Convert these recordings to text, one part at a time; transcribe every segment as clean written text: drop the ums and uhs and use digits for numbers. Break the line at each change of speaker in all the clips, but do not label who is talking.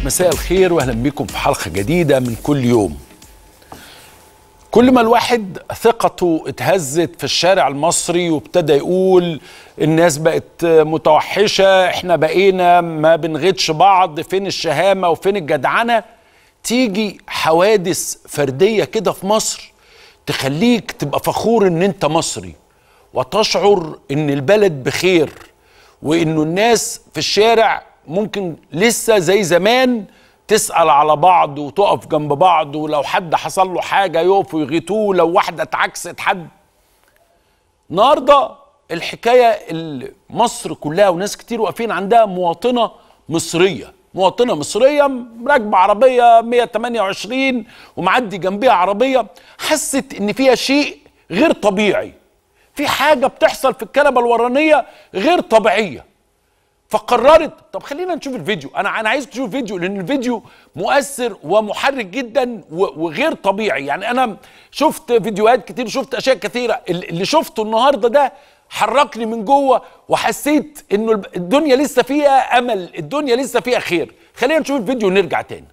مساء الخير واهلا بكم في حلقة جديدة من كل يوم. كل ما الواحد ثقته اتهزت في الشارع المصري وابتدى يقول الناس بقت متوحشة، احنا بقينا ما بنغيتش بعض، فين الشهامة وفين الجدعنة، تيجي حوادث فردية كده في مصر تخليك تبقى فخور ان انت مصري وتشعر ان البلد بخير وانه الناس في الشارع ممكن لسه زي زمان تسأل على بعض وتقف جنب بعض، ولو حد حصل له حاجة يقفوا يغيتوه، لو واحدة اتعكست حد. النهارده الحكاية اللي مصر كلها وناس كتير واقفين عندها مواطنة مصرية راكبة عربية 128 ومعدي جنبيها عربية، حست ان فيها شيء غير طبيعي، في حاجة بتحصل في الكنبة الورانية غير طبيعية، فقررت طب خلينا نشوف الفيديو. انا عايز تشوف الفيديو لان الفيديو مؤثر ومحرك جدا وغير طبيعي. يعني انا شفت فيديوهات كتير، شفت اشياء كثيره، اللي شفته النهارده ده حركني من جوه وحسيت انه الدنيا لسه فيها امل، الدنيا لسه فيها خير. خلينا نشوف الفيديو ونرجع تاني.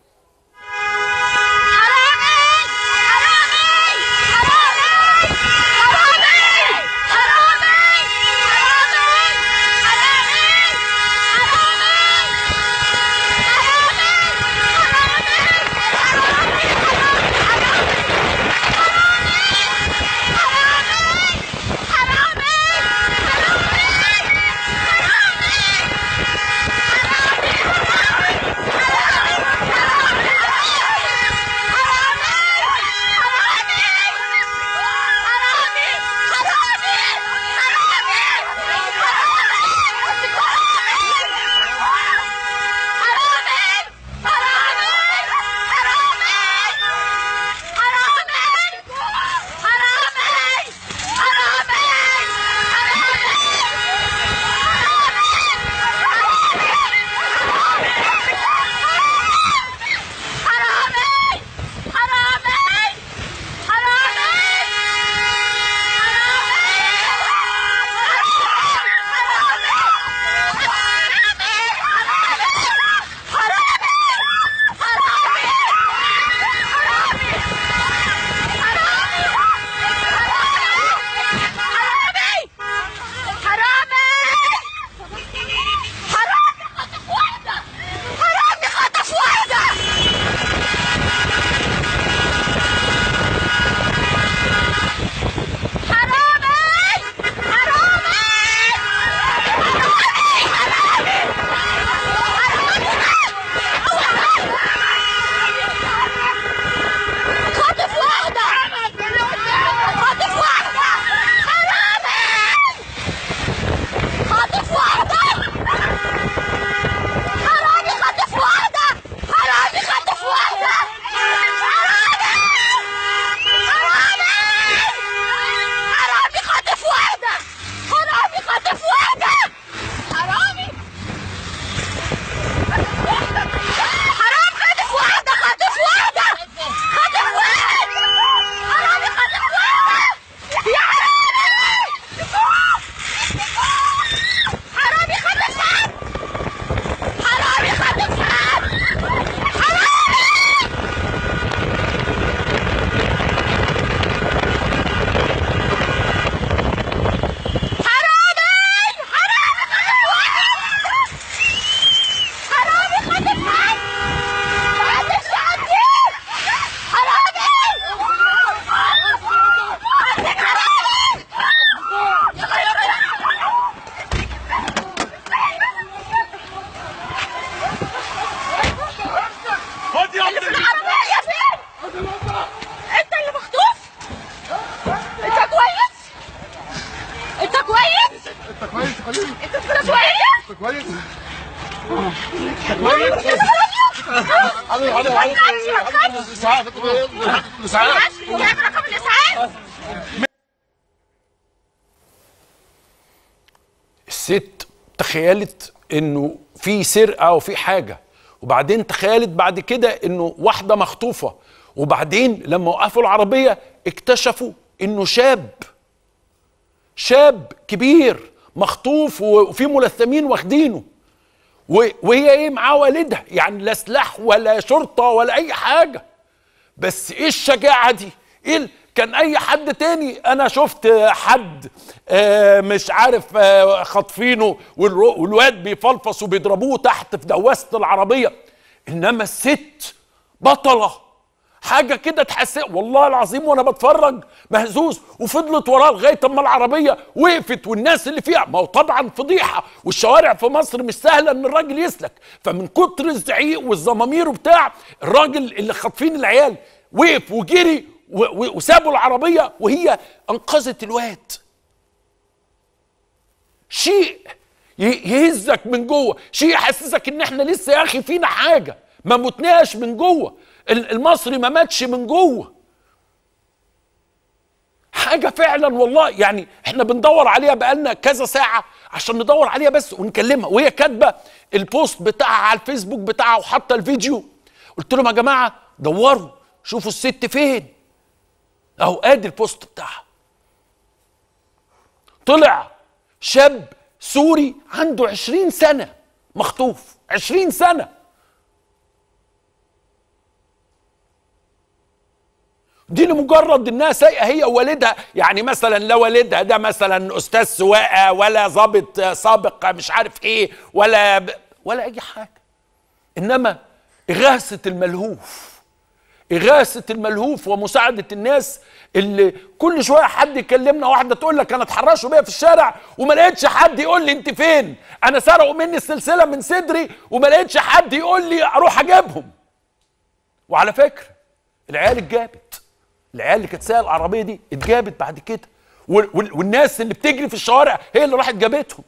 الست تخيلت انه في سرقه وفي حاجه، وبعدين تخيلت بعد كده انه واحده مخطوفه، وبعدين لما وقفوا العربيه اكتشفوا انه شاب كبير مخطوف وفي ملثمين واخدينه. وهي ايه معاه والدها، يعني لا سلاح ولا شرطه ولا اي حاجه. بس ايه الشجاعه دي؟ ايه كان اي حد تاني، انا شفت حد مش عارف خاطفينه والواد بيفلفص وبيضربوه تحت في دواسه العربيه، انما الست بطله، حاجه كده تحس والله العظيم وانا بتفرج مهزوز. وفضلت وراه لغايه اما العربيه وقفت والناس اللي فيها، ما هو طبعا فضيحه، والشوارع في مصر مش سهله ان الراجل يسلك، فمن كتر الزعيق والزمامير وبتاع الراجل اللي خاطفين العيال وقف وجري وسابوا العربيه وهي انقذت الواد. شيء يهزك من جوه، شيء يحسسك ان احنا لسه يا اخي فينا حاجه، ما متناش من جوه، المصري ما ماتش من جوه. حاجه فعلا والله، يعني احنا بندور عليها بقالنا كذا ساعه عشان ندور عليها بس ونكلمها، وهي كاتبه البوست بتاعها على الفيسبوك بتاعها وحاطه الفيديو. قلت لهم يا جماعه دوروا شوفوا الست فين، اهو ادي البوست بتاعها. طلع شاب سوري عنده 20 سنه مخطوف، 20 سنه. دي لمجرد انها سايقه هي ووالدها، يعني مثلا لا والدها ده مثلا استاذ سواقه ولا ضابط سابق مش عارف ايه ولا اي حاجه، انما اغاثه الملهوف، إغاثة الملهوف ومساعدة الناس اللي كل شوية حد يكلمنا، واحدة تقول لك أنا اتحرشوا بيا في الشارع وما لقيتش حد يقول لي أنت فين، أنا سرقوا مني السلسلة من صدري وما لقيتش حد يقول لي أروح أجيبهم. وعلى فكرة العيال اتجابت، العيال اللي كانت سايقة العربية دي اتجابت بعد كده، والناس اللي بتجري في الشوارع هي اللي راحت جابتهم.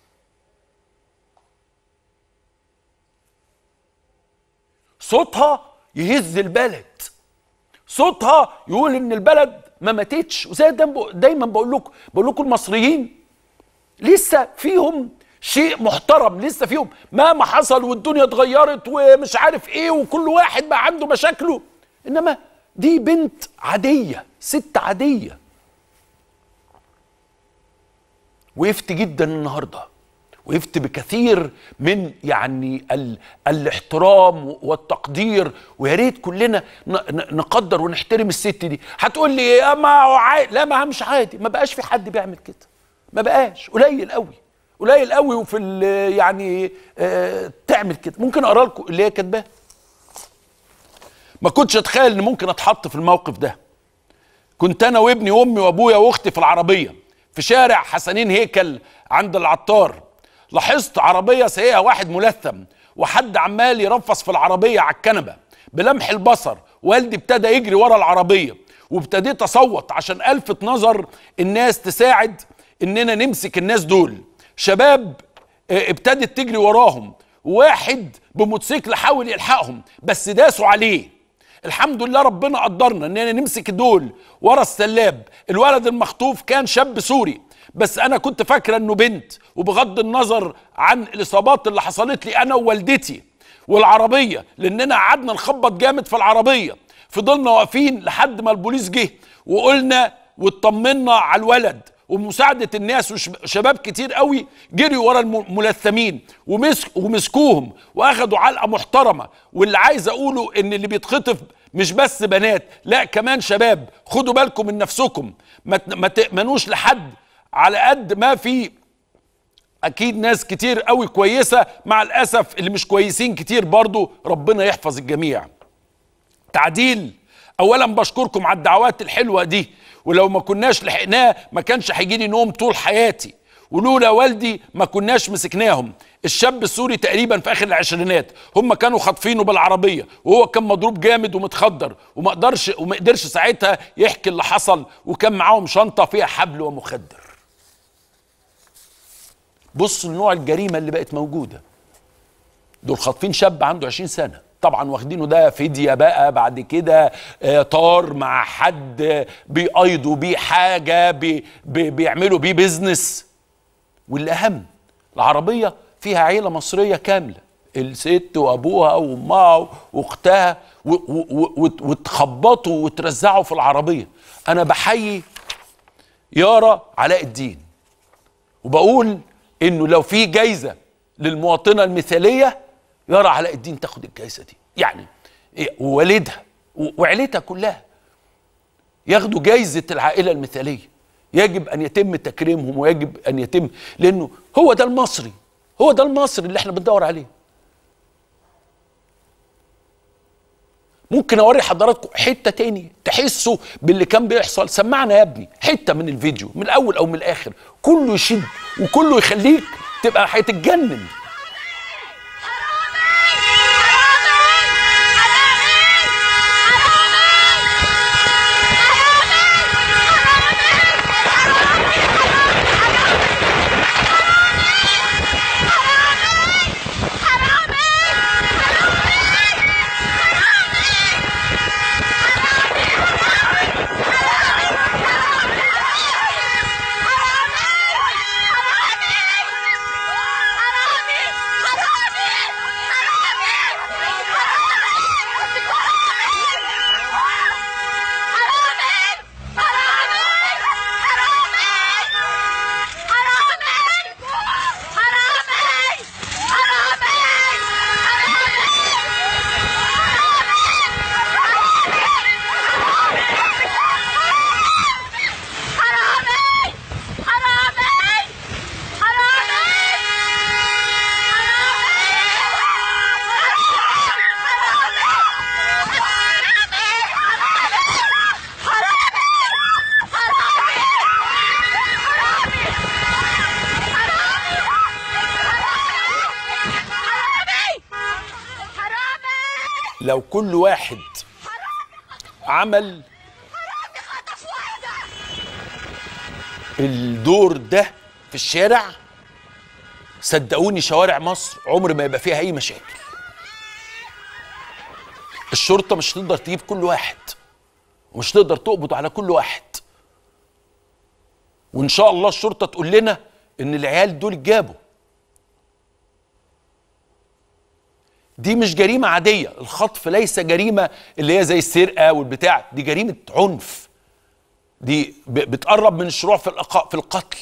صوتها يهز البلد، صوتها يقول ان البلد ما ماتتش. وزي دايما بقول لكم المصريين لسه فيهم شيء محترم، لسه فيهم مهما حصل والدنيا اتغيرت ومش عارف ايه وكل واحد بقى عنده مشاكله، انما دي بنت عاديه، ست عاديه. وقفت جدا النهارده، وقفت بكثير من يعني الاحترام والتقدير، ويا ريت كلنا نقدر ونحترم الست دي. هتقول لي يا ما هو عادي، لا ما مش عادي، ما بقاش في حد بيعمل كده، ما بقاش، قليل قوي قليل قوي. وفي يعني تعمل كده. ممكن اقرا لكم اللي هي كاتباه. ما كنتش اتخيل ان ممكن اتحط في الموقف ده. كنت انا وابني وامي وابويا واختي في العربيه في شارع حسنين هيكل عند العطار، لاحظت عربية سايقها واحد ملثم وحد عمال يرفص في العربية على الكنبة. بلمح البصر والدي ابتدى يجري ورا العربية، وابتديت اصوت عشان الفت نظر الناس تساعد اننا نمسك الناس دول. شباب ابتدت تجري وراهم، واحد بموتوسيكل حاول يلحقهم بس داسوا عليه. الحمد لله ربنا قدرنا اننا نمسك دول ورا السلاب. الولد المخطوف كان شاب سوري، بس انا كنت فاكره انه بنت، وبغض النظر عن الاصابات اللي حصلت لي انا ووالدتي والعربيه، لاننا قعدنا نخبط جامد في العربيه. فضلنا واقفين لحد ما البوليس جه، وقلنا واطمنا على الولد، وبمساعده الناس وشباب كتير قوي جريوا ورا الملثمين ومسكوهم واخدوا علقه محترمه. واللي عايز اقوله ان اللي بيتخطف مش بس بنات، لا كمان شباب. خدوا بالكم من نفسكم، ما تأمنوش لحد، على قد ما في اكيد ناس كتير قوي كويسه، مع الاسف اللي مش كويسين كتير برضو. ربنا يحفظ الجميع. تعديل، اولا بشكركم على الدعوات الحلوه دي، ولو ما كناش لحقناه ما كانش هيجيلي نوم طول حياتي، ولولا والدي ما كناش مسكناهم. الشاب السوري تقريبا في اخر العشرينات، هم كانوا خاطفينه بالعربيه وهو كان مضروب جامد ومتخدر، وما قدرش ساعتها يحكي اللي حصل، وكان معاهم شنطه فيها حبل ومخدر. بصوا لنوع الجريمه اللي بقت موجوده. دول خاطفين شاب عنده 20 سنه، طبعا واخدينه ده فديه بقى بعد كده، طار مع حد بيقيضوا بيه حاجه، بيعملوا بيه بيزنس. والاهم العربيه فيها عيله مصريه كامله، الست وابوها وامها واختها، وتخبطوا وترزعوا في العربيه. انا بحيي يارا علاء الدين، وبقول انه لو في جايزه للمواطنه المثاليه يارا علاء الدين تاخد الجائزه دي، يعني ووالدها وعيلتها كلها ياخدوا جايزه العائله المثاليه. يجب ان يتم تكريمهم ويجب ان يتم، لانه هو ده المصري، هو ده المصري اللي احنا بندور عليه. ممكن اوري حضراتكم حته تاني تحسوا باللي كان بيحصل. سمعنا يا ابني حته من الفيديو من الاول او من الاخر، كله يشد وكله يخليك تبقى هتتجنن. لو كل واحد عمل الدور ده في الشارع، صدقوني شوارع مصر عمر ما يبقى فيها اي مشاكل. الشرطه مش تقدر تجيب كل واحد ومش تقدر تقبض على كل واحد، وان شاء الله الشرطه تقول لنا ان العيال دول اتجابوا. دي مش جريمة عادية، الخطف ليس جريمة اللي هي زي السرقة والبتاع، دي جريمة عنف، دي بتقرب من الشروع في القتل.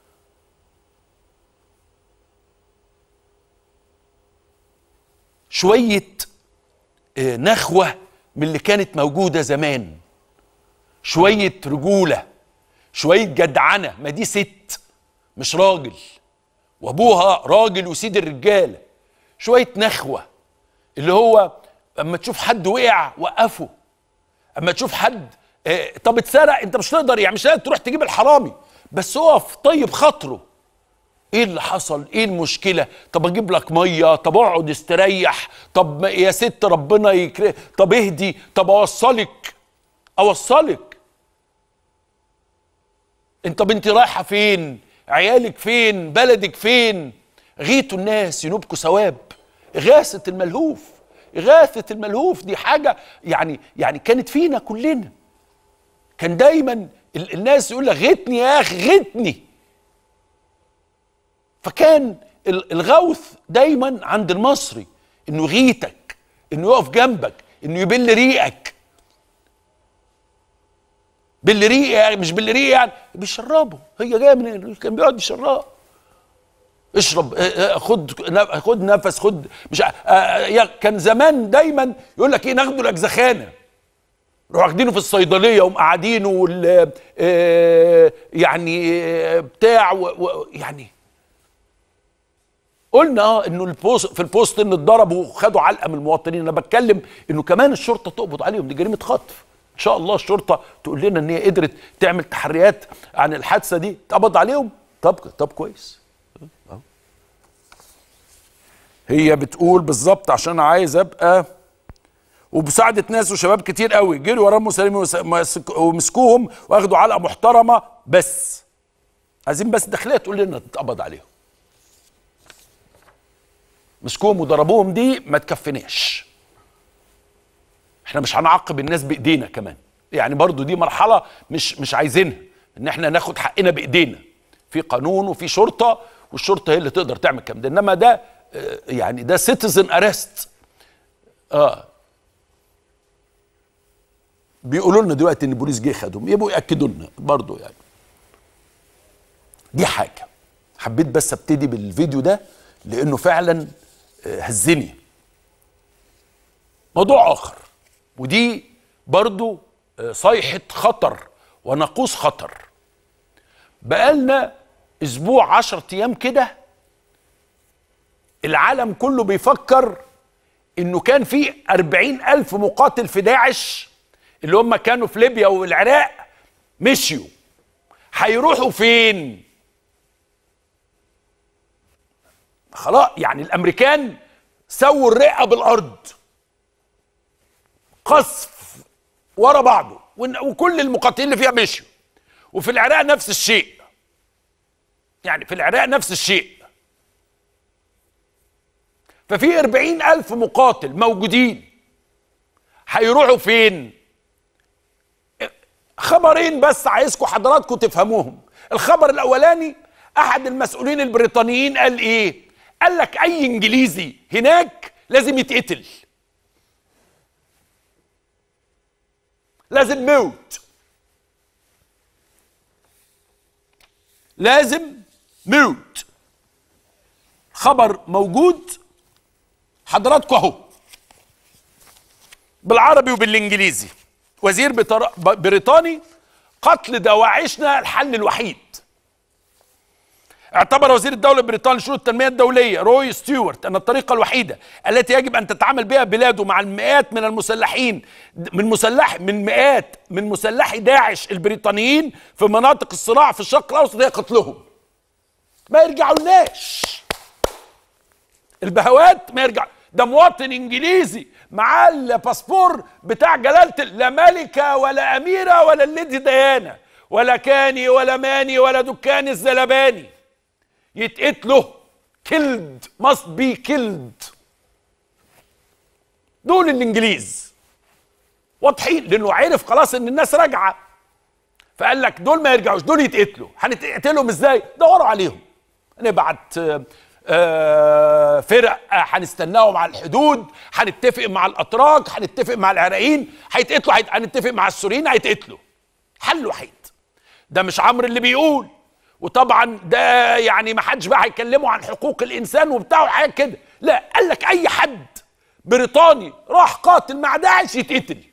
شوية نخوة من اللي كانت موجودة زمان، شوية رجولة، شوية جدعنة. ما دي ست مش راجل، وابوها راجل وسيد الرجالة. شوية نخوة اللي هو اما تشوف حد وقع وقفه، اما تشوف حد طب اتسرق، انت مش تقدر يعني مش تروح تجيب الحرامي، بس اقف طيب خاطره. ايه اللي حصل؟ ايه المشكله؟ طب اجيب لك ميه، طب اقعد استريح، طب يا ست ربنا يكرم، طب اهدي، طب اوصلك. انت بنتي رايحه فين؟ عيالك فين؟ بلدك فين؟ غيتوا الناس ينوبكوا ثواب. إغاثة الملهوف، إغاثة الملهوف دي حاجة يعني كانت فينا كلنا. كان دايما الناس يقول لك غيتني يا أخي غيتني. فكان الغوث دايما عند المصري إنه يغيتك، إنه يقف جنبك، إنه يبل ريقك. بل ريق يعني مش بل ريق يعني بيشربه، هي جايه من كان بيقعد يشربه. اشرب، خد نفس، خد مش كان زمان دايما يقول لك ايه، ناخده الاجزخانه، نروح واخدينه في الصيدليه ومقعدينه يعني بتاع يعني قلنا انه في البوست ان اتضربوا وخدوا علقه من المواطنين. انا بتكلم انه كمان الشرطه تقبض عليهم، دي جريمه خطف. ان شاء الله الشرطه تقول لنا ان هي قدرت تعمل تحريات عن الحادثه دي، تقبض عليهم. طب كويس. هي بتقول بالظبط عشان عايز ابقى وبساعدة ناس وشباب كتير قوي جروا وراهم مسالمين ومسكوهم واخدوا علقه محترمه، بس عايزين بس داخليه تقول لنا تتقبض عليهم. مسكوهم وضربوهم دي ما تكفناش. احنا مش هنعاقب الناس بايدينا كمان، يعني برضو دي مرحله مش عايزينها، ان احنا ناخد حقنا بايدينا. في قانون وفي شرطه، والشرطه هي اللي تقدر تعمل الكلام ده، انما ده يعني ده سيتيزن ارست. بيقولوا لنا دلوقتي ان البوليس جه خدهم، يبقوا ياكدوا لنا برضه يعني. دي حاجه حبيت بس ابتدي بالفيديو ده لانه فعلا هزني. موضوع اخر، ودي برضو صيحة خطر وناقوس خطر. بقالنا اسبوع 10 ايام كده العالم كله بيفكر انه كان في 40,000 مقاتل في داعش اللي هم كانوا في ليبيا والعراق مشيوا. هيروحوا فين؟ خلاص يعني الامريكان سووا الرئه بالارض، قصف ورا بعضه، وكل المقاتلين اللي فيها مشيوا. وفي العراق نفس الشيء، يعني في العراق نفس الشيء. ففي 40,000 مقاتل موجودين، هيروحوا فين؟ خبرين بس عايزكم حضراتكم تفهموهم. الخبر الاولاني، احد المسؤولين البريطانيين قال ايه؟ قال لك اي انجليزي هناك لازم يتقتل، لازم موت، لازم موت. خبر موجود حضراتكم اهو بالعربي وبالانجليزي. وزير بريطاني: قتل دواعشنا الحل الوحيد. اعتبر وزير الدولة البريطاني لشؤون التنمية الدولية روي ستيوارت أن الطريقة الوحيدة التي يجب أن تتعامل بها بلاده مع المئات من المسلحين من مسلحي داعش البريطانيين في مناطق الصراع في الشرق الأوسط هي قتلهم. ما يرجعوا لناش البهوات، ما يرجع. ده مواطن انجليزي معاه الباسبور بتاع جلالة، لا ملكة ولا أميرة ولا الليدي ديانا ولا كاني ولا ماني ولا دكاني الزلباني، يتقتلوا. killed must be killed. دول الانجليز واضحين، لانه عرف خلاص ان الناس راجعه، فقال لك دول ما يرجعوش، دول يتقتلوا. هنتقتلهم ازاي؟ دوروا عليهم، نبعت فرق، هنستناهم على الحدود، هنتفق مع الاتراك، هنتفق مع العراقيين، هيتقتلوا، هنتفق مع السوريين، هيتقتلوا. حل وحيد. ده مش عمرو اللي بيقول، وطبعا ده يعني ما حدش بقى هيكلموا عن حقوق الانسان وبتاع وحاجات كده، لا، قال لك اي حد بريطاني راح قاتل مع داعش يتقتل.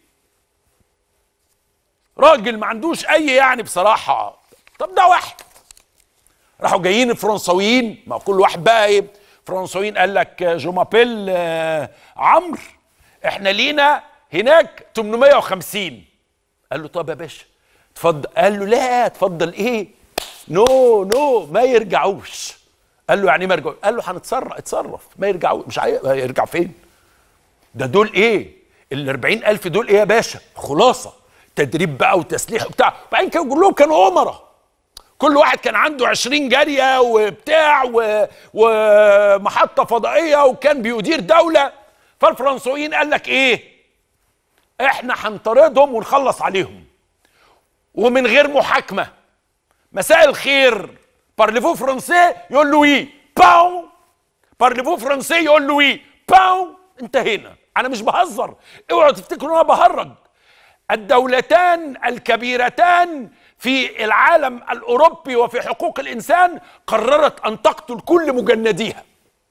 راجل ما عندوش اي يعني بصراحه. طب ده واحد. راحوا جايين الفرنساويين، ما كل واحد بقى ايه، فرنساويين قال لك جو مابيل عمرو، احنا لينا هناك 850. قال له طب يا باشا اتفضل. قال له لا اتفضل ايه؟ نو ما يرجعوش. قال له يعني ما يرجعوش؟ قال له اتصرف ما يرجعوش. مش عايز يرجع فين؟ ده دول ايه؟ ال 40,000 دول ايه يا باشا؟ خلاصه تدريب بقى وتسليح وبتاع. وبعدين كلهم كانوا امراء، كل واحد كان عنده 20 جاريه وبتاع ومحطه فضائيه وكان بيدير دوله. فالفرنسويين قال لك ايه؟ احنا هنطاردهم ونخلص عليهم ومن غير محاكمه. مساء الخير، بارليفو فرنسي؟ يقول له وي باو. بارليفو فرنسي؟ يقول له وي باو. انتهينا. انا مش بهزر، اوعوا تفتكروا انا بهرج. الدولتان الكبيرتان في العالم الأوروبي وفي حقوق الإنسان قررت أن تقتل كل مجنديها.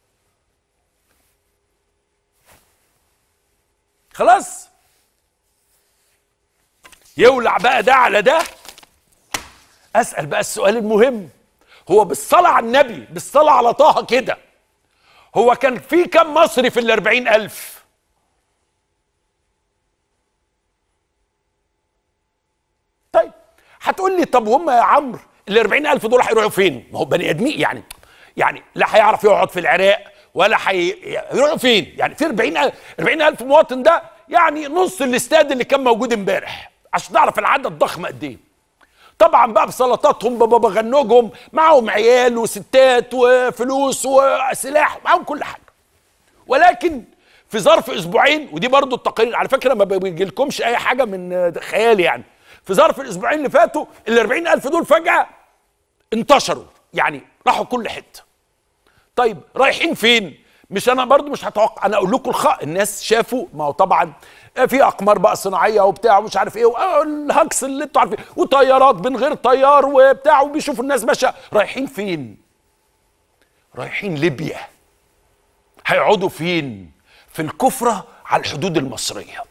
خلاص، يولع بقى ده على ده. أسأل بقى السؤال المهم، هو بالصلاة على النبي، بالصلاة على طه كده، هو كان في كم مصري في ال40,000؟ طيب هتقول لي طب هم يا عمرو ال40,000 دول هيروحوا فين؟ ما هو بني ادمين يعني لا هيعرف يقعد في العراق ولا هيروحوا فين؟ يعني في 40,000 مواطن، ده يعني نص الاستاد اللي كان موجود امبارح، عشان تعرف العدد ضخم قد ايه. طبعا بقى بسلطاتهم ببغنوجهم، معهم عيال وستات وفلوس وسلاح، معهم كل حاجه. ولكن في ظرف اسبوعين، ودي برضو التقارير على فكره ما بيجيلكمش اي حاجه من خيالي، يعني في ظرف الاسبوعين اللي فاتوا ال40,000 دول فجأة انتشروا، يعني راحوا كل حته. طيب رايحين فين؟ مش انا برضو مش هتوقع، انا اقول لكم الناس شافوا، ما هو طبعا في اقمار بقى صناعيه وبتاع ومش عارف ايه، والهكس اللي انتوا عارفين، وطيارات من غير طيار وبتاع، وبيشوفوا الناس ماشيه. رايحين فين؟ رايحين ليبيا. هيقعدوا فين؟ في الكفرة على الحدود المصرية.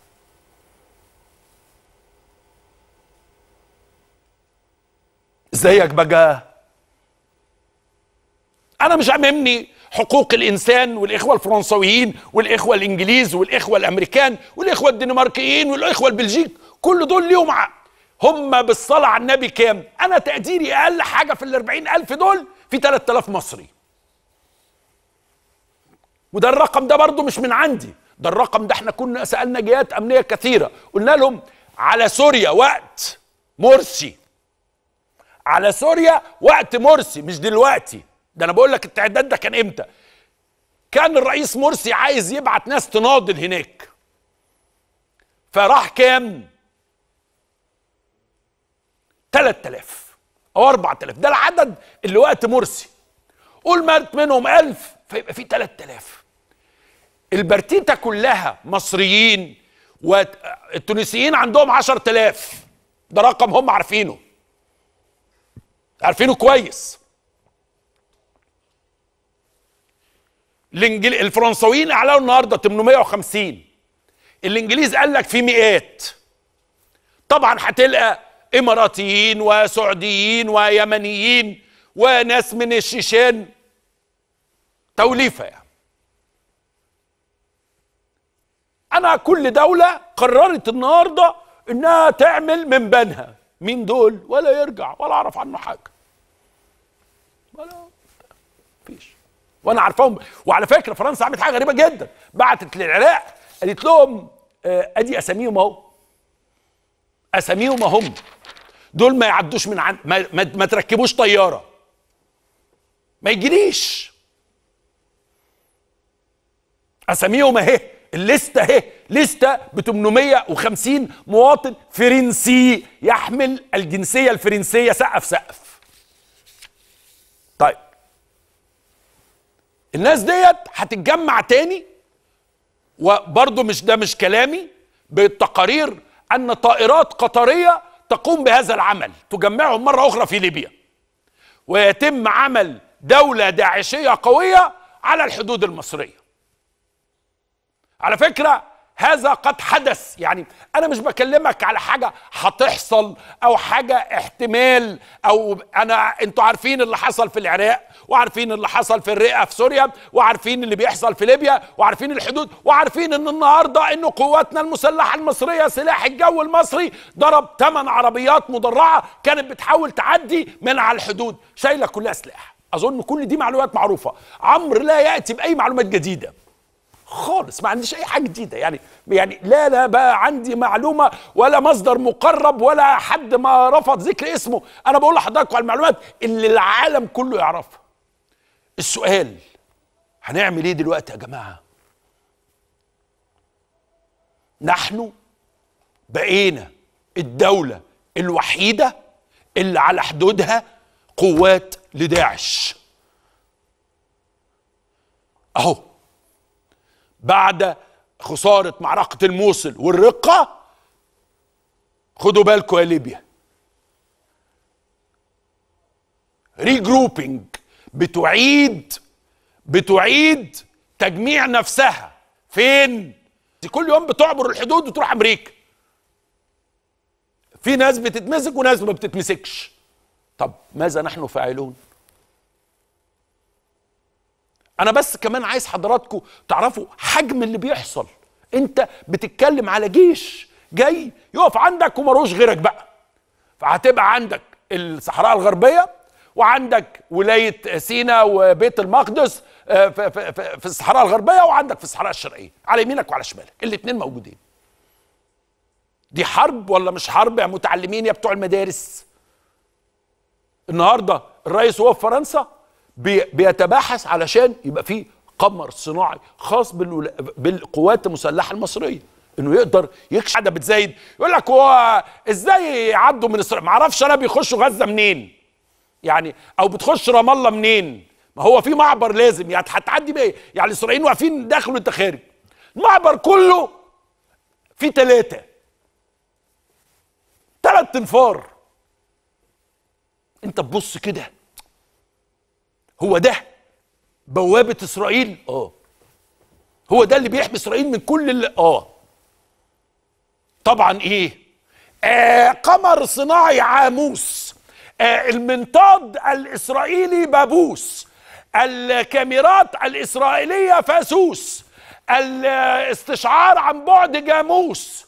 ازيك بقى؟ انا مش عاممني حقوق الانسان والاخوه الفرنسويين والاخوه الانجليز والاخوه الامريكان والاخوه الدنماركيين والاخوه البلجيك، كل دول ليهم هم بالصلاه على النبي كام؟ انا تقديري اقل حاجه في ال40,000 دول في 3000 مصري. وده الرقم ده برضو مش من عندي، ده الرقم ده احنا كنا سالنا جهات امنيه كثيره، قلنا لهم على سوريا وقت مرسي، على سوريا وقت مرسي مش دلوقتي، ده انا بقول لك التعداد ده كان امتى؟ كان الرئيس مرسي عايز يبعت ناس تناضل هناك، فراح كام؟ 3000 او 4000، ده العدد اللي وقت مرسي. قول مات منهم 1000 فيبقى في 3000. البرتيتا كلها مصريين، والتونسيين عندهم 10,000، ده رقم هم عارفينه كويس. الفرنساويين اعلنوا النهارده 850، الانجليز قال لك في مئات. طبعا هتلقى اماراتيين وسعوديين ويمنيين وناس من الشيشان، توليفه يعني. انا كل دوله قررت النهارده انها تعمل من بنها، مين دول؟ ولا يرجع ولا اعرف عنه حاجه، ولا فيش، وانا عارفاهم. وعلى فكره فرنسا عملت حاجه غريبه جدا، بعتت للعراق قالت لهم ادي اساميهم اهو، اساميهم اهم، دول ما يعدوش من عند ما تركبوش طياره، ما يجيليش، اساميهم اهي، الليسته اهي، لسته ب 850 مواطن فرنسي يحمل الجنسيه الفرنسيه. سقف. طيب الناس ديت هتتجمع تاني، وبرضه مش كلامي، بالتقارير ان طائرات قطريه تقوم بهذا العمل، تجمعهم مره اخرى في ليبيا، ويتم عمل دوله داعشيه قويه على الحدود المصريه. على فكره هذا قد حدث، يعني انا مش بكلمك على حاجه هتحصل او حاجه احتمال، او انتوا عارفين اللي حصل في العراق، وعارفين اللي حصل في الرئه في سوريا، وعارفين اللي بيحصل في ليبيا، وعارفين الحدود، وعارفين ان النهارده ان قواتنا المسلحه المصريه سلاح الجو المصري ضرب 8 عربيات مدرعه كانت بتحاول تعدي من على الحدود شايله كلها سلاح. اظن كل دي معلومات معروفه، عمرو لا ياتي باي معلومات جديده خالص، ما عنديش اي حاجه جديده، يعني لا بقى عندي معلومه ولا مصدر مقرب ولا حد ما رفض ذكر اسمه، انا بقول لحضراتكم على المعلومات اللي العالم كله يعرفها. السؤال هنعمل ايه دلوقتي يا جماعه؟ نحن بقينا الدوله الوحيده اللي على حدودها قوات لداعش اهو، بعد خسارة معركة الموصل والرقة. خدوا بالكم يا ليبيا، ريجروبينج، بتعيد تجميع نفسها. فين؟ كل يوم بتعبر الحدود وتروح امريكا، في ناس بتتمسك وناس ما بتتمسكش. طب ماذا نحن فاعلون؟ انا بس كمان عايز حضراتكم تعرفوا حجم اللي بيحصل. انت بتتكلم على جيش جاي يقف عندك ومروش غيرك بقى، فهتبقى عندك الصحراء الغربيه، وعندك ولايه سيناء وبيت المقدس في الصحراء الغربيه، وعندك في الصحراء الشرقيه على يمينك وعلى شمالك، الاثنين موجودين. دي حرب ولا مش حرب يا متعلمين يا بتوع المدارس؟ النهارده الرئيس وهو في فرنسا بيتباحث علشان يبقى فيه قمر صناعي خاص بالقوات المسلحه المصريه، انه يقدر يكشف. حاجه بتزايد يقول لك هو ازاي يعدوا من اسرائيل؟ ما اعرفش انا بيخشوا غزه منين يعني، او بتخش رام الله منين؟ ما هو في معبر لازم يعني هتعدي بيه، يعني الاسرائيليين واقفين داخل وانت خارج، المعبر كله فيه 3 انفار. انت تبص كده، هو ده بوابة إسرائيل؟ هو ده اللي بيحمي اسرائيل من كل اللي طبعا ايه؟ قمر صناعي عاموس، المنطاد الاسرائيلي بابوس، الكاميرات الاسرائيليه فاسوس، الاستشعار عن بعد جاموس.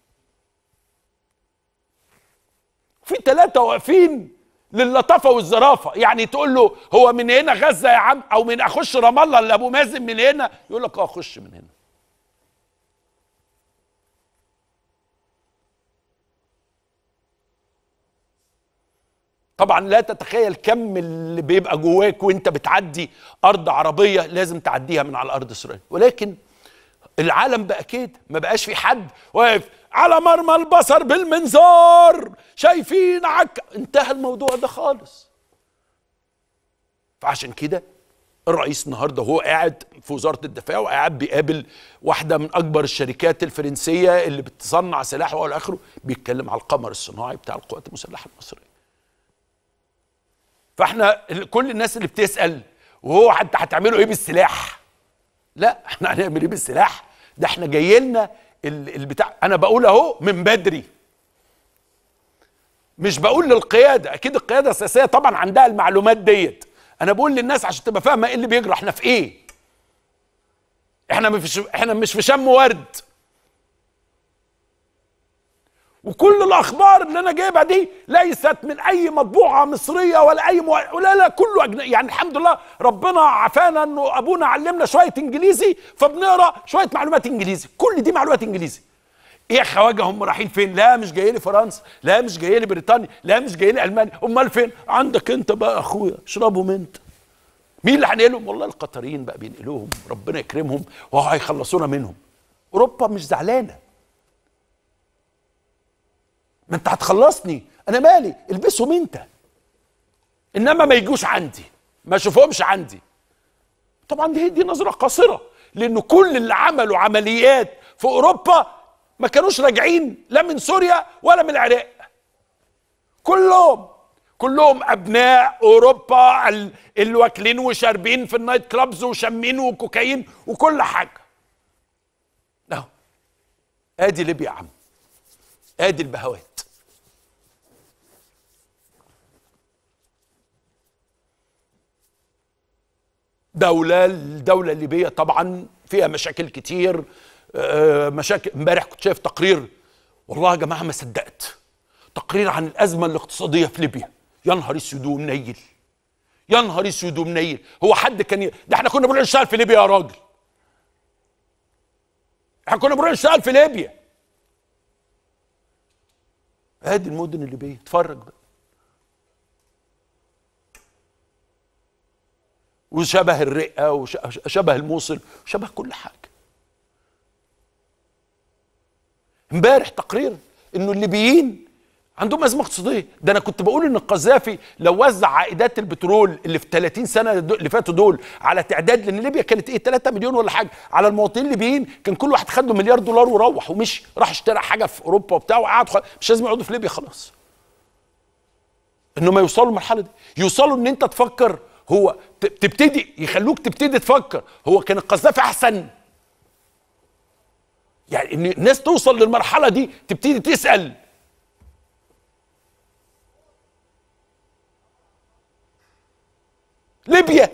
في 3 واقفين للطافه والظرافه. يعني تقول له هو من هنا غزه يا عم، او من اخش رام الله اللي ابو مازن من هنا، يقول لك اخش من هنا. طبعا لا تتخيل كم اللي بيبقى جواك وانت بتعدي ارض عربيه لازم تعديها من على ارض اسرائيل. ولكن العالم بقى كده، ما بقاش في حد واقف على مرمى البصر بالمنظار شايفين انتهى الموضوع ده خالص. فعشان كده الرئيس النهارده وهو قاعد في وزاره الدفاع وقاعد بيقابل واحده من اكبر الشركات الفرنسيه اللي بتصنع سلاح والى اخره، بيتكلم على القمر الصناعي بتاع القوات المسلحه المصريه. فاحنا كل الناس اللي بتسال وهو انت هتعملوا ايه بالسلاح؟ لا، احنا هنعمل ايه بالسلاح؟ ده احنا جاي لنا البتاع. انا بقول اهو من بدري، مش بقول للقياده، اكيد القياده السياسيه طبعا عندها المعلومات ديت. انا بقول للناس عشان تبقى فاهمه ايه اللي بيجرى، احنا في ايه؟ احنا مش في شم ورد. وكل الاخبار اللي انا جايبها دي ليست من اي مطبوعه مصريه ولا اي لا كله يعني الحمد لله ربنا عافانا انه ابونا علمنا شويه انجليزي فبنقرا شويه معلومات انجليزي، كل دي معلومات انجليزي. ايه يا خواجه هم رايحين فين؟ لا مش جاي لي فرنسا، لا مش جاي لي بريطانيا، لا مش جاي لي المانيا، امال فين؟ عندك انت بقى اخويا، اشربهم انت. مين اللي هنقلهم؟ والله القطريين بقى بينقلوهم، ربنا يكرمهم وهيخلصونا منهم. اوروبا مش زعلانه. ما انت هتخلصني، انا مالي، البسهم انت، انما ما يجوش عندي، ما اشوفهمش عندي. طبعا دي نظره قاصره، لانه كل اللي عملوا عمليات في اوروبا ما كانوش راجعين لا من سوريا ولا من العراق. كلهم ابناء اوروبا اللي واكلين وشاربين في النايت كلابز وشامين وكوكايين وكل حاجه. اهو ادي ليبيا يا عم، ادي البهوات. الدولة الليبية طبعا فيها مشاكل كتير، مشاكل. امبارح كنت شايف تقرير، والله يا جماعة ما صدقت، تقرير عن الأزمة الاقتصادية في ليبيا. يا نهار اسود ومنيل، يا نهار اسود ومنيل. هو حد كان ده احنا كنا بنروح نشتغل في ليبيا يا راجل، احنا كنا بنروح نشتغل في ليبيا. ادي المدن الليبية، اتفرج بقى. وشبه الرئة وشبه الموصل وشبه كل حاجة. امبارح تقرير انه الليبيين عندهم ازمه اقتصاديه. ده انا كنت بقول ان القذافي لو وزع عائدات البترول اللي في 30 سنه اللي فاتوا دول على تعداد، لان ليبيا كانت 3 مليون ولا حاجه، على المواطنين الليبيين كان كل واحد خد له $1 مليار وروح ومشي، راح اشترى حاجه في اوروبا وبتاع وقعد، مش لازم يقعدوا في ليبيا خلاص. انهم يوصلوا للمرحله دي، يوصلوا ان انت تفكر، هو تبتدي يخلوك تبتدي تفكر هو كان القذافي احسن؟ يعني ان الناس توصل للمرحله دي تبتدي تسال ليبيا.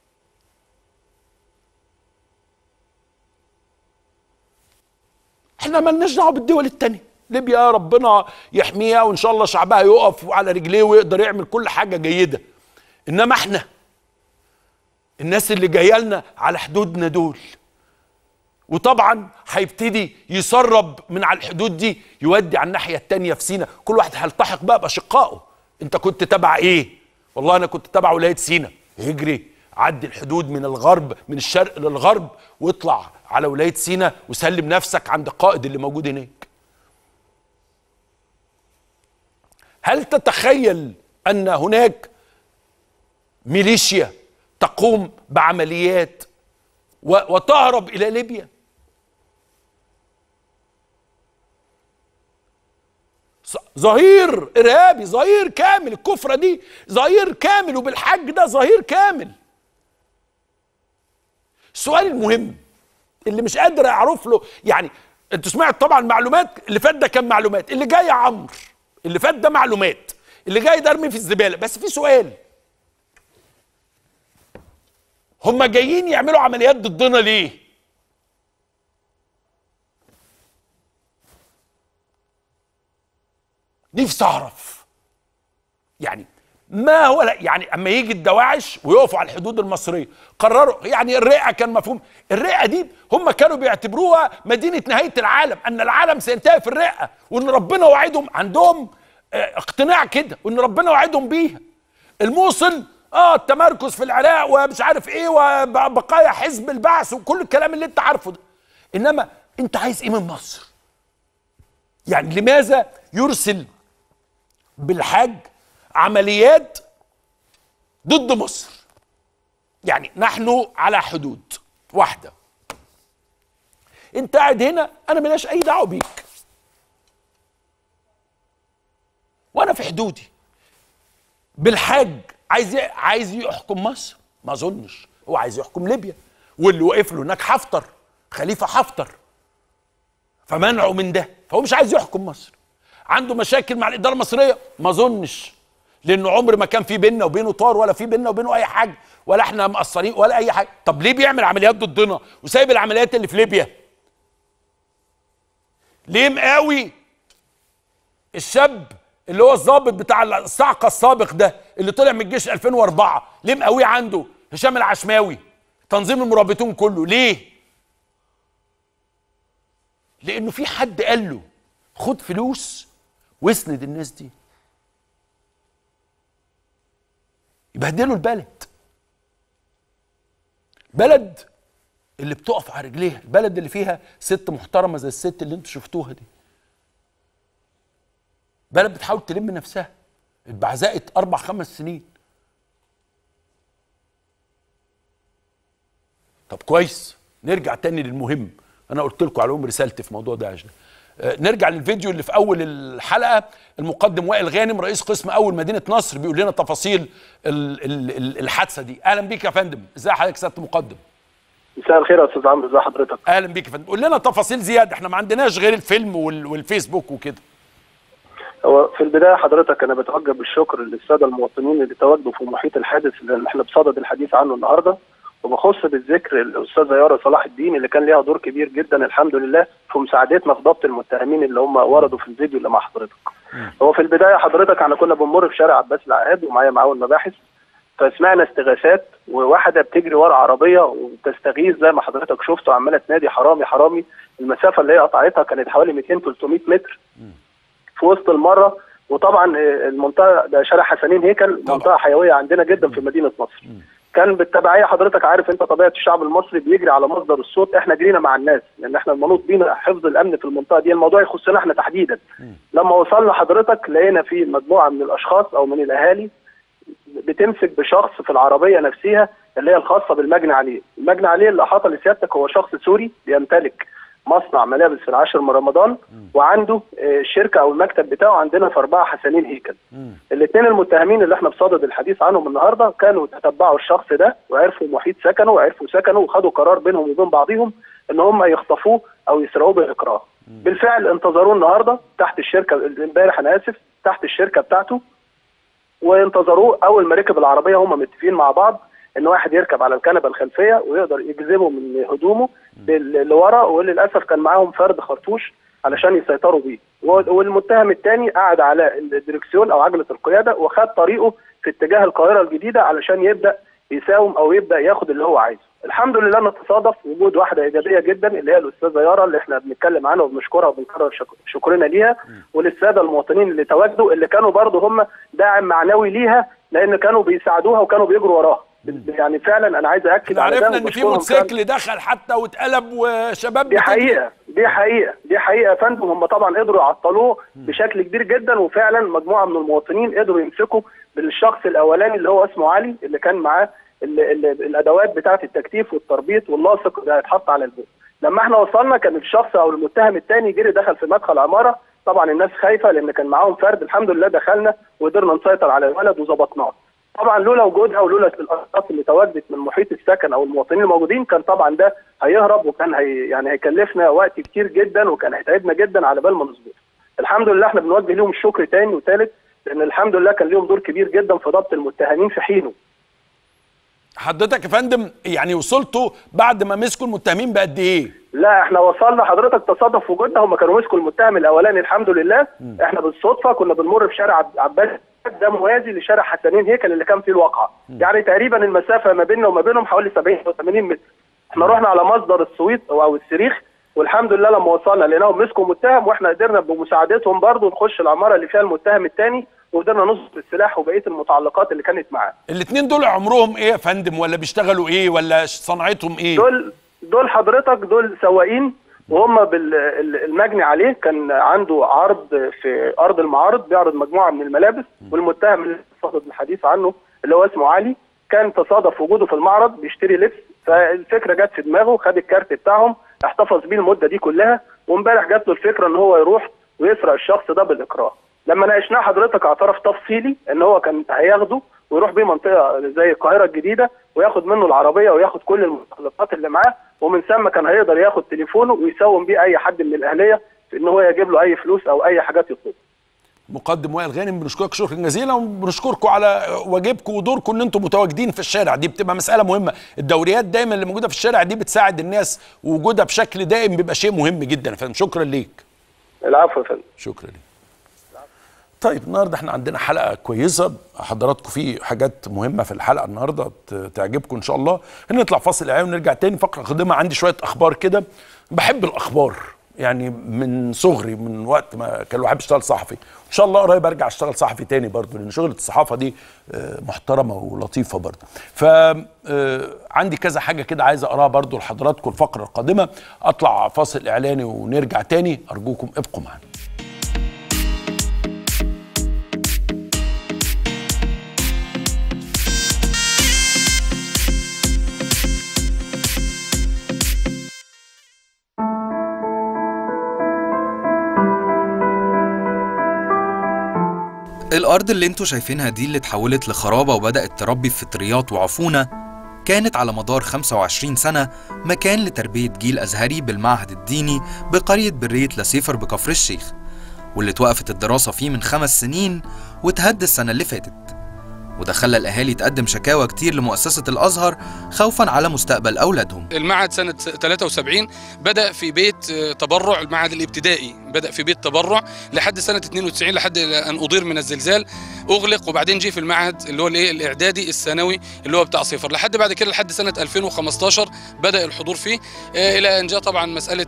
احنا مالناش دعوه بالدول التانيه. ليبيا ربنا يحميها وان شاء الله شعبها يقف على رجليه ويقدر يعمل كل حاجه جيده. انما احنا الناس اللي جايه لنا على حدودنا دول، وطبعا هيبتدي يسرب من على الحدود دي يودي على الناحيه التانيه في سيناء. كل واحد هيلتحق بقى باشقائه. انت كنت تبع ايه؟ والله انا كنت تبع ولايه سيناء. يجري عدي الحدود من الغرب، من الشرق للغرب، واطلع على ولايه سيناء وسلم نفسك عند القائد اللي موجود هناك. هل تتخيل ان هناك ميليشيا تقوم بعمليات وتهرب الى ليبيا؟ ظهير ارهابي، ظهير كامل. الكفره دي ظهير كامل، وبالحج ده ظهير كامل. السؤال المهم، اللي مش قادر اعرف له. يعني انتوا سمعت طبعا معلومات، اللي فات ده كان معلومات، اللي جاي يا عمرو اللي فات ده معلومات، اللي جاي ده ارمي في الزباله. بس في سؤال، هم جايين يعملوا عمليات ضدنا ليه؟ نفسي اعرف. يعني ما هو يعني اما يجي الدواعش ويقفوا على الحدود المصريه قرروا، يعني الرئه كان مفهوم، الرئه دي هم كانوا بيعتبروها مدينه نهايه العالم، ان العالم سينتهي في الرئه، وان ربنا وعدهم، عندهم اقتناع كده وان ربنا وعدهم بيها. الموصل التمركز في العراق ومش عارف ايه وبقايا حزب البعث وكل الكلام اللي انت عارفه ده. انما انت عايز ايه من مصر؟ يعني لماذا يرسل بالحاج عمليات ضد مصر؟ يعني نحن على حدود واحدة، انت قاعد هنا، انا ملاش اي دعوة بيك، وانا في حدودي. بالحاج عايز يحكم مصر؟ ما اظنش. هو عايز يحكم ليبيا، واللي وقف له هناك حفتر، خليفة حفتر، فمنعه من ده، فهو مش عايز يحكم مصر. عنده مشاكل مع الإدارة المصرية؟ ما اظنش، لانه عمر ما كان في بيننا وبينه طار، ولا في بيننا وبينه اي حاجه، ولا احنا مقصرين ولا اي حاجه. طب ليه بيعمل عمليات ضدنا وسايب العمليات اللي في ليبيا؟ ليه مقاوي الشاب اللي هو الضابط بتاع الصعقه السابق ده اللي طلع من الجيش 2004؟ ليه مقاويه عنده هشام العشماوي، تنظيم المرابطون كله؟ ليه؟ لانه في حد قال له خد فلوس واسند الناس دي، يبهدلوا البلد. بلد اللي بتقف على رجليها، البلد اللي فيها ست محترمه زي الست اللي انتوا شفتوها دي، بلد بتحاول تلم نفسها، اتبعزقت 4-5 سنين. طب كويس، نرجع تاني للمهم. انا قلت لكم على رسالتي في موضوع داعش ده. نرجع للفيديو اللي في اول الحلقه. المقدم وائل غانم رئيس قسم اول مدينه نصر بيقول لنا تفاصيل الحادثه دي. اهلا بيك يا فندم. ازي حضرتك يا سياده المقدم؟
مساء الخير يا استاذ عمرو، ازي حضرتك؟
اهلا بيك يا فندم. قول لنا تفاصيل زياده، احنا ما عندناش غير الفيلم والفيسبوك وكده.
هو في البدايه حضرتك انا بتوجه بالشكر للساده المواطنين اللي تواجدوا في محيط الحادث اللي احنا بصدد الحديث عنه النهارده، وبخص بالذكر الاستاذه يارا صلاح الدين اللي كان ليها دور كبير جدا الحمد لله في مساعدتنا في ضبط المتهمين اللي هم وردوا في الفيديو اللي مع حضرتك. هو في البدايه حضرتك احنا كنا بنمر في شارع عباس العقاد ومعايا معاون مباحث، فسمعنا استغاثات وواحده بتجري ورا عربيه وبتستغيث زي ما حضرتك شفت وعماله تنادي حرامي حرامي. المسافه اللي هي قطعتها كانت حوالي 200-300 متر في وسط المره. وطبعا المنطقه ده شارع حسنين هيكل، منطقه حيويه عندنا جدا في مدينه نصر. كان بالتبعيه حضرتك عارف انت طبيعه الشعب المصري بيجري على مصدر الصوت، احنا جرينا مع الناس لان احنا المنوط بينا حفظ الامن في المنطقه دي، الموضوع يخصنا احنا تحديدا. لما وصلنا حضرتك لقينا في مجموعه من الاشخاص او من الاهالي بتمسك بشخص في العربيه نفسها اللي هي الخاصه بالمجني عليه. المجني عليه اللي احاط لسيادتك هو شخص سوري بيمتلك مصنع ملابس في العاشر من رمضان، وعنده الشركه او المكتب بتاعه عندنا في 4 حسنين هيكل. الاثنين المتهمين اللي احنا بصدد الحديث عنهم النهارده كانوا تتبعوا الشخص ده وعرفوا محيط سكنه وعرفوا سكنه وخدوا قرار بينهم وبين بعضهم ان هم يخطفوه او يسرقوه بالاكراه. بالفعل انتظروه النهارده تحت الشركه، امبارح انا اسف، تحت الشركه بتاعته، وانتظروه. اول ما ركب العربيه هم متفقين مع بعض ان واحد يركب على الكنبه الخلفيه ويقدر يجذبه من هدومه لورا، وللاسف كان معاهم فرد خرطوش علشان يسيطروا بيه. والمتهم الثاني قعد على الدركسيون او عجله القياده وخد طريقه في اتجاه القاهره الجديده علشان يبدا يساوم او يبدا ياخد اللي هو عايزه. الحمد لله نتصادف وجود واحده ايجابيه جدا اللي هي الاستاذه يارا اللي احنا بنتكلم عنها وبنشكرها وبنكرر شكرنا ليها، وللساده المواطنين اللي تواجدوا اللي كانوا برضه هم داعم معنوي ليها لان كانوا بيساعدوها وكانوا بيجروا وراها. يعني فعلا انا عايز اكد على ده.
عرفنا ان في موتوسيكل دخل حتى واتقلب وشباب
دي حقيقه يا فندم. هم طبعا قدروا يعطلوه بشكل كبير جدا، وفعلا مجموعه من المواطنين قدروا يمسكوا بالشخص الاولاني اللي هو اسمه علي اللي كان معاه الادوات بتاعه التكتيف والتربيط واللاصق اللي هيتحط على البوق. لما احنا وصلنا كان الشخص او المتهم الثاني جري دخل في مدخل عماره، طبعا الناس خايفه لان كان معاهم فرد. الحمد لله دخلنا وقدرنا نسيطر على الولد وظبطناه. طبعا لولا وجودها ولولا الاشخاص اللي تواجدت من محيط السكن او المواطنين الموجودين كان طبعا ده هيهرب، وكان يعني هيكلفنا وقت كتير جدا، وكان هيتعبنا جدا على بال ما نظبطه. الحمد لله احنا بنوجه لهم الشكر تاني وثالث، لان الحمد لله كان لهم دور كبير جدا في ضبط المتهمين في حينه.
حضرتك يا فندم يعني وصلتوا بعد ما مسكوا المتهمين بقد ايه؟
لا احنا وصلنا حضرتك تصادف وجودنا، هم كانوا مسكوا المتهم الاولاني الحمد لله. احنا بالصدفه كنا بنمر في شارع عباس ده موازي لشارع حسنين هيكل اللي كان فيه الواقعه، يعني تقريبا المسافه ما بيننا وما بينهم حوالي 70 او 80 متر. احنا رحنا على مصدر الصويت او الصريخ، والحمد لله لما وصلنا لقيناهم مسكوا متهم، واحنا قدرنا بمساعدتهم برضه نخش العماره اللي فيها المتهم الثاني، وقدرنا نصب السلاح وبقيه المتعلقات اللي كانت معاه.
الاثنين دول عمرهم ايه يا فندم، ولا بيشتغلوا ايه، ولا صنعتهم ايه؟
دول حضرتك دول سواقين، وهم المجني عليه كان عنده عرض في ارض المعارض بيعرض مجموعه من الملابس، والمتهم اللي صدد الحديث عنه اللي هو اسمه علي كان تصادف وجوده في المعرض بيشتري لبس، فالفكره جت في دماغه، خد الكارت بتاعهم احتفظ بيه المده دي كلها، وامبارح جات له الفكره ان هو يروح ويسرق الشخص ده بالاكراه. لما ناقشناه حضرتك اعترف تفصيلي ان هو كان هياخده ويروح بيه منطقه زي القاهره الجديده وياخد منه العربيه وياخد كل المتطلبات اللي معاه، ومن ثم كان هيقدر ياخد تليفونه ويساوم بيه اي حد من الاهليه في ان هو يجيب له اي فلوس او اي حاجات يطلبها.
مقدم وائل غانم بنشكرك شكرا جزيلا، وبنشكركم على واجبكم ودوركم ان انتم متواجدين في الشارع. دي بتبقى مساله مهمه، الدوريات دايما اللي موجوده في الشارع دي بتساعد الناس، ووجودها بشكل دائم بيبقى شيء مهم جدا يا فندم. شكرا ليك.
العفو يا فندم.
شكرا ليك. طيب النهارده احنا عندنا حلقه كويسه، حضراتكم في حاجات مهمه في الحلقه النهارده تعجبكم ان شاء الله. هنطلع فاصل اعلاني ونرجع تاني فقره قادمه. عندي شويه اخبار كده، بحب الاخبار يعني من صغري، من وقت ما كان الواحد بيشتغل صحفي. ان شاء الله قريب ارجع اشتغل صحفي تاني برضه، لان شغله الصحافه دي محترمه ولطيفه برضه. ف عندي كذا حاجه كده عايز اقراها برضه لحضراتكم الفقره القادمه. اطلع فاصل اعلاني ونرجع تاني، ارجوكم ابقوا معانا.
الأرض اللي انتوا شايفينها دي اللي اتحولت لخرابة وبدأت تربي فطريات وعفونة، كانت على مدار 25 سنة مكان لتربية جيل أزهري بالمعهد الديني بقرية برية لسيفر بكفر الشيخ، واللي توقفت الدراسة فيه من 5 سنين وتهد السنة اللي فاتت، وده خلى الأهالي تقدم شكاوى كتير لمؤسسة الأزهر خوفاً على مستقبل أولادهم.
المعهد سنة 73 بدأ في بيت تبرع، المعهد الابتدائي بدأ في بيت تبرع لحد سنة 92 لحد أن أضير من الزلزال أغلق، وبعدين جه في المعهد اللي هو الإعدادي الثانوي اللي هو بتاع صفر، لحد بعد كده لحد سنة 2015 بدأ الحضور فيه، إلى أن جاء طبعا مسألة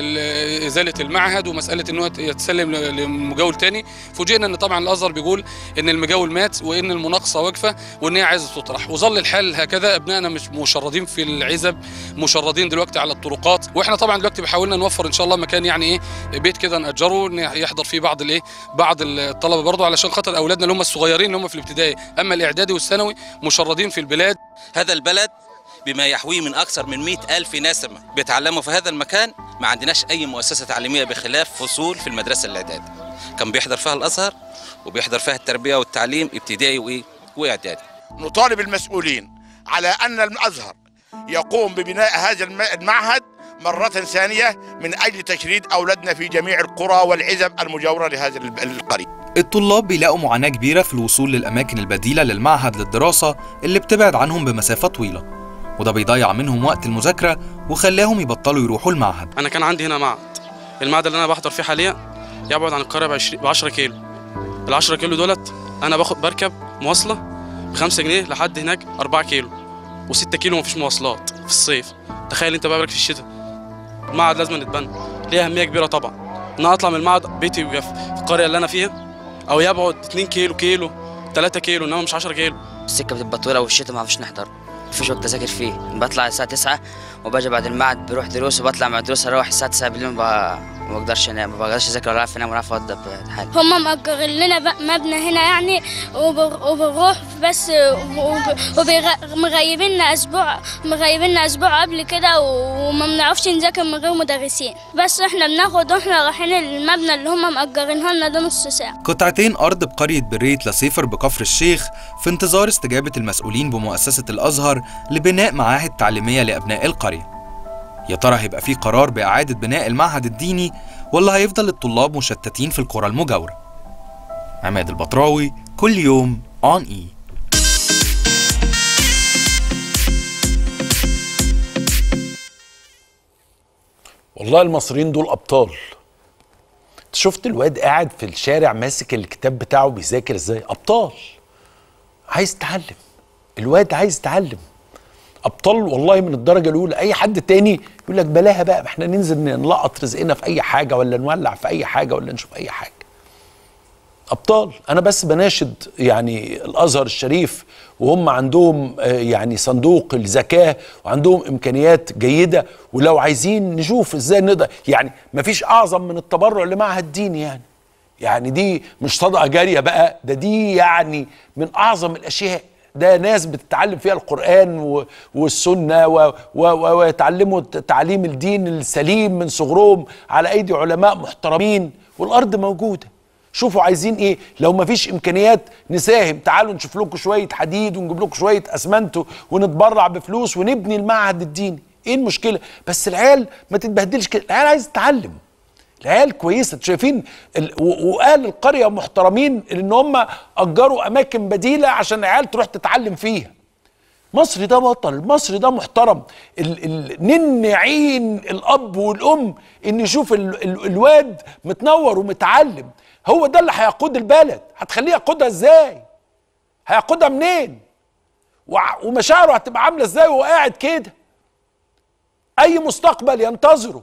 إزالة المعهد ومسألة أنه يتسلم لمجاول تاني. فوجئنا أن طبعا الأزهر بيقول أن المجاول مات وأن المناقصة واقفة وان هي عايزه تطرح، وظل الحال هكذا. ابنائنا مش مشردين في العزب، مشردين دلوقتي على الطرقات، واحنا طبعا دلوقتي بحاولنا نوفر ان شاء الله مكان يعني ايه بيت كده نأجره يحضر فيه بعض الطلبه برضه، علشان خاطر اولادنا اللي هم الصغيرين اللي هم في الابتدائي، اما الاعدادي والثانوي مشردين في البلاد.
هذا البلد بما يحويه من اكثر من 100,000 نسمه بيتعلموا في هذا المكان، ما عندناش اي مؤسسه تعليميه بخلاف فصول في المدرسه الاعدادي كان بيحضر فيها الازهر وبيحضر فيها التربيه والتعليم ابتدائي واعدادي.
نطالب المسؤولين على أن الأزهر يقوم ببناء هذا المعهد مرة ثانية من أجل تشريد أولادنا في جميع القرى والعزب المجاورة لهذا القرية.
الطلاب بيلاقوا معاناة كبيرة في الوصول للأماكن البديلة للمعهد للدراسة اللي بتبعد عنهم بمسافة طويلة، وده بيضيع منهم وقت المذاكرة وخلاهم يبطلوا يروحوا المعهد.
أنا كان عندي هنا معهد، المعهد اللي أنا بحضر فيه حاليا يبعد عن القرية ب 10 كيلو. ال10 كيلو دولت أنا بركب مواصلة ب5 جنيه لحد هناك 4 كيلو، و6 كيلو مفيش مواصلات في الصيف. تخيل انت بقى في الشتاء. المعهد لازم يتبنى، ليه اهميه كبيره طبعا. ان انا اطلع من المعهد بيتي يبقى في القريه اللي انا فيها، او يبعد 2 كيلو 3 كيلو، انما مش 10 كيلو.
السكه بتبقى طويله والشتاء ما فيش نحضر، مفيش وقت اذاكر فيه. بطلع الساعه 9 وباجي بعد المعهد بروح دروس، وبطلع مع الدروس اروح الساعه 9 بالليل ما بقدرش اذاكر ولا اعرف انام ولا اعرف اوضب حاجه.
هم مأجرين لنا مبنى هنا يعني، وبنروح بس مغيبيننا اسبوع قبل كده، وما بنعرفش نذاكر من غير مدرسين، بس احنا بناخد واحنا رايحين المبنى اللي هم مأجرينها لنا ده نص ساعه.
قطعتين ارض بقريه برية لاسيفر بكفر الشيخ في انتظار استجابه المسؤولين بمؤسسه الازهر لبناء معاهد تعليميه لابناء القريه. يا ترى هيبقى في قرار بإعادة بناء المعهد الديني ولا هيفضل الطلاب مشتتين في القرى المجاورة؟ عماد البطراوي، كل يوم on E.
والله المصريين دول أبطال. شفت الواد قاعد في الشارع ماسك الكتاب بتاعه بيذاكر ازاي؟ أبطال. عايز يتعلم. الواد عايز يتعلم. ابطال والله من الدرجه الاولى. اي حد تاني يقول لك بلاها بقى، احنا ننزل نلقط رزقنا في اي حاجه، ولا نولع في اي حاجه، ولا نشوف اي حاجه. ابطال. انا بس بناشد يعني الازهر الشريف، وهم عندهم يعني صندوق الزكاه وعندهم امكانيات جيده، ولو عايزين نشوف ازاي نقدر، يعني مفيش اعظم من التبرع لمعهد ديني. يعني دي مش صدقه جاريه بقى، دي يعني من اعظم الاشياء. ده ناس بتتعلم فيها القرآن والسنة ويتعلموا تعليم الدين السليم من صغرهم على أيدي علماء محترمين، والأرض موجودة. شوفوا عايزين إيه. لو ما فيش إمكانيات نساهم، تعالوا نشوف لكم شوية حديد ونجيب لكم شوية أسمنت ونتبرع بفلوس ونبني المعهد الديني. إيه المشكلة؟ بس العيال ما تتبهدلش كده، العيال عايز تتعلم، العيال كويسه. شايفين واهل القريه محترمين ان هم اجروا اماكن بديله عشان العيال تروح تتعلم فيها. مصر ده بطل، مصر ده محترم. نن عين الاب والام ان يشوف الواد متنور ومتعلم. هو ده اللي هيقود البلد. هتخليه يقودها ازاي؟ هيقودها منين؟ ومشاعره هتبقى عامله ازاي وهو قاعد كده؟ اي مستقبل ينتظره،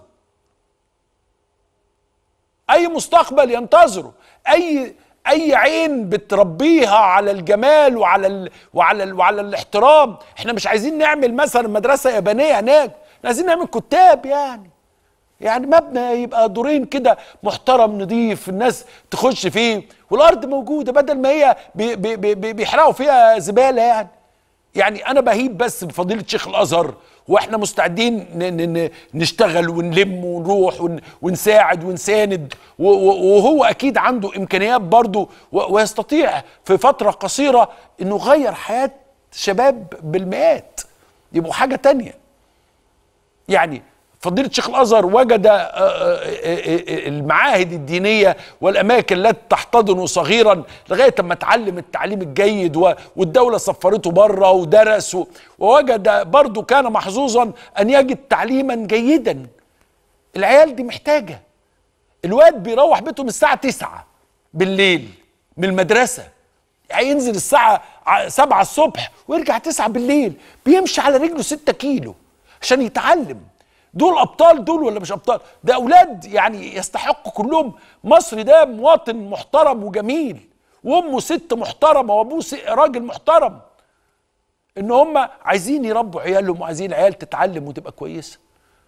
اي مستقبل ينتظره، اي عين بتربيها على الجمال وعلى الاحترام. احنا مش عايزين نعمل مثلا مدرسه يابانيه هناك، احنا عايزين نعمل كتاب، يعني مبنى يبقى دورين كده محترم نظيف، الناس تخش فيه والارض موجوده، بدل ما هي بيحرقوا فيها زباله. يعني انا بهيب بس بفضيله شيخ الازهر، واحنا مستعدين نشتغل ونلم ونروح ونساعد ونساند، وهو اكيد عنده امكانيات برضه ويستطيع في فتره قصيره انه يغير حياه شباب بالمئات يبقوا حاجه تانية. يعني فضيلة شيخ الازهر وجد المعاهد الدينيه والاماكن التي تحتضن صغيرا لغايه ما اتعلم التعليم الجيد، والدوله سفرته بره ودرس، ووجد برضه كان محظوظا ان يجد تعليما جيدا. العيال دي محتاجه. الواد بيروح بيته من الساعه 9 بالليل من المدرسه، يعني ينزل الساعه 7 الصبح ويرجع 9 بالليل، بيمشي على رجله 6 كيلو عشان يتعلم. دول ابطال دول ولا مش ابطال؟ ده اولاد يعني يستحقوا كلهم. مصر ده مواطن محترم وجميل، وامه ست محترمه وابوه راجل محترم، ان هم عايزين يربوا عيالهم وعايزين العيال تتعلم وتبقى كويسه.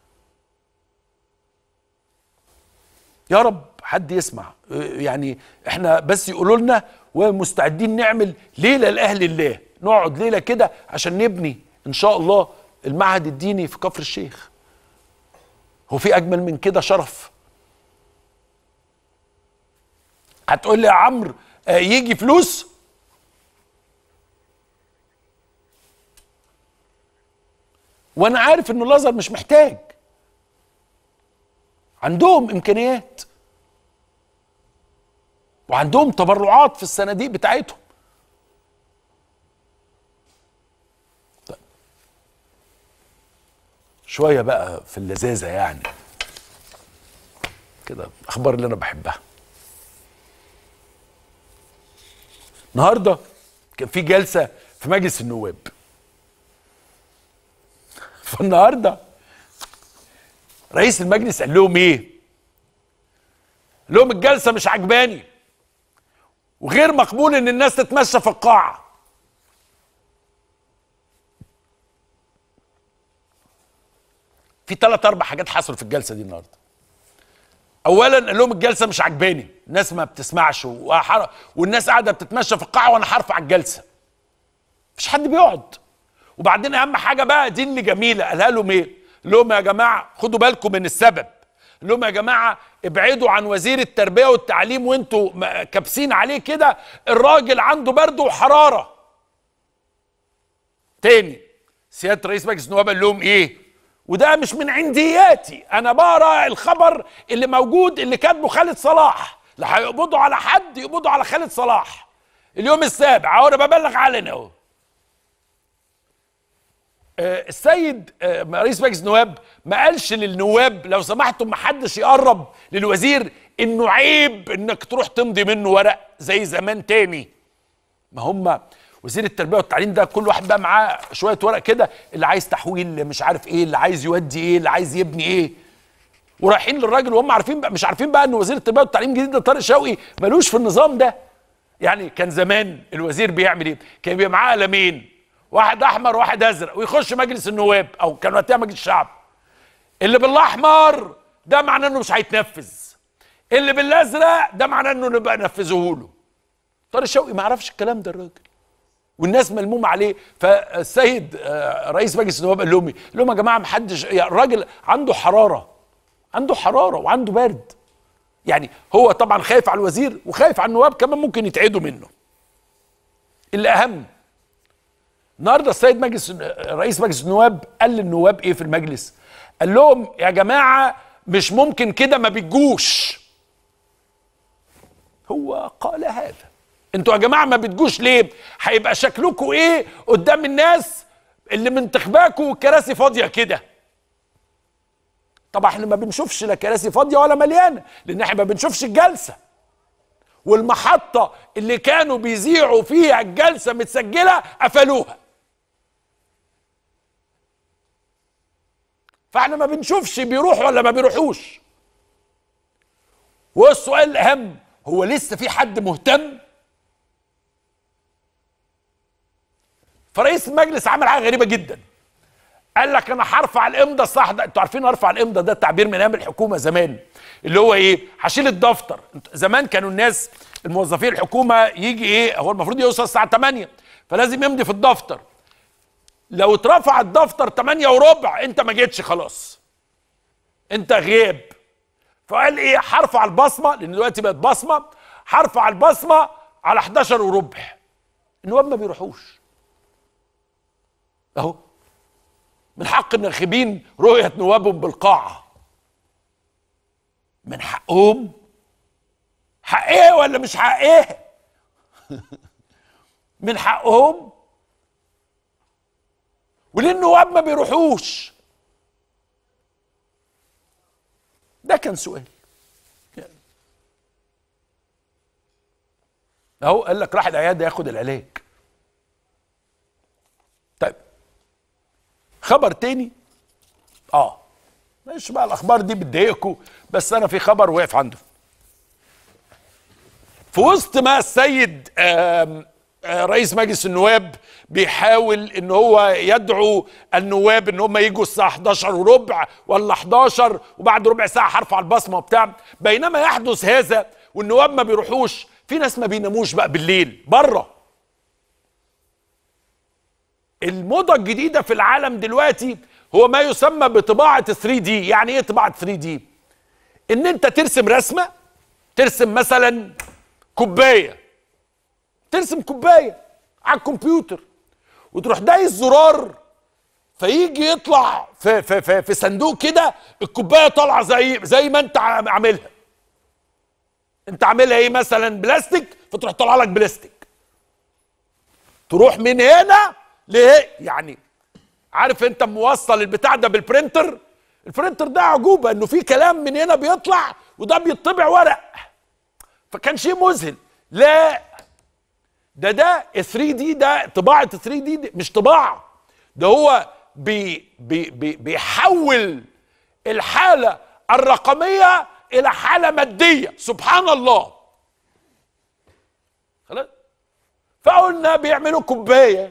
يا رب حد يسمع. يعني احنا بس يقولوا لنا ومستعدين نعمل ليله لاهل الله، نقعد ليله كده عشان نبني ان شاء الله المعهد الديني في كفر الشيخ. هو في اجمل من كده شرف؟ هتقول لي يا عمرو يجي فلوس؟ وانا عارف ان الازهر مش محتاج، عندهم امكانيات وعندهم تبرعات في الصناديق بتاعتهم. طيب شويه بقى في اللذاذه، يعني كده الاخبار اللي انا بحبها. النهارده كان في جلسه في مجلس النواب، فالنهارده رئيس المجلس قال لهم ايه؟ قال لهم الجلسه مش عجباني وغير مقبول ان الناس تتمشى في القاعه. في 3 4 حاجات حصلوا في الجلسه دي النهارده. اولا قال لهم الجلسه مش عجباني، الناس ما بتسمعش والناس قاعده بتتمشى في القاعه وانا هرفع الجلسه. مفيش حد بيقعد. وبعدين اهم حاجه بقى دي اللي جميله، قالها لهم ايه؟ قال لهم يا جماعه خدوا بالكم من السبب. قال لهم يا جماعه ابعدوا عن وزير التربيه والتعليم وانتوا كابسين عليه كده، الراجل عنده برد وحراره. تاني سياده رئيس مجلس النواب قال لهم ايه؟ وده مش من عندياتي، انا بقرا الخبر اللي موجود اللي كاتبه خالد صلاح، لا هيقبضوا على حد يقبضوا على خالد صلاح. اليوم السابع اهو انا ببلغ علنا اهو. السيد رئيس مجلس النواب ما قالش للنواب لو سمحتوا ما حدش يقرب للوزير انه عيب انك تروح تمضي منه ورق زي زمان تاني. ما هم وزير التربيه والتعليم ده كل واحد بقى معاه شويه ورق كده، اللي عايز تحويل، اللي مش عارف ايه، اللي عايز يودي ايه، اللي عايز يبني ايه، ورايحين للراجل وهم عارفين بقى، مش عارفين بقى ان وزير التربيه والتعليم الجديد ده طارق شوقي ملوش في النظام ده. يعني كان زمان الوزير بيعمل ايه؟ كان بيبقى معاه قلمين، واحد احمر وواحد ازرق، ويخش مجلس النواب او كان وقتها مجلس الشعب. اللي بالاحمر ده معناه انه مش هيتنفذ، اللي بالازرق ده معناه انه نبقى ننفذه له. طارق شوقي ما عرفش الكلام ده الراجل، والناس ملمومه عليه. فالسيد رئيس مجلس النواب قال لهم ايه؟ قال لهم يا جماعه محدش، يعني الراجل عنده حراره، عنده حراره وعنده برد. يعني هو طبعا خايف على الوزير وخايف على النواب كمان ممكن يتعدوا منه. اللي اهم النهارده السيد رئيس مجلس النواب قال للنواب ايه في المجلس؟ قال لهم يا جماعه مش ممكن كده، ما بتجوش. هو قال هذا. انتوا يا جماعه ما بتجوش ليه؟ هيبقى شكلكم ايه قدام الناس اللي منتخباكم والكراسي فاضيه كده؟ طبعا احنا ما بنشوفش لا كراسي فاضيه ولا مليانه، لان احنا ما بنشوفش الجلسه. والمحطه اللي كانوا بيذيعوا فيها الجلسه متسجله قفلوها. فاحنا ما بنشوفش بيروحوا ولا ما بيروحوش. والسؤال الاهم، هو لسه في حد مهتم؟ فرئيس المجلس عمل حاجه غريبه جدا، قال لك انا هرفع الامضه الصح ده. انتوا عارفين ارفع الامضه ده تعبير من ايام الحكومه زمان، اللي هو ايه؟ هشيل الدفتر. زمان كانوا الناس الموظفين الحكومه يجي ايه، هو المفروض يوصل الساعه 8 فلازم يمضي في الدفتر. لو اترفع الدفتر 8 وربع انت ما جيتش خلاص، انت غياب. فقال ايه؟ هرفع البصمه، لان دلوقتي بقت بصمه، هرفع البصمه على 11 وربع. النواب ما بيروحوش اهو. من حق الناخبين رؤيه نوابهم بالقاعه. من حقهم. حق ايه ولا مش حق ايه؟ من حقهم. وليه النواب ما بيروحوش؟ ده كان سؤال. اهو قال لك راح العياده ياخد العلاج. طيب خبر تاني، مش بقى الاخبار دي بتضايقكم، بس انا في خبر واقف عنده. في وسط ما السيد رئيس مجلس النواب بيحاول ان هو يدعو النواب ان هم يجوا الساعه 11 وربع ولا 11 وبعد ربع ساعه هرفع البصمه وبتاع، بينما يحدث هذا والنواب ما بيروحوش، في ناس ما بيناموش بقى بالليل بره. الموضه الجديده في العالم دلوقتي هو ما يسمى بطباعه 3D. يعني ايه طباعه 3D؟ ان انت ترسم رسمه، ترسم مثلا كوبايه، ترسم كوبايه على الكمبيوتر وتروح دايس زرار فيجي يطلع في صندوق كده الكوبايه طالعه زي ما انت عاملها. انت عاملها ايه مثلا؟ بلاستيك، فتروح طالعه لك بلاستيك. تروح من هنا ليه؟ يعني عارف انت موصل البتاع ده بالبرينتر، البرينتر ده عجوبه انه في كلام من هنا بيطلع وده بيطبع ورق، فكان شيء مذهل. لا، ده 3D، ده طباعه 3D دي مش طباعه، ده هو بيحول الحاله الرقميه الى حاله ماديه. سبحان الله. خلاص. فقلنا بيعملوا كوبايه،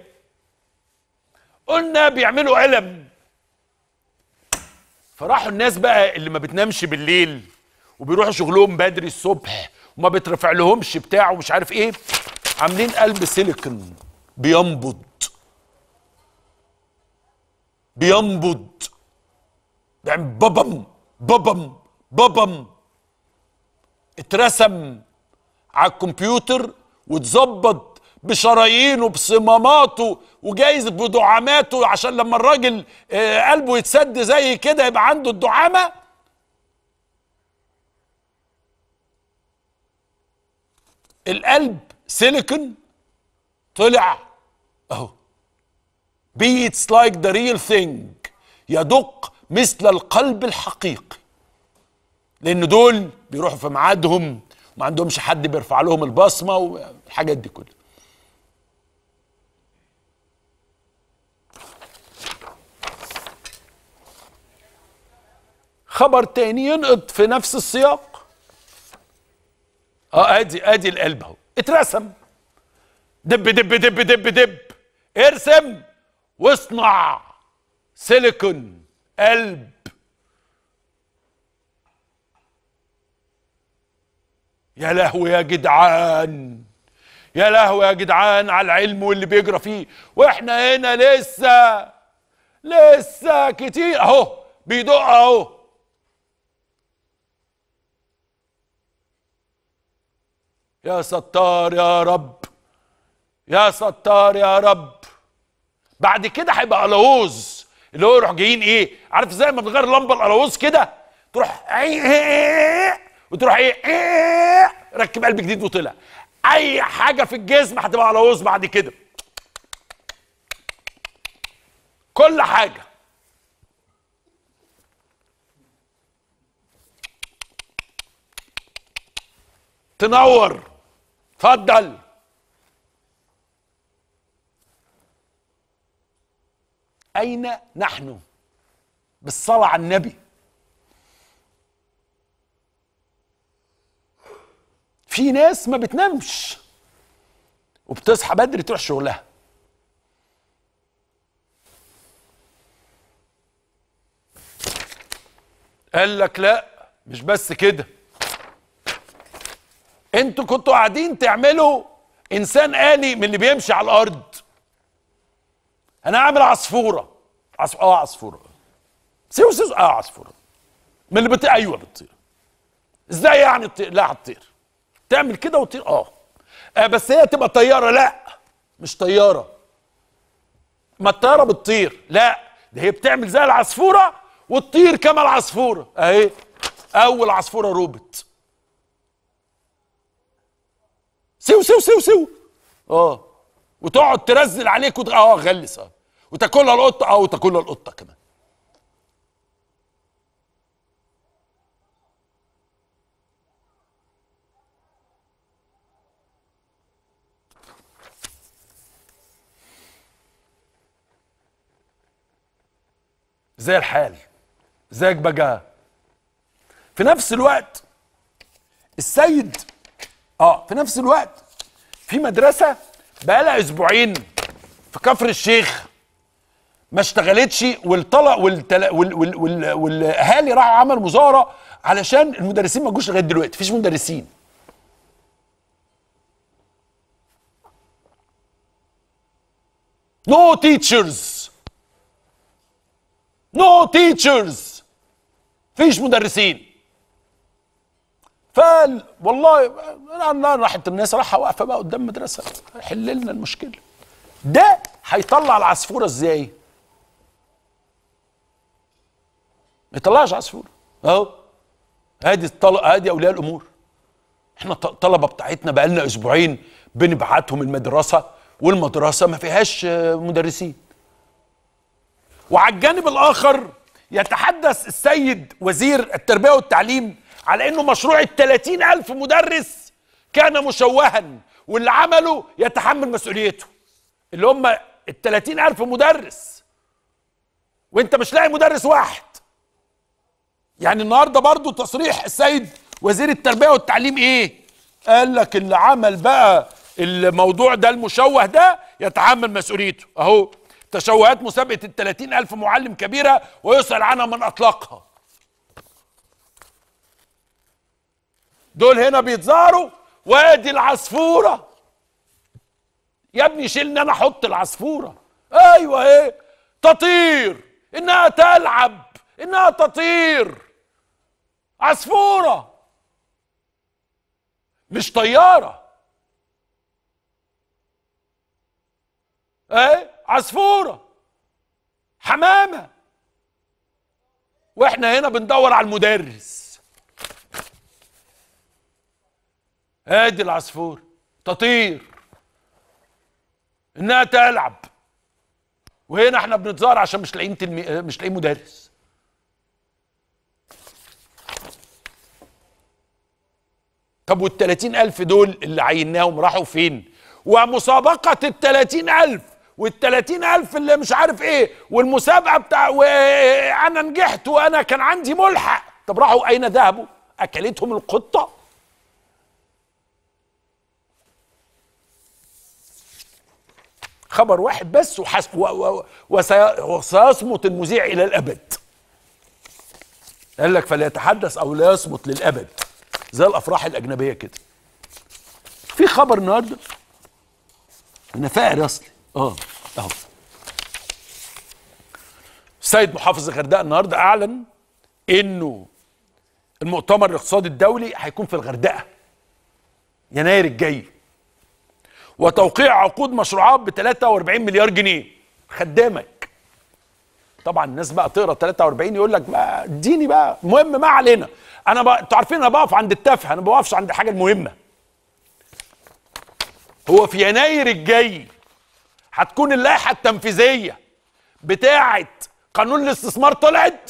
قلنا بيعملوا علم، فراحوا الناس بقى اللي ما بتنامش بالليل وبيروحوا شغلهم بدري الصبح وما بيترفع لهمش بتاع ومش عارف ايه، عاملين قلب سيليكون بينبض يعني ببم ببم ببم، اترسم على الكمبيوتر واتظبط بشرايينه بصماماته وجايز بدعاماته عشان لما الراجل قلبه يتسد زي كده يبقى عنده الدعامه. القلب سيليكون طلع اهو beats like the real thing، يدق مثل القلب الحقيقي، لان دول بيروحوا في ميعادهم وما عندهمش حد بيرفع لهم البصمه والحاجات دي كلها. خبر تاني ينقض في نفس السياق. ادي القلب اهو اترسم، دب دب دب دب دب، ارسم واصنع سيليكون قلب. يا لهوي يا جدعان، يا لهوي يا جدعان على العلم واللي بيجرى فيه، واحنا هنا لسه كتير اهو بيدق اهو. يا ستار يا رب، يا ستار يا رب. بعد كده هيبقى قلاووز، اللي هو يروح جايين ايه، عارف زي ما بتغير لمبه القلاووز كده، تروح وتروح ايه ركب قلب جديد وطلع. اي حاجه في الجسم هتبقى قلاووز بعد كده، كل حاجه. تنور، اتفضل. أين نحن بالصلاة على النبي؟ في ناس ما بتنامش وبتصحى بدري تروح شغلها. قال لك لا مش بس كده، انتوا كنتوا قاعدين تعملوا انسان آلي من اللي بيمشي على الارض. انا اعمل عصفوره عصفوره سيو عصفوره من اللي بتطير. ايوه بتطير. ازاي يعني تطير؟ لا هتطير، تعمل كده وتطير. بس هي تبقى طياره؟ لا مش طياره، ما الطياره بتطير، لا ده هي بتعمل زي العصفوره وتطير كما العصفوره اهي. اول عصفوره روبت سيو وتقعد ترزل عليك غلس وتاكلها القطه وتاكلها القطه كمان. زي الحال زيك بقى. في نفس الوقت السيد في نفس الوقت في مدرسه بقالها اسبوعين في كفر الشيخ ما اشتغلتش، والاهالي راحوا عملوا مظاهره علشان المدرسين ما جوش لغايه دلوقتي. مفيش مدرسين. No teachers. No teachers. مفيش مدرسين. والله انا راحت الناس رايحه واقفه بقى قدام مدرسه حل لنا المشكله. ده هيطلع العصفوره ازاي؟ ما يطلعش عصفوره اهو. ادي اولياء الامور. احنا الطلبه بتاعتنا بقى لنا اسبوعين بنبعتهم المدرسه والمدرسه ما فيهاش مدرسين. وعلى الجانب الاخر يتحدث السيد وزير التربيه والتعليم على انه مشروع 30,000 مدرس كان مشوها، واللي عمله يتحمل مسؤوليته. اللي هم 30,000 مدرس وانت مش لاقي مدرس واحد. يعني النهارده برضو تصريح السيد وزير التربيه والتعليم ايه؟ قال لك اللي عمل بقى الموضوع ده المشوه ده يتحمل مسؤوليته. اهو تشوهات مسابقه 30,000 معلم كبيره ويسأل عنها من اطلقها. دول هنا بيتزاروا، وادي العصفوره. يا ابني شيلني انا احط العصفوره. ايوه ايه، تطير، انها تلعب، انها تطير، عصفوره مش طياره. ايه، عصفوره، حمامه. واحنا هنا بندور على المدرس. ادي العصفور تطير، انها تلعب، وهنا احنا بنتظاهر عشان مش لاقيين مدرس. طب وال30,000 دول اللي عيناهم راحوا فين؟ ومسابقة ال30,000 وال30,000 اللي مش عارف ايه، والمسابقة بتاع وانا نجحت وانا كان عندي ملحق، طب راحوا اين ذهبوا؟ اكلتهم القطة؟ خبر واحد بس وسيصمت المذيع الى الابد. قال لك فليتحدث او لا يصمت للابد، زي الافراح الاجنبيه كده. في خبر النهارده انا فاقر اصلي اهو. السيد محافظ الغردقه النهارده اعلن انه المؤتمر الاقتصادي الدولي هيكون في الغردقه يناير الجاي، وتوقيع عقود مشروعات ب 43 مليار جنيه. خدامك طبعا. الناس بقى تقرا 43 يقول لك بقى اديني بقى، المهم ما علينا. انا بقى انتوا عارفين انا بقف عند التافهه، انا ما بقفش عند الحاجه المهمه. هو في يناير الجاي هتكون اللائحه التنفيذيه بتاعه قانون الاستثمار طلعت.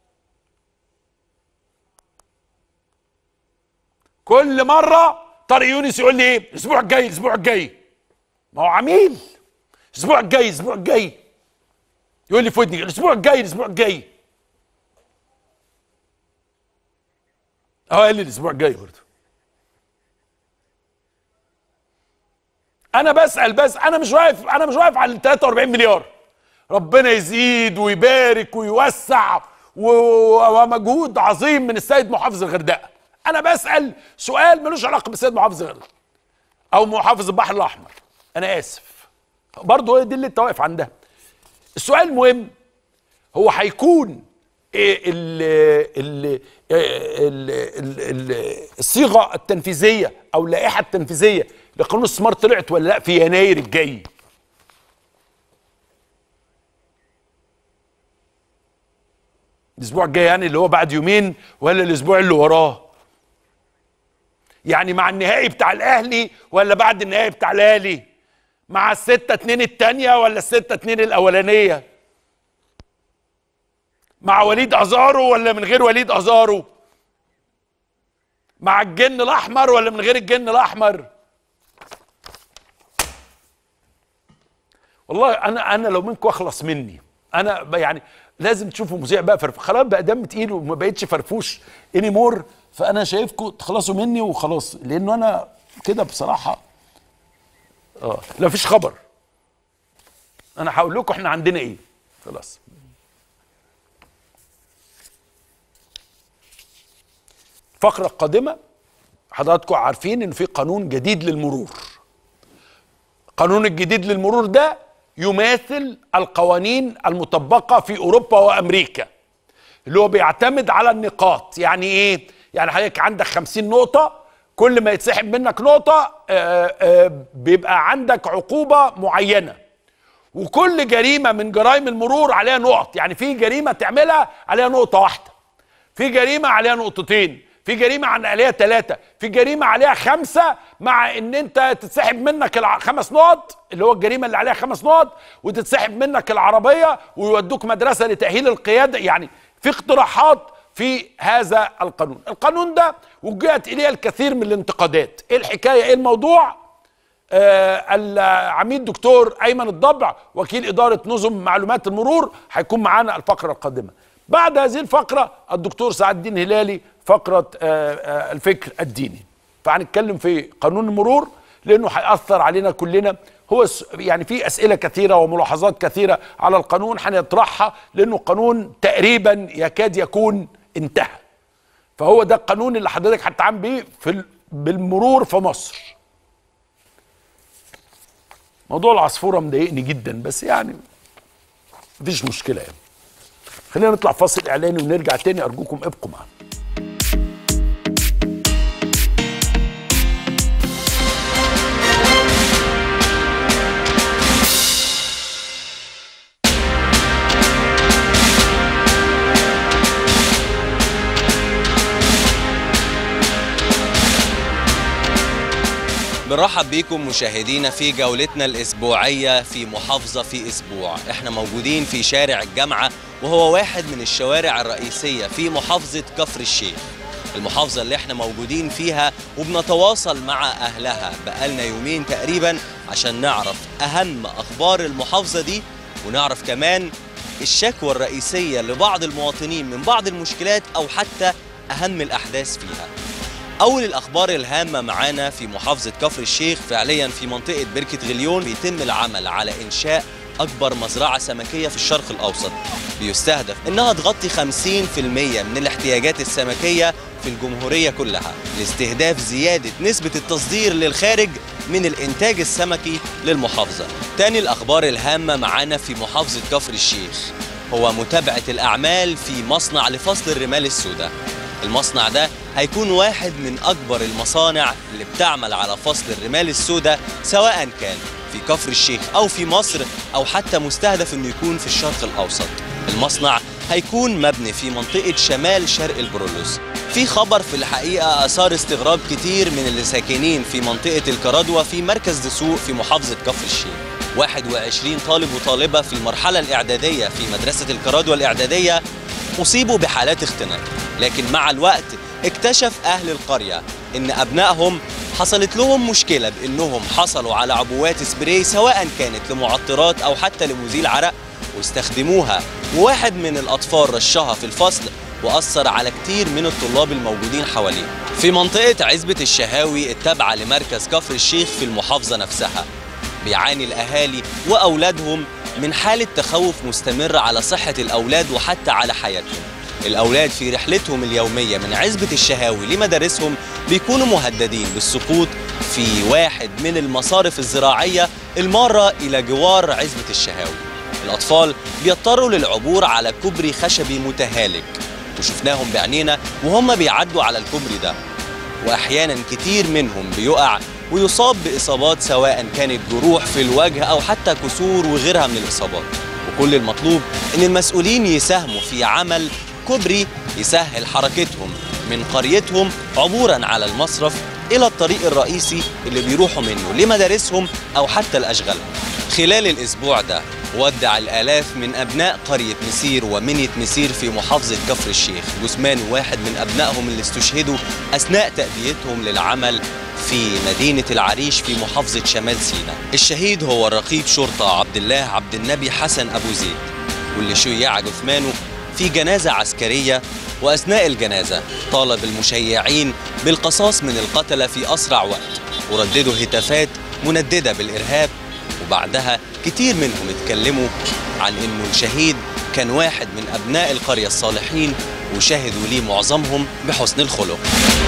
كل مره طارق يونس يقول لي ايه؟ الاسبوع الجاي، الاسبوع الجاي. ما هو عميل. الاسبوع الجاي، الاسبوع الجاي. يقول لي في ودني الاسبوع الجاي، الاسبوع الجاي. قال لي الاسبوع الجاي برضه. انا بسأل بس، انا مش واقف على ال 43 مليار. ربنا يزيد ويبارك ويوسع ومجهود عظيم من السيد محافظ الغردقه. انا بسأل سؤال ملوش علاقه بالسيد محافظ الغردقه او محافظ البحر الاحمر. انا اسف برضه، هي دي اللي انت واقف عندها. السؤال المهم هو هيكون الصيغه التنفيذيه او اللائحه التنفيذيه لقانون الاستثمار طلعت ولا لا في يناير الجاي؟ الاسبوع الجاي يعني اللي هو بعد يومين، ولا الاسبوع اللي وراه؟ يعني مع النهائي بتاع الاهلي ولا بعد النهائي بتاع الاهلي؟ مع ال6-2 الثانيه ولا ال6-2 الاولانيه؟ مع وليد ازارو ولا من غير وليد ازارو؟ مع الجن الاحمر ولا من غير الجن الاحمر؟ والله انا لو منكم اخلص مني. انا يعني لازم تشوفوا مذيع بقى خلاص بقى دم تقيل وما بقتش فرفوش اني مور، فانا شايفكم تخلصوا مني وخلاص، لانه انا كده بصراحه لا فيش خبر. انا هقول لكم احنا عندنا ايه. خلاص. الفقره القادمه حضراتكم عارفين ان في قانون جديد للمرور. القانون الجديد للمرور ده يماثل القوانين المطبقه في اوروبا وامريكا، اللي هو بيعتمد على النقاط. يعني ايه؟ يعني حضرتك عندك 50 نقطه، كل ما يتسحب منك نقطه بيبقى عندك عقوبه معينه، وكل جريمه من جرائم المرور عليها نقط. يعني في جريمه تعملها عليها نقطه واحده، في جريمه عليها نقطتين، في جريمه عليها 3، في جريمه عليها 5، مع ان انت تتسحب منك 5 نقط اللي هو الجريمه اللي عليها 5 نقط، وتتسحب منك العربيه ويودوك مدرسه لتاهيل القياده. يعني في اقتراحات في هذا القانون. القانون ده وجهت اليه الكثير من الانتقادات. ايه الحكايه؟ ايه الموضوع؟ العميد دكتور ايمن الضبع وكيل اداره نظم معلومات المرور هيكون معانا الفقره القادمه. بعد هذه الفقره الدكتور سعد الدين هلالي فقره الفكر الديني. فهنتكلم في قانون المرور لانه هيأثر علينا كلنا. هو يعني في اسئله كثيره وملاحظات كثيره على القانون هنطرحها، لانه قانون تقريبا يكاد يكون انتهى. فهو ده القانون اللي حضرتك هتتعامل بيه بالمرور في مصر. موضوع العصفوره مضايقني جدا، بس يعني مفيش مشكله يعني. خلينا نطلع فاصل اعلاني ونرجع تاني، ارجوكم ابقوا معانا.
بنرحب بيكم مشاهدينا في جولتنا الأسبوعية في محافظة في أسبوع. احنا موجودين في شارع الجامعة، وهو واحد من الشوارع الرئيسية في محافظة كفر الشيخ، المحافظة اللي احنا موجودين فيها وبنتواصل مع أهلها بقالنا يومين تقريبا عشان نعرف أهم أخبار المحافظة دي، ونعرف كمان الشكوى الرئيسية لبعض المواطنين من بعض المشكلات أو حتى أهم الأحداث فيها. أول الأخبار الهامة معانا في محافظة كفر الشيخ، فعليا في منطقة بركة غليون بيتم العمل على إنشاء أكبر مزرعة سمكية في الشرق الأوسط، بيستهدف إنها تغطي 50% من الاحتياجات السمكية في الجمهورية كلها، لاستهداف زيادة نسبة التصدير للخارج من الإنتاج السمكي للمحافظة. تاني الأخبار الهامة معانا في محافظة كفر الشيخ هو متابعة الأعمال في مصنع لفصل الرمال السوداء. المصنع ده هيكون واحد من أكبر المصانع اللي بتعمل على فصل الرمال السوداء، سواء كان في كفر الشيخ أو في مصر أو حتى مستهدف إنه يكون في الشرق الأوسط. المصنع هيكون مبني في منطقة شمال شرق البرولوس. في خبر في الحقيقة أثار استغراب كتير من اللي ساكنين في منطقة الكرادوة في مركز دسوق في محافظة كفر الشيخ. 21 طالب وطالبة في المرحلة الإعدادية في مدرسة الكرادوة الإعدادية أصيبوا بحالات اختناق، لكن مع الوقت اكتشف أهل القرية إن أبنائهم حصلت لهم مشكلة بإنهم حصلوا على عبوات سبراي، سواء كانت لمعطرات أو حتى لمزيل عرق، واستخدموها، وواحد من الأطفال رشها في الفصل وأثر على كتير من الطلاب الموجودين حواليه. في منطقة عزبة الشهاوي التابعة لمركز كفر الشيخ في المحافظة نفسها، بيعاني الأهالي وأولادهم من حالة تخوف مستمر على صحة الأولاد وحتى على حياتهم. الأولاد في رحلتهم اليومية من عزبة الشهاوي لمدارسهم بيكونوا مهددين بالسقوط في واحد من المصارف الزراعية المارة إلى جوار عزبة الشهاوي. الأطفال بيضطروا للعبور على كوبري خشبي متهالك، وشفناهم بعينينا وهم بيعدوا على الكوبري ده، وأحيانا كتير منهم بيقع ويصاب بإصابات، سواء كانت جروح في الوجه أو حتى كسور وغيرها من الإصابات. وكل المطلوب إن المسؤولين يساهموا في عمل كوبري يسهل حركتهم من قريتهم عبورا على المصرف إلى الطريق الرئيسي اللي بيروحوا منه لمدارسهم أو حتى لأشغالهم. خلال الأسبوع ده ودع الآلاف من أبناء قرية مسير ومنية مسير في محافظة كفر الشيخ جثمان واحد من أبنائهم اللي استشهدوا أثناء تأديتهم للعمل في مدينة العريش في محافظة شمال سيناء. الشهيد هو رقيب شرطة عبد الله عبد النبي حسن أبو زيد، واللي شيع جثمانه في جنازة عسكرية، وأثناء الجنازة طالب المشيعين بالقصاص من القتلة في أسرع وقت، ورددوا هتافات منددة بالإرهاب. وبعدها كتير منهم اتكلموا عن إنه الشهيد كان واحد من أبناء القرية الصالحين، وشهدوا ليه معظمهم بحسن الخلق.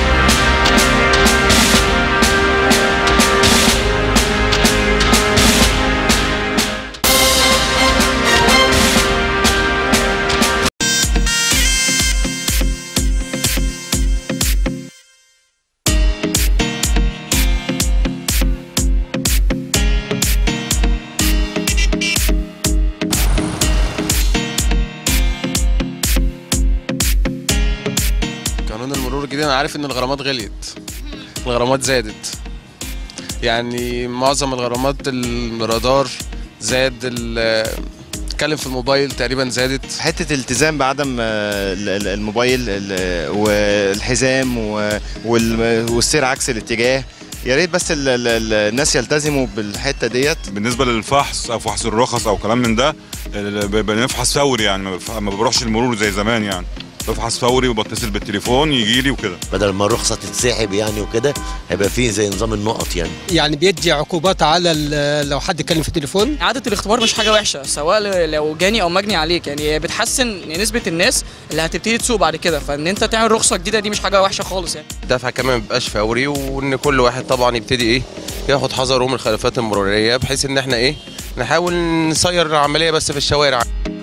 انا عارف ان الغرامات غليت، الغرامات زادت، يعني معظم الغرامات الرادار زاد، اتكلم في الموبايل تقريبا زادت.
حته الالتزام بعدم الموبايل والحزام والسير عكس الاتجاه، يا ريت بس الناس يلتزموا بالحته ديت.
بالنسبه للفحص او فحص الرخص او كلام من ده، بنفحص فوري، يعني ما بروحش المرور زي زمان يعني. بفحص فوري وبتصل بالتليفون يجي لي وكده.
بدل ما الرخصه تتسحب يعني وكده هيبقى فيه زي نظام النقط يعني
بيدي عقوبات على لو حد اتكلم في التليفون.
عادة الاختبار مش حاجه وحشه، سواء لو جاني او مجني عليك، يعني بتحسن نسبه الناس اللي هتبتدي تسوق بعد كده، فان انت تعمل رخصه جديده دي مش حاجه وحشه خالص يعني.
الدفع كمان ما بيبقاش فوري، وان كل واحد طبعا يبتدي ياخد حذره من الخلافات المروريه، بحيث ان احنا نحاول نسير العمليه بس في الشوارع.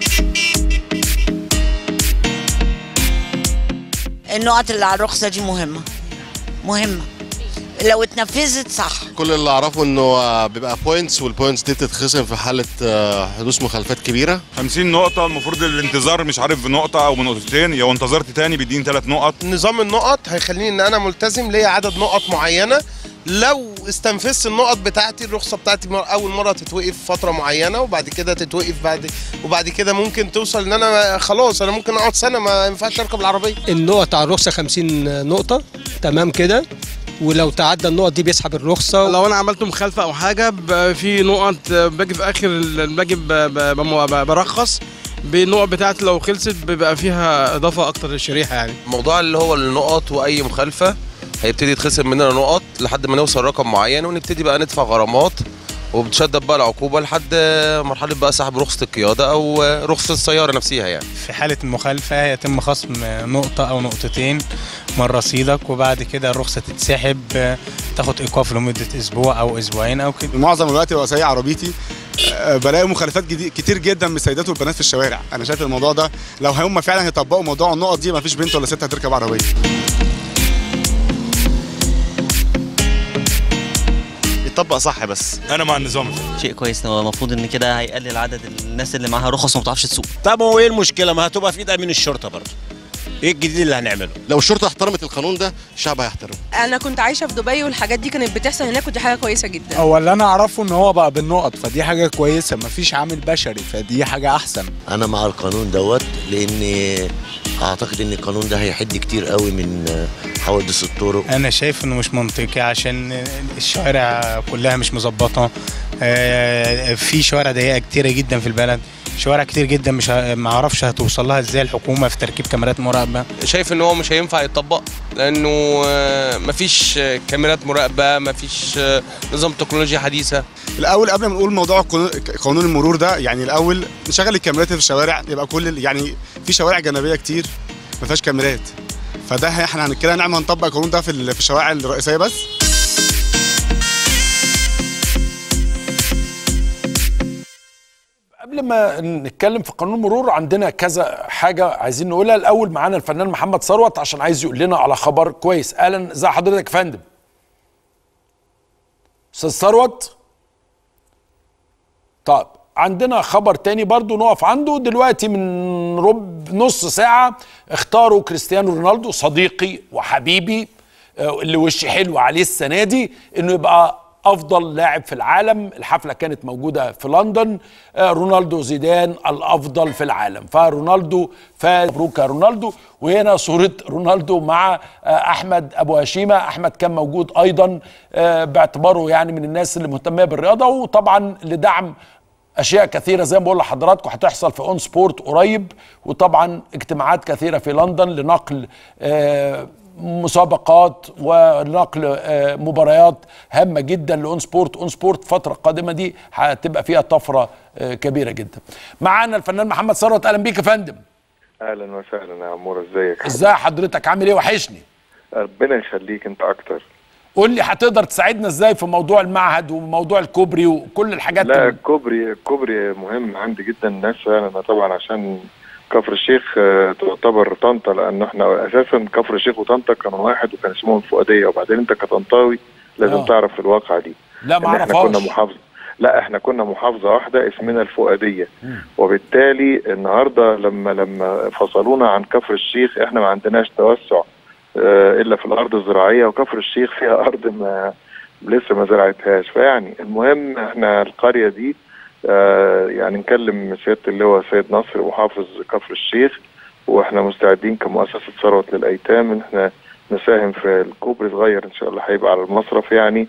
النقط اللي على الرخصه دي مهمه لو اتنفذت صح.
كل اللي اعرفه انه بيبقى بوينتس، والبوينتس دي بتتخصم في حاله حدوث مخالفات كبيره.
50 نقطه، المفروض الانتظار مش عارف نقطه او نقطتين، لو انتظرت تاني بيديني 3 نقط.
نظام النقط هيخليني ان انا ملتزم ليا عدد نقط معينه، لو استنفذت النقط بتاعتي الرخصه بتاعتي اول مره تتوقف فتره معينه، وبعد كده تتوقف وبعد كده ممكن توصل ان انا خلاص انا ممكن اقعد سنه ما ينفعش اركب العربيه.
النقط على الرخصه 50 نقطه تمام كده، ولو تعدى النقط دي بيسحب الرخصه.
لو انا عملت مخالفه او حاجه في نقط باجي في اخر برخص بالنقط بتاعتي، لو خلصت بيبقى فيها اضافه اكتر للشريحه يعني.
الموضوع اللي هو النقط واي مخالفه هيبتدي يتخصم مننا نقط لحد ما نوصل رقم معين، ونبتدي بقى ندفع غرامات، وبتشدد بقى العقوبه لحد مرحله بقى سحب رخصه القياده او رخصه السياره نفسها يعني.
في حاله المخالفه يتم خصم نقطه او نقطتين من رصيدك، وبعد كده الرخصه تتسحب، تاخد ايقاف لمده اسبوع او اسبوعين او كده.
معظم الوقت ببقى سايق عربيتي بلاقي مخالفات كتير جدا من السيدات والبنات في الشوارع. انا شايف الموضوع ده لو هم فعلا يطبقوا موضوع النقط دي مفيش بنت ولا ست هتركب عربيه.
يطبق صح، بس
انا مع النظام
شيء كويس. هو المفروض ان كده هيقلل عدد الناس اللي معاها رخص وما بتعرفش تسوق.
طب هو ايه المشكله؟ ما هتبقى في ايد امين الشرطه برضه. ايه الجديد اللي هنعمله؟
لو الشرطه احترمت القانون ده الشعب هيحترمه.
انا كنت عايشه في دبي والحاجات دي كانت بتحصل هناك، ودي حاجه كويسه جدا.
هو اللي انا اعرفه ان هو بقى بالنقط، فدي حاجه كويسه، مفيش عامل بشري، فدي حاجه احسن.
انا مع القانون دوت، لان اعتقد ان القانون ده هيحد كتير قوي من حوادث الطرق.
انا شايف انه مش منطقي عشان الشوارع كلها مش مظبطه. في شوارع ضيقه كتيره جدا في البلد، شوارع كتير جدا مش ما اعرفش هتوصل لها ازاي الحكومه في تركيب كاميرات مراقبه.
شايف ان هو مش هينفع يتطبق، لانه مفيش كاميرات مراقبه، مفيش نظام تكنولوجيا حديثه.
الاول قبل ما نقول موضوع قانون المرور ده، يعني الاول نشغل الكاميرات في الشوارع، يبقى كل يعني في شوارع جانبيه كتير ما فيهاش كاميرات، فده احنا كده نعمل نطبق القانون ده في الشوارع الرئيسيه بس.
قبل ما نتكلم في قانون المرور عندنا كذا حاجة عايزين نقولها. الأول معانا الفنان محمد ثروت عشان عايز يقول لنا على خبر كويس. أهلا، ازي حضرتك يا فندم؟ أستاذ ثروت؟ طيب عندنا خبر تاني برضو نقف عنده. دلوقتي من نص ساعة اختاروا كريستيانو رونالدو صديقي وحبيبي اللي وشي حلو عليه السنة دي انه يبقى افضل لاعب في العالم. الحفله كانت موجوده في لندن. رونالدو زيدان الافضل في العالم، فرونالدو فاز. مبروك يا رونالدو. وهنا صوره رونالدو مع احمد ابو هشيمه. احمد كان موجود ايضا باعتباره يعني من الناس اللي مهتمه بالرياضه، وطبعا لدعم اشياء كثيره زي ما بقول لحضراتكم هتحصل في اون سبورت قريب، وطبعا اجتماعات كثيره في لندن لنقل مسابقات ونقل مباريات هامه جدا لاون سبورت. اون سبورت الفتره القادمه دي هتبقى فيها طفره كبيره جدا. معانا الفنان محمد ثروت. اهلا بيك يا فندم.
اهلا وسهلا يا عمور، ازيك؟
ازاي حضرتك؟ عامل ايه؟ وحشني.
ربنا يخليك، انت اكتر.
قول لي هتقدر تساعدنا ازاي في موضوع المعهد وموضوع الكوبري وكل الحاجات؟
لا الكوبري مهم عندي جدا. الناس انا طبعا عشان كفر الشيخ تعتبر طنطا، لان احنا اساسا كفر الشيخ وطنطا كانوا واحد وكان اسمهم الفؤاديه، وبعدين انت كطنطاوي لازم تعرف الواقعه دي.
لا ما
احنا كنا محافظه، لا احنا كنا محافظه واحده اسمنا الفؤاديه، وبالتالي النهارده لما فصلونا عن كفر الشيخ احنا ما عندناش توسع الا في الارض الزراعيه، وكفر الشيخ فيها ارض لسه ما زرعتهاش. فيعني المهم احنا القريه دي يعني نكلم سياده اللواء سيد نصر محافظ كفر الشيخ، واحنا مستعدين كمؤسسه ثروت للايتام ان احنا نساهم في الكوبري صغير ان شاء الله هيبقى على المصرف يعني،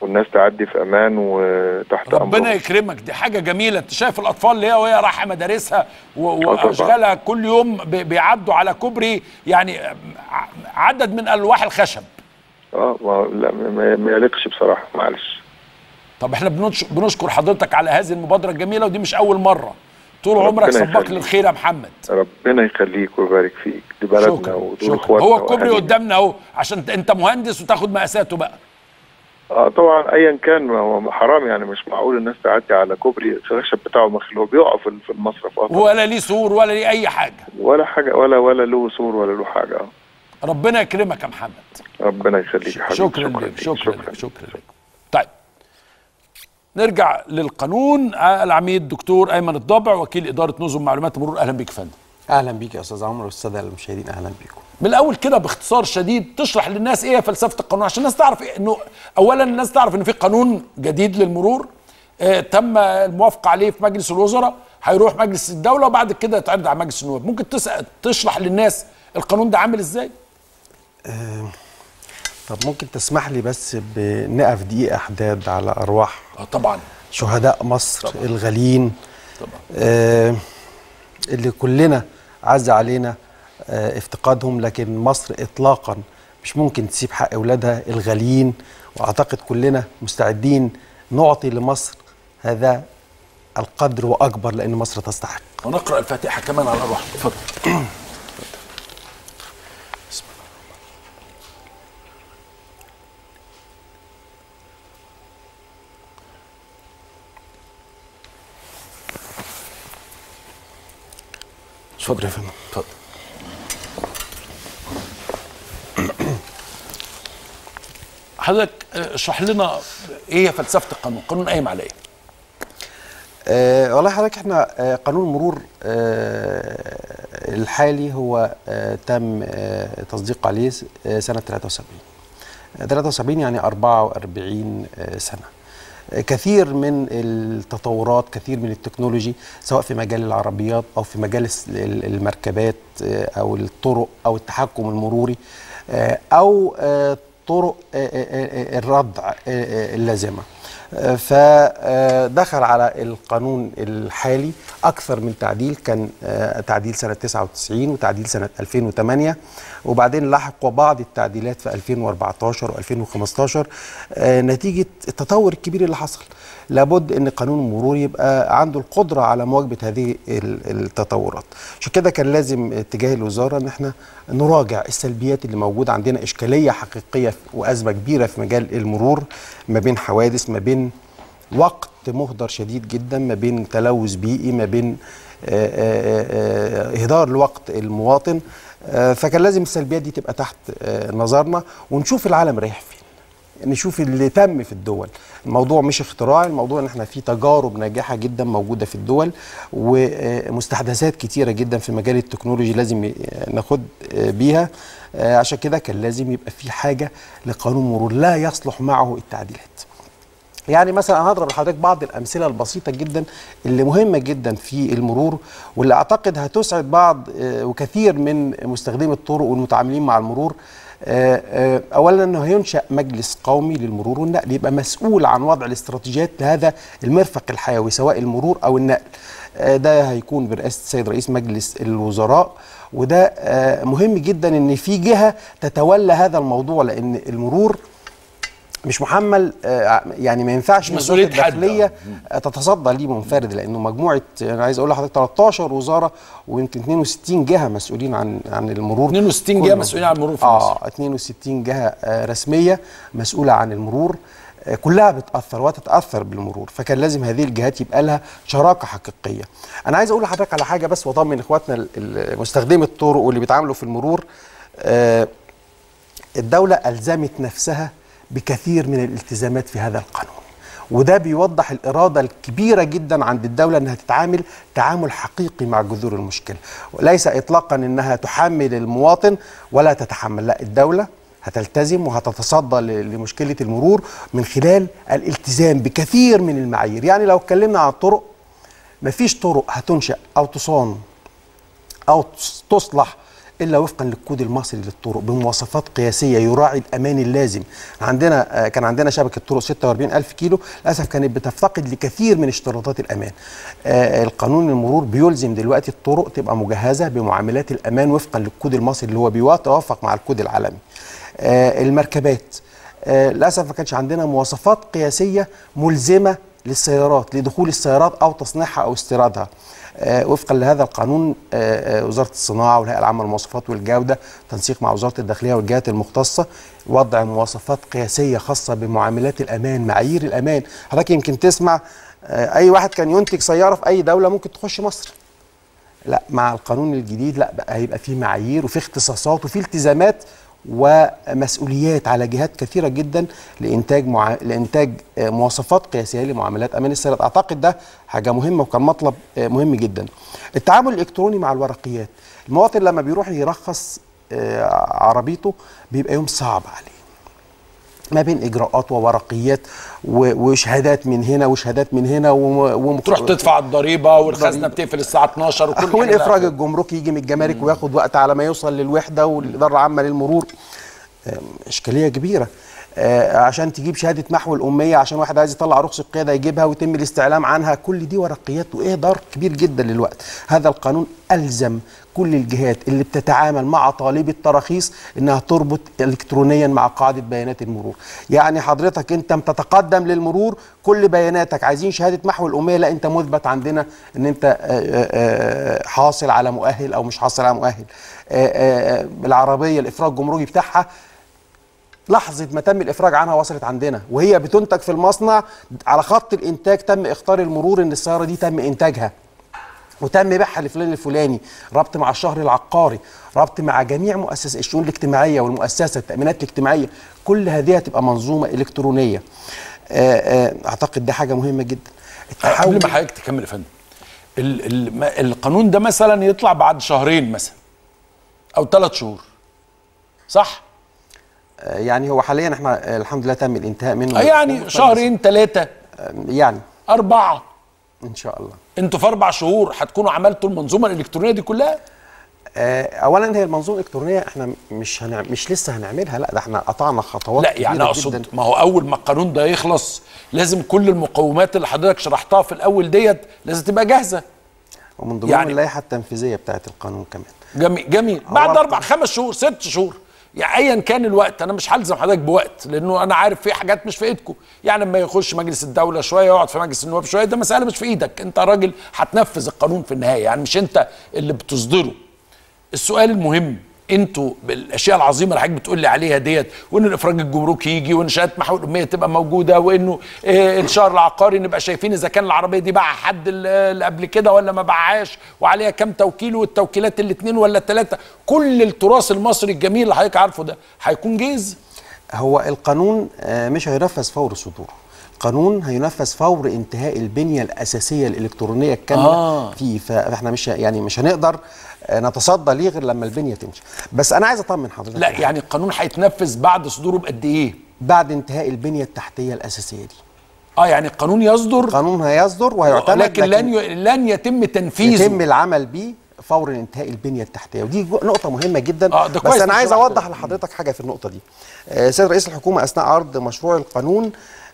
والناس تعدي في امان وتحت امر.
ربنا يكرمك، دي حاجه جميله. انت شايف الاطفال اللي وهي رايحه مدارسها واشغالها كل يوم بيعدوا على كوبري يعني عدد من الواح الخشب.
لا ما يليقش بصراحه، معلش.
طب احنا بنشكر حضرتك على هذه المبادره الجميله، ودي مش اول مره. طول عمرك سباق للخير يا محمد.
ربنا يخليك ويبارك فيك، دي بلدنا ودول اخواتنا.
هو الكوبري قدامنا اهو، عشان انت مهندس وتاخد مقاساته بقى.
طبعا ايا كان، ما هو حرام يعني، مش معقول الناس تعدي على كوبري الخشب بتاعه مخلوق بيقع في المصرف.
ولا ليه سور ولا ليه اي حاجه،
ولا حاجه، ولا له سور ولا له حاجه.
ربنا يكرمك يا محمد.
ربنا يخليك يا حبيبي.
شكرا لك. طيب نرجع للقانون. العميد الدكتور ايمن الضبع، وكيل اداره نظم معلومات المرور، اهلا بيك يا فندم.
اهلا بيك يا استاذ عمرو والساده المشاهدين، اهلا بيكم.
من الاول كده باختصار شديد تشرح للناس ايه فلسفه القانون، عشان الناس تعرف انه اولا الناس تعرف ان في قانون جديد للمرور تم الموافقه عليه في مجلس الوزراء، هيروح مجلس الدوله وبعد كده يتعرض على مجلس النواب. ممكن تشرح للناس القانون ده عامل ازاي؟
طب ممكن تسمح لي بس بنقف دقيقه حداد على ارواح
طبعا
شهداء مصر
طبعا.
الغاليين طبعا. اللي كلنا عز علينا افتقادهم، لكن مصر اطلاقا مش ممكن تسيب حق اولادها الغاليين، واعتقد كلنا مستعدين نعطي لمصر هذا القدر واكبر، لان مصر تستحق.
ونقرا الفاتحه كمان على الارواح. اتفضل.
اتفضل يا فندم.
اتفضل. حضرتك اشرح لنا ايه فلسفه القانون، القانون قايم على ايه؟
والله حضرتك احنا قانون المرور الحالي هو تم تصديق عليه سنه 73 يعني 44 سنه. كثير من التطورات، كثير من التكنولوجي، سواء في مجال العربيات أو في مجال المركبات أو الطرق أو التحكم المروري أو طرق الردع اللازمة. فدخل على القانون الحالي أكثر من تعديل، كان تعديل سنة 99 وتعديل سنة 2008، وبعدين لحق بعض التعديلات في 2014 و2015 نتيجة التطور الكبير اللي حصل. لابد ان قانون المرور يبقى عنده القدرة على مواجهة هذه التطورات. عشان كده كان لازم اتجاه الوزارة ان احنا نراجع السلبيات اللي موجودة عندنا. اشكالية حقيقية وازمة كبيرة في مجال المرور، ما بين حوادث، ما بين وقت مهدر شديد جدا، ما بين تلوث بيئي، ما بين اهدار لوقت المواطن. فكان لازم السلبيات دي تبقى تحت نظرنا، ونشوف العالم رايح فين، نشوف اللي تم في الدول. الموضوع مش اختراع، الموضوع ان احنا في تجارب ناجحه جدا موجوده في الدول، ومستحدثات كتيره جدا في مجال التكنولوجي لازم ناخد بيها. عشان كده كان لازم يبقى في حاجه لقانون مرور لا يصلح معه التعديلات. يعني مثلا انا هضرب لحضرتك بعض الامثله البسيطه جدا اللي مهمه جدا في المرور، واللي اعتقد هتسعد بعض وكثير من مستخدمي الطرق والمتعاملين مع المرور. اولا انه ينشا مجلس قومي للمرور والنقل، يبقى مسؤول عن وضع الاستراتيجيات لهذا المرفق الحيوي سواء المرور او النقل. ده هيكون برئاسه السيد رئيس مجلس الوزراء، وده مهم جدا ان في جهه تتولى هذا الموضوع، لان المرور مش محمل، يعني ما ينفعش
مسؤوليه
الداخليه تتصدى ليه منفرد، لانه مجموعه، انا عايز اقول لحضرتك 13 وزاره ويمكن 62 جهه مسؤولين عن المرور.
62 جهه مسؤولين عن المرور في مصر.
62 جهه رسميه مسؤوله عن المرور، كلها بتاثر وتتاثر بالمرور. فكان لازم هذه الجهات يبقى لها شراكه حقيقيه. انا عايز اقول لحضرتك على حاجه بس، واطمن اخواتنا مستخدمي الطرق واللي بيتعاملوا في المرور. الدوله الزمت نفسها بكثير من الالتزامات في هذا القانون، وده بيوضح الإرادة الكبيرة جدا عند الدولة أنها تتعامل تعامل حقيقي مع جذور المشكلة، وليس إطلاقا أنها تحمل المواطن ولا تتحمل. لا، الدولة هتلتزم وهتتصدى لمشكلة المرور من خلال الالتزام بكثير من المعايير. يعني لو اتكلمنا عن الطرق، مفيش طرق هتنشأ أو تصان أو تصلح الا وفقا للكود المصري للطرق بمواصفات قياسيه يراعي الامان اللازم. كان عندنا شبكه طرق 46000 كيلو، للاسف كانت بتفتقد لكثير من اشتراطات الامان. القانون المرور بيلزم دلوقتي الطرق تبقى مجهزه بمعاملات الامان وفقا للكود المصري اللي هو بيتوافق مع الكود العالمي. المركبات للاسف ما كانش عندنا مواصفات قياسيه ملزمه للسيارات لدخول السيارات او تصنيعها او استيرادها. وفقا لهذا القانون وزاره الصناعه والهيئه العامه للمواصفات والجوده تنسيق مع وزاره الداخليه والجهات المختصه وضع مواصفات قياسيه خاصه بمعاملات الامان، معايير الامان. حضرتك يمكن تسمع اي واحد كان ينتج سياره في اي دوله ممكن تخش مصر. لا، مع القانون الجديد لا، بقى هيبقى فيه معايير وفيه اختصاصات وفيه التزامات ومسؤوليات على جهات كثيره جدا لانتاج مواصفات قياسيه لمعاملات امان السيارات. اعتقد ده حاجه مهمه وكان مطلب مهم جدا. التعامل الالكتروني مع الورقيات، المواطن لما بيروح يرخص عربيته بيبقى يوم صعب عليه ما بين اجراءات وورقيات وشهادات من هنا وشهادات من هنا
تروح تدفع الضريبه والخزنه بتقفل الساعه 12 وكل
والافراج الجمركي يجي من الجمارك وياخد وقت على ما يوصل للوحده والاداره العامه للمرور. اشكاليه كبيره. عشان تجيب شهاده محو الاميه، عشان واحد عايز يطلع رخصه قياده يجيبها ويتم الاستعلام عنها، كل دي ورقيات واهدار كبير جدا للوقت. هذا القانون الزم كل الجهات اللي بتتعامل مع طالب التراخيص انها تربط الكترونيا مع قاعده بيانات المرور. يعني حضرتك انت بتتقدم للمرور كل بياناتك، عايزين شهاده محو الاميه، لا انت مثبت عندنا ان انت حاصل على مؤهل او مش حاصل على مؤهل. العربيه الافراج الجمركي بتاعها لحظة ما تم الإفراج عنها وصلت عندنا وهي بتنتج في المصنع، على خط الإنتاج تم إخطار المرور إن السيارة دي تم إنتاجها وتم بيعها لفلان الفلاني، ربط مع الشهر العقاري، ربط مع جميع مؤسسات الشؤون الاجتماعية والمؤسسات التأمينات الاجتماعية، كل هذه هتبقى منظومة إلكترونية. أعتقد ده حاجة مهمة جدا.
قبل ما حضرتك تكمل يا فندم، القانون ده مثلا يطلع بعد شهرين مثلا أو 3 شهور، صح؟
يعني هو حاليا احنا الحمد لله تم الانتهاء منه
يعني شهرين 3
يعني
4
ان شاء الله.
انتوا في 4 شهور هتكونوا عملتوا المنظومه الالكترونيه دي كلها؟
اولا هي المنظومه الالكترونيه احنا مش لسه هنعملها، لا ده احنا قطعنا خطوات.
لا يعني اقصد ما هو اول ما القانون ده يخلص لازم كل المقومات اللي حضرتك شرحتها في الاول ديت لازم تبقى جاهزه.
ومن ضمنهم يعني اللائحه التنفيذيه بتاعت القانون كمان.
جميل. بعد 4 5 شهور 6 شهور يعني ايا كان الوقت، انا مش هلزم حضرتك بوقت لانه انا عارف في حاجات مش في ايدكم. يعني لما يخش مجلس الدوله شويه يقعد في مجلس النواب شويه، ده مساله مش في ايدك، انت راجل هتنفذ القانون في النهايه، يعني مش انت اللي بتصدره. السؤال المهم، انتوا بالاشياء العظيمه اللي حضرتك بتقول لي عليها ديت، وان الافراج الجمركي يجي وان شهاده محو الاميه تبقى موجوده وانه الشهر العقاري نبقى شايفين اذا كان العربيه دي باعها حد اللي قبل كده ولا ما باعهاش وعليها كام توكيل والتوكيلات ال2 ولا ال3، كل التراث المصري الجميل اللي حضرتك عارفه ده هيكون جاهز؟
هو القانون مش هينفذ فور صدوره، القانون هينفذ فور انتهاء البنيه الاساسيه الالكترونيه الكامله فيه، فاحنا مش هنقدر نتصدى ليه غير لما البنيه تمشي. بس انا عايز اطمن حضرتك.
لا يعني القانون هيتنفذ بعد صدوره بقد ايه؟
بعد انتهاء البنيه التحتيه الاساسيه دي.
يعني القانون يصدر،
القانون هيصدر وهيعتمد،
لكن لن يتم تنفيذه،
يتم العمل بيه فور انتهاء البنيه التحتيه، ودي نقطه مهمه جدا.
بس
انا عايز اوضح لحضرتك حاجه في النقطه دي. سيد رئيس الحكومه اثناء عرض مشروع القانون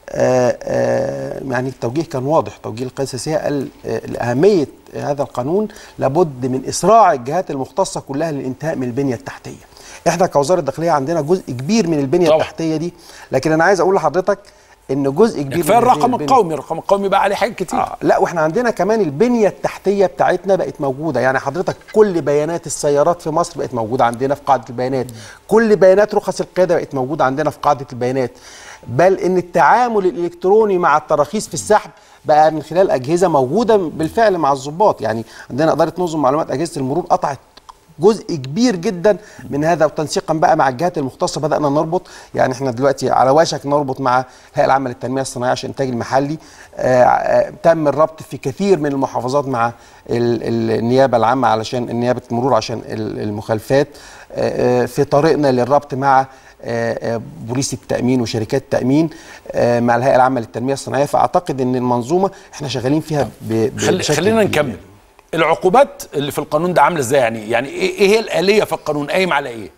يعني التوجيه كان واضح، توجيه القيادة السياسية قال لأهمية هذا القانون لابد من إسراع الجهات المختصة كلها للانتهاء من البنية التحتية. احنا كوزارة الداخلية عندنا جزء كبير من البنية طبعا التحتية دي، لكن أنا عايز أقول لحضرتك إن جزء كبير
من الرقم القومي، الرقم القومي بقى عليه حاجات كتير.
لا واحنا عندنا كمان البنية التحتية بتاعتنا بقت موجودة، يعني حضرتك كل بيانات السيارات في مصر بقت موجودة عندنا في قاعدة البيانات، كل بيانات رخص القيادة بقت موجودة عندنا في قاعدة البيانات، بل ان التعامل الالكتروني مع التراخيص في السحب بقى من خلال اجهزه موجوده بالفعل مع الضباط. يعني عندنا اداره نظم معلومات اجهزه المرور قطعت جزء كبير جدا من هذا، وتنسيقا بقى مع الجهات المختصه بدانا نربط. يعني احنا دلوقتي على وشك نربط مع الهيئه العامه للتنميه الصناعيه عشان الانتاج المحلي. تم الربط في كثير من المحافظات مع النيابه العامه علشان نيابه المرور عشان المخالفات. في طريقنا للربط مع بوليس التأمين وشركات التأمين مع الهيئة العامة للتنمية الصناعية. فأعتقد أن المنظومة احنا شغالين فيها
خلينا نكمل. العقوبات اللي في القانون ده عامله ازاي؟ يعني ايه هي الآلية في القانون؟ قايم على ايه؟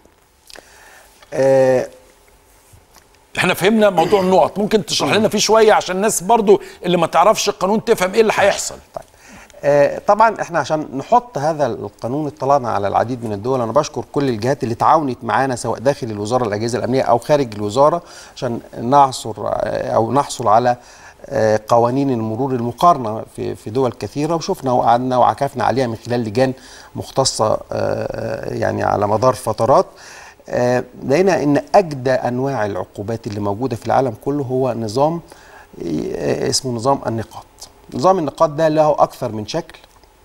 احنا فهمنا موضوع النقط، ممكن تشرح لنا فيه شويه عشان الناس برضو اللي ما تعرفش القانون تفهم ايه اللي هيحصل.
طبعا احنا عشان نحط هذا القانون اطلعنا على العديد من الدول. انا بشكر كل الجهات اللي تعاونت معانا سواء داخل الوزاره الاجهزه الامنيه او خارج الوزاره عشان نحصل على قوانين المرور المقارنه في دول كثيره، وشفنا وقعدنا وعكفنا عليها من خلال لجان مختصه يعني على مدار فترات. لقينا ان اجدى انواع العقوبات اللي موجوده في العالم كله هو نظام اسمه نظام النقاط. نظام النقاط ده له اكثر من شكل.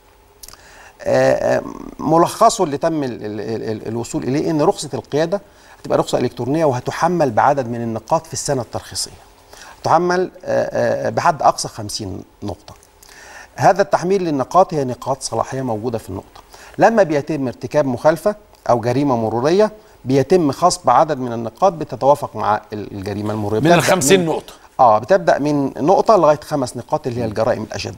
ملخصه اللي تم الوصول اليه ان رخصه القياده هتبقى رخصه الكترونيه وهتحمل بعدد من النقاط في السنه الترخيصيه. تحمل بحد اقصى 50 نقطه. هذا التحميل للنقاط هي نقاط صلاحيه موجوده في النقطه. لما بيتم ارتكاب مخالفه او جريمه مروريه بيتم خصم عدد من النقاط بتتوافق مع الجريمه المروريه.
من ال 50 نقطه.
بتبدا من نقطه لغايه 5 نقاط اللي هي الجرائم الاشد.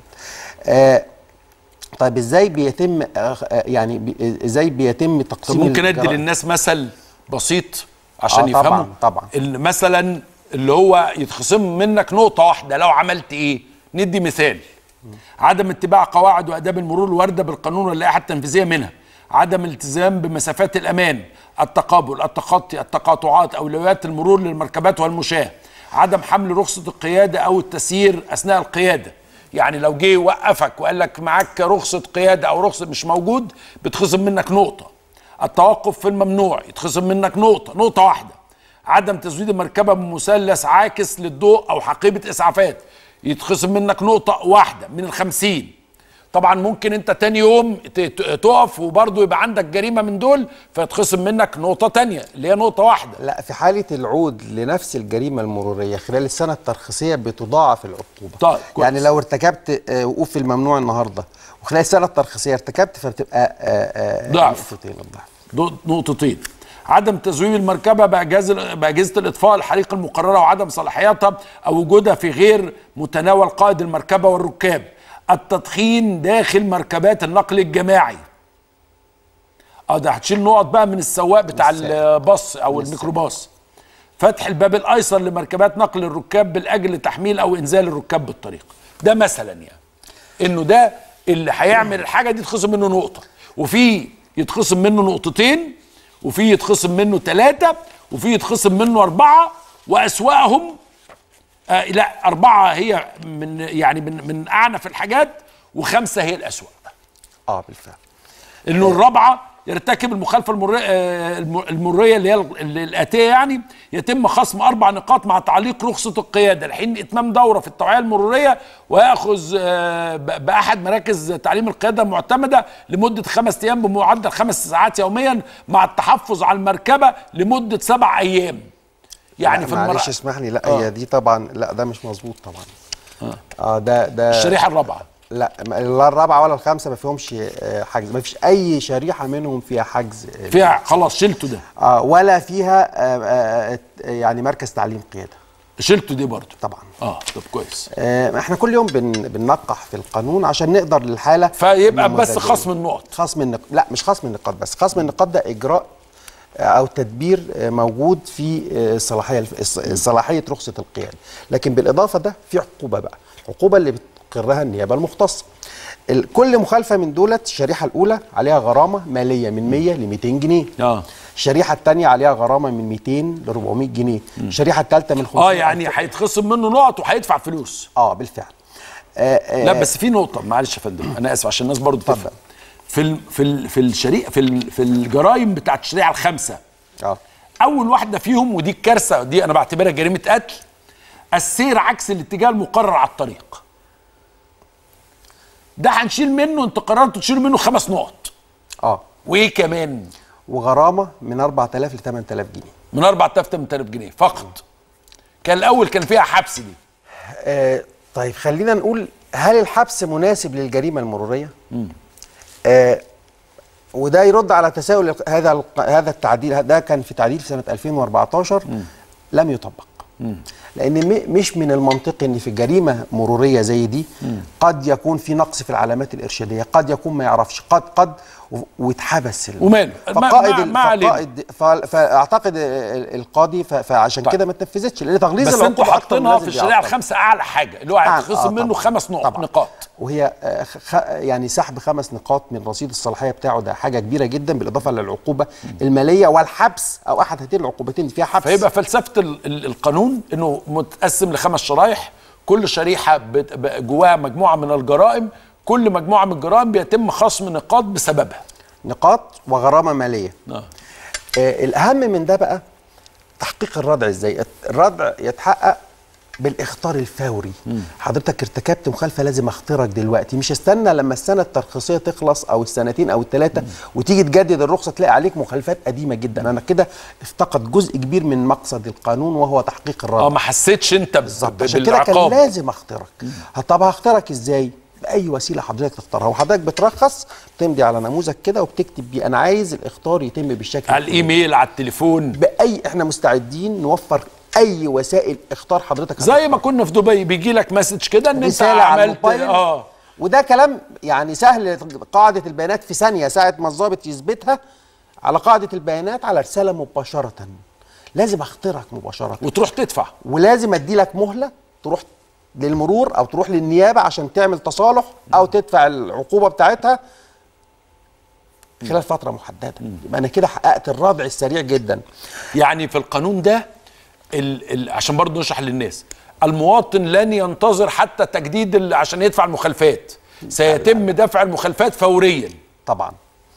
طيب ازاي بيتم ازاي بيتم تقسيم؟
ممكن ادي للناس مثل بسيط عشان يفهموا.
طبعا
مثلا اللي هو يتخصم منك نقطه واحده لو عملت ايه؟ ندي مثال: عدم اتباع قواعد واداب المرور الوارده بالقانون واللائحه التنفيذيه منها، عدم الالتزام بمسافات الامان، التقابل، التخطي، التقاطعات، اولويات المرور للمركبات والمشاة، عدم حمل رخصه القياده او التسيير اثناء القياده. يعني لو جه وقفك وقال لك معاك رخصه قياده او رخصه مش موجود بتخصم منك نقطه. التوقف في الممنوع يتخصم منك نقطه واحده. عدم تزويد المركبه بمثلث عاكس للضوء او حقيبه اسعافات يتخصم منك نقطه واحده من ال 50. طبعا ممكن انت تاني يوم تقف وبرضه يبقى عندك جريمه من دول فيتخصم منك نقطه تانيه اللي هي نقطه واحده.
لا، في حاله العود لنفس الجريمه المروريه خلال السنه الترخيصيه بتضاعف العقوبه.
طيب
يعني لو ارتكبت وقوف في الممنوع النهارده وخلال السنه الترخيصيه ارتكبت فبتبقى
ضعف نقطتين. عدم تزويد المركبه باجهزه الاطفاء الحريق المقرره وعدم صلاحيتها او وجودها في غير متناول قائد المركبه والركاب. التدخين داخل مركبات النقل الجماعي. ده هتشيل نقط بقى من السواق بتاع الباص او الميكروباص. فتح الباب الايسر لمركبات نقل الركاب بالاجل لتحميل او انزال الركاب بالطريق. ده مثلا يعني انه ده اللي هيعمل الحاجه دي يتخصم منه نقطه، وفي يتخصم منه نقطتين، وفي يتخصم منه 3، وفي يتخصم منه 4، واسواقهم لا 4 هي من اعنف الحاجات، و5 هي الاسوأ.
بالفعل.
انه الرابعه يرتكب المخالفه المروريه اللي هي الاتيه، يعني يتم خصم 4 نقاط مع تعليق رخصه القياده لحين اتمام دوره في التوعيه المروريه، وياخذ باحد مراكز تعليم القياده المعتمده لمده 5 ايام بمعدل 5 ساعات يوميا مع التحفظ على المركبه لمده 7 ايام. يعني في
معلش اسمح لي، لا هي دي طبعا لا ده مش مظبوط طبعا. ده
الشريحه الرابعه،
لا الرابعه ولا الخامسه ما فيهمش حجز، ما فيش اي شريحه منهم فيها حجز
فيها، خلاص شلته ده.
ولا فيها يعني مركز تعليم قياده،
شلته دي برضه
طبعا.
طب كويس.
احنا كل يوم بننقح في القانون عشان نقدر للحاله
فيبقى بس خصم النقط.
لا مش خصم النقاط بس، خصم النقاط ده اجراء او تدبير موجود في صلاحيه رخصه القياده، لكن بالاضافه ده في عقوبه بقى، العقوبه اللي بتقرها النيابه المختصه. كل مخالفه من دولت الشريحه الاولى عليها غرامه ماليه من 100 ل 200 جنيه. الشريحه الثانيه عليها غرامه من 200 ل 400 جنيه. الشريحه الثالثه من 500.
يعني هيتخصم منه نقط وهيدفع فلوس.
بالفعل.
لا بس في نقطه، معلش يا فندم انا اسف عشان الناس برضه تفهم. في الجرائم بتاعت الشريعه ال5 اول واحده فيهم، ودي الكارثه دي انا بعتبرها جريمه قتل، السير عكس الاتجاه المقرر على الطريق. ده هنشيل منه، انت قررت تشيل منه 5 نقط. وايه كمان؟
وغرامه من 4000 ل 8000 جنيه.
من 4000 ل 8000 جنيه فقط. كان الاول كان فيها حبس دي.
طيب خلينا نقول، هل الحبس مناسب للجريمه المروريه؟ وده يرد على تساؤل هذا التعديل. ده كان في تعديل في سنه 2014 لم يطبق. لان مش من المنطقي ان في جريمه مروريه زي دي قد يكون في نقص في العلامات الارشاديه، قد يكون ما يعرفش، قد واتحبس
وماله
فاعتقد القاضي فعشان كده ما اتنفذتش، لان تغليظ
بس
العقوبه
انتوا حاطينها في الشريعه الخمسه اعلى حاجه اللي هو هيتخصم منه 5 نقاط،
وهي يعني سحب 5 نقاط من رصيد الصلاحيه بتاعه، ده حاجه كبيره جدا، بالاضافه للعقوبه الماليه والحبس او احد هاتين العقوبتين فيها حبس.
فيبقى فلسفه القانون انه متقسم ل5 شرايح، كل شريحه جواها مجموعه من الجرائم، كل مجموعه من الجرائم بيتم خصم نقاط بسببها،
نقاط وغرامه ماليه. الاهم من ده بقى تحقيق الردع. ازاي الردع يتحقق؟ بالاخطار الفوري. حضرتك ارتكبت مخالفه لازم اخطرك دلوقتي، مش استنى لما السنه الترخيصيه تخلص او السنتين او ال3 وتيجي تجدد الرخصه تلاقي عليك مخالفات قديمه جدا. انا كده افتقد جزء كبير من مقصد القانون وهو تحقيق الردع.
ما حسيتش انت
بالظبط، عشان كده كان لازم اخترق. طب هخترك ازاي؟ باي وسيله حضرتك تختارها، وحضرتك بترخص تمضي على نموذج كده وبتكتب بيه انا عايز الاخطار يتم بالشكل
على الايميل، على التليفون،
احنا مستعدين نوفر اي وسائل اختار حضرتك
زي ما كنا في دبي بيجي لك مسج كده ان انت عملت
وده كلام يعني سهل. قاعده البيانات في ثانيه، ساعه ما الضابط يثبتها على قاعده البيانات على رساله مباشره، لازم اخترك مباشره
وتروح تدفع،
ولازم ادي لك مهله تروح للمرور او تروح للنيابه عشان تعمل تصالح او تدفع العقوبه بتاعتها خلال فتره محدده. يبقى انا كده حققت الردع السريع جدا.
يعني في القانون ده عشان برضه نشرح للناس، المواطن لن ينتظر حتى تجديد عشان يدفع المخالفات، سيتم دفع المخالفات فوريا.
طبعا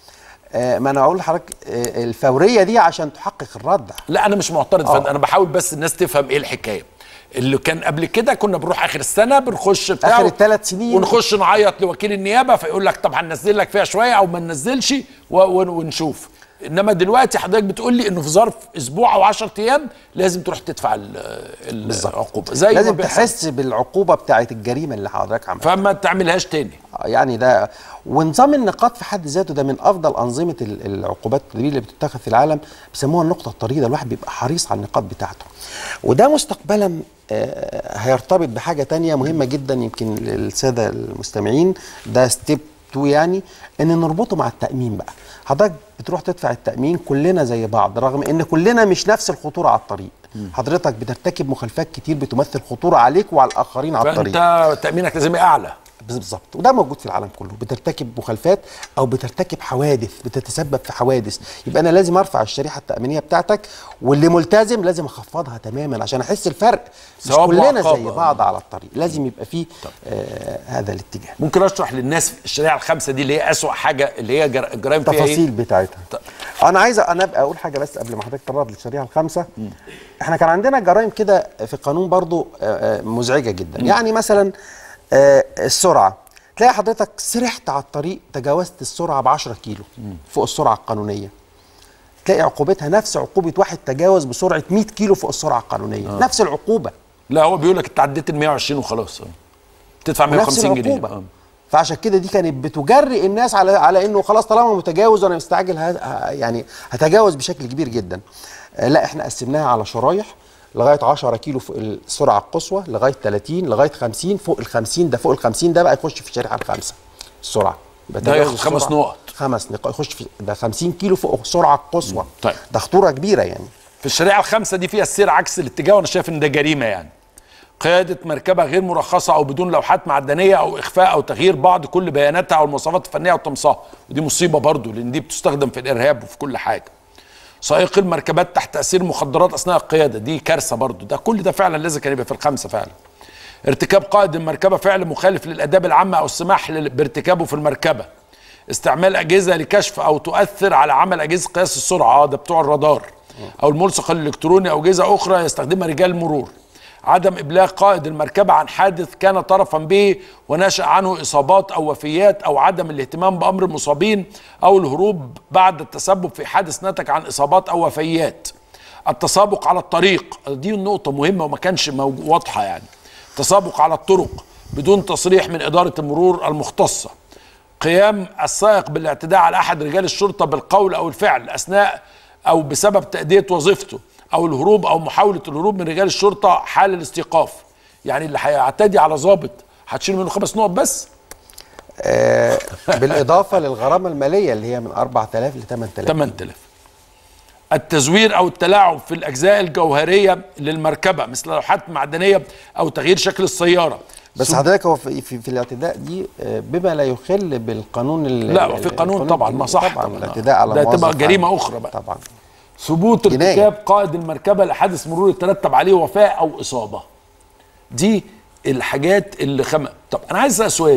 ما انا اقول لحضرتك الفوريه دي عشان تحقق الردع.
لا انا مش معترض، انا بحاول بس الناس تفهم ايه الحكايه. اللي كان قبل كده كنا بنروح اخر السنه بنخش
اخر ال3 سنين
ونخش نعيط لوكيل النيابه فيقول لك طب هننزل لك فيها شويه او ما ننزلش ونشوف. انما دلوقتي حضرتك بتقول لي انه في ظرف اسبوع او 10 ايام لازم تروح تدفع العقوبه، زي
لازم تحس بالعقوبه بتاعت الجريمه اللي حضرتك عملتها
فما تعملهاش تاني.
يعني ده ونظام النقاط في حد ذاته ده من افضل انظمه العقوبات اللي بتتخذ في العالم، بيسموها النقطه الطريده، الواحد بيبقى حريص على النقاط بتاعته. وده مستقبلا هيرتبط بحاجه تانية مهمه جدا يمكن للساده المستمعين، ده ستيب 2 يعني، ان نربطه مع التامين بقى. حضرتك بتروح تدفع التامين كلنا زي بعض، رغم ان كلنا مش نفس الخطوره على الطريق. حضرتك بترتكب مخالفات كتير بتمثل خطوره عليك وعلى الاخرين على الطريق،
فانت تامينك لازم اعلى.
بالظبط، وده موجود في العالم كله، بترتكب مخالفات او بترتكب حوادث، بتتسبب في حوادث، يبقى انا لازم ارفع الشريحه التامينيه بتاعتك، واللي ملتزم لازم اخفضها تماما عشان احس الفرق. مش كلنا زي بعض على الطريق، لازم يبقى فيه هذا الاتجاه.
ممكن اشرح للناس الشريحه ال5 دي اللي هي اسوأ حاجه، اللي هي الجرائم فيها
التفاصيل بتاعتها. انا عايز ابقى اقول حاجه بس قبل ما حضرتك تتطرق للشريحه ال5. احنا كان عندنا جرائم كده في القانون برضو مزعجه جدا. يعني مثلا السرعه، تلاقي حضرتك سرحت على الطريق، تجاوزت السرعه ب10 كيلو فوق السرعه القانونيه، تلاقي عقوبتها نفس عقوبه واحد تجاوز بسرعه 100 كيلو فوق السرعه القانونيه. نفس العقوبه.
لا هو بيقول لك انت عديت ال 120 وخلاص تدفع 150 جنيه.
فعشان كده دي كانت بتجرئ الناس على انه خلاص طالما متجاوز وانا مستعجل يعني هتجاوز بشكل كبير جدا. لا احنا قسمناها على شرايح، لغايه 10 كيلو فوق السرعه القصوى، لغايه 30، لغايه 50، فوق ال50 ده، فوق ال50 ده بقى يخش في الشريحه ال5 السرعه.
ده ياخد 5 نقط.
5 نقاط يخش في ده 50 كيلو فوق السرعه القصوى.
طيب
ده خطوره كبيره يعني.
في الشريحه ال5 دي فيها السير عكس الاتجاه، وانا شايف ان ده جريمه يعني. قياده مركبه غير مرخصه او بدون لوحات معدنيه او اخفاء او تغيير بعض كل بياناتها او المواصفات الفنيه وطمسها، ودي مصيبه برضو لان دي بتستخدم في الارهاب وفي كل حاجه. سائق المركبات تحت تاثير مخدرات اثناء القياده، دي كارثه برضو. ده كل ده فعلا لازم كان يبقى في ال5 فعلا. ارتكاب قائد المركبه فعل مخالف للاداب العامه او السماح بارتكابه في المركبه. استعمال اجهزه لكشف او تؤثر على عمل اجهزه قياس السرعه، ده بتوع الرادار، او الملصق الالكتروني او اجهزه اخرى يستخدمها رجال المرور. عدم ابلاغ قائد المركبه عن حادث كان طرفا به ونشأ عنه اصابات او وفيات، او عدم الاهتمام بامر المصابين، او الهروب بعد التسبب في حادث نتج عن اصابات او وفيات. التسابق على الطريق، دي النقطه مهمه وما كانش واضحه يعني. تسابق على الطرق بدون تصريح من اداره المرور المختصه. قيام السائق بالاعتداء على احد رجال الشرطه بالقول او الفعل اثناء او بسبب تأدية وظيفته، او الهروب او محاوله الهروب من رجال الشرطه حال الاستيقاف، يعني اللي هيعتدي على ضابط هتشيل منه 5 نقط بس؟
بالاضافه للغرامه الماليه اللي هي من 4000 ل 8000.
8000. التزوير او التلاعب في الاجزاء الجوهريه للمركبه مثل لوحات معدنيه او تغيير شكل السياره.
بس حضرتك هو في الاعتداء دي بما لا يخل بالقانون
لا في قانون طبعا، ما صح
طبعا الاعتداء على
ده تبقى جريمه اخرى بقى
طبعا.
ثبوت ارتكاب قائد المركبه لحادث مرور يترتب عليه وفاه او اصابه. دي الحاجات اللي طب انا عايز اسال سؤال،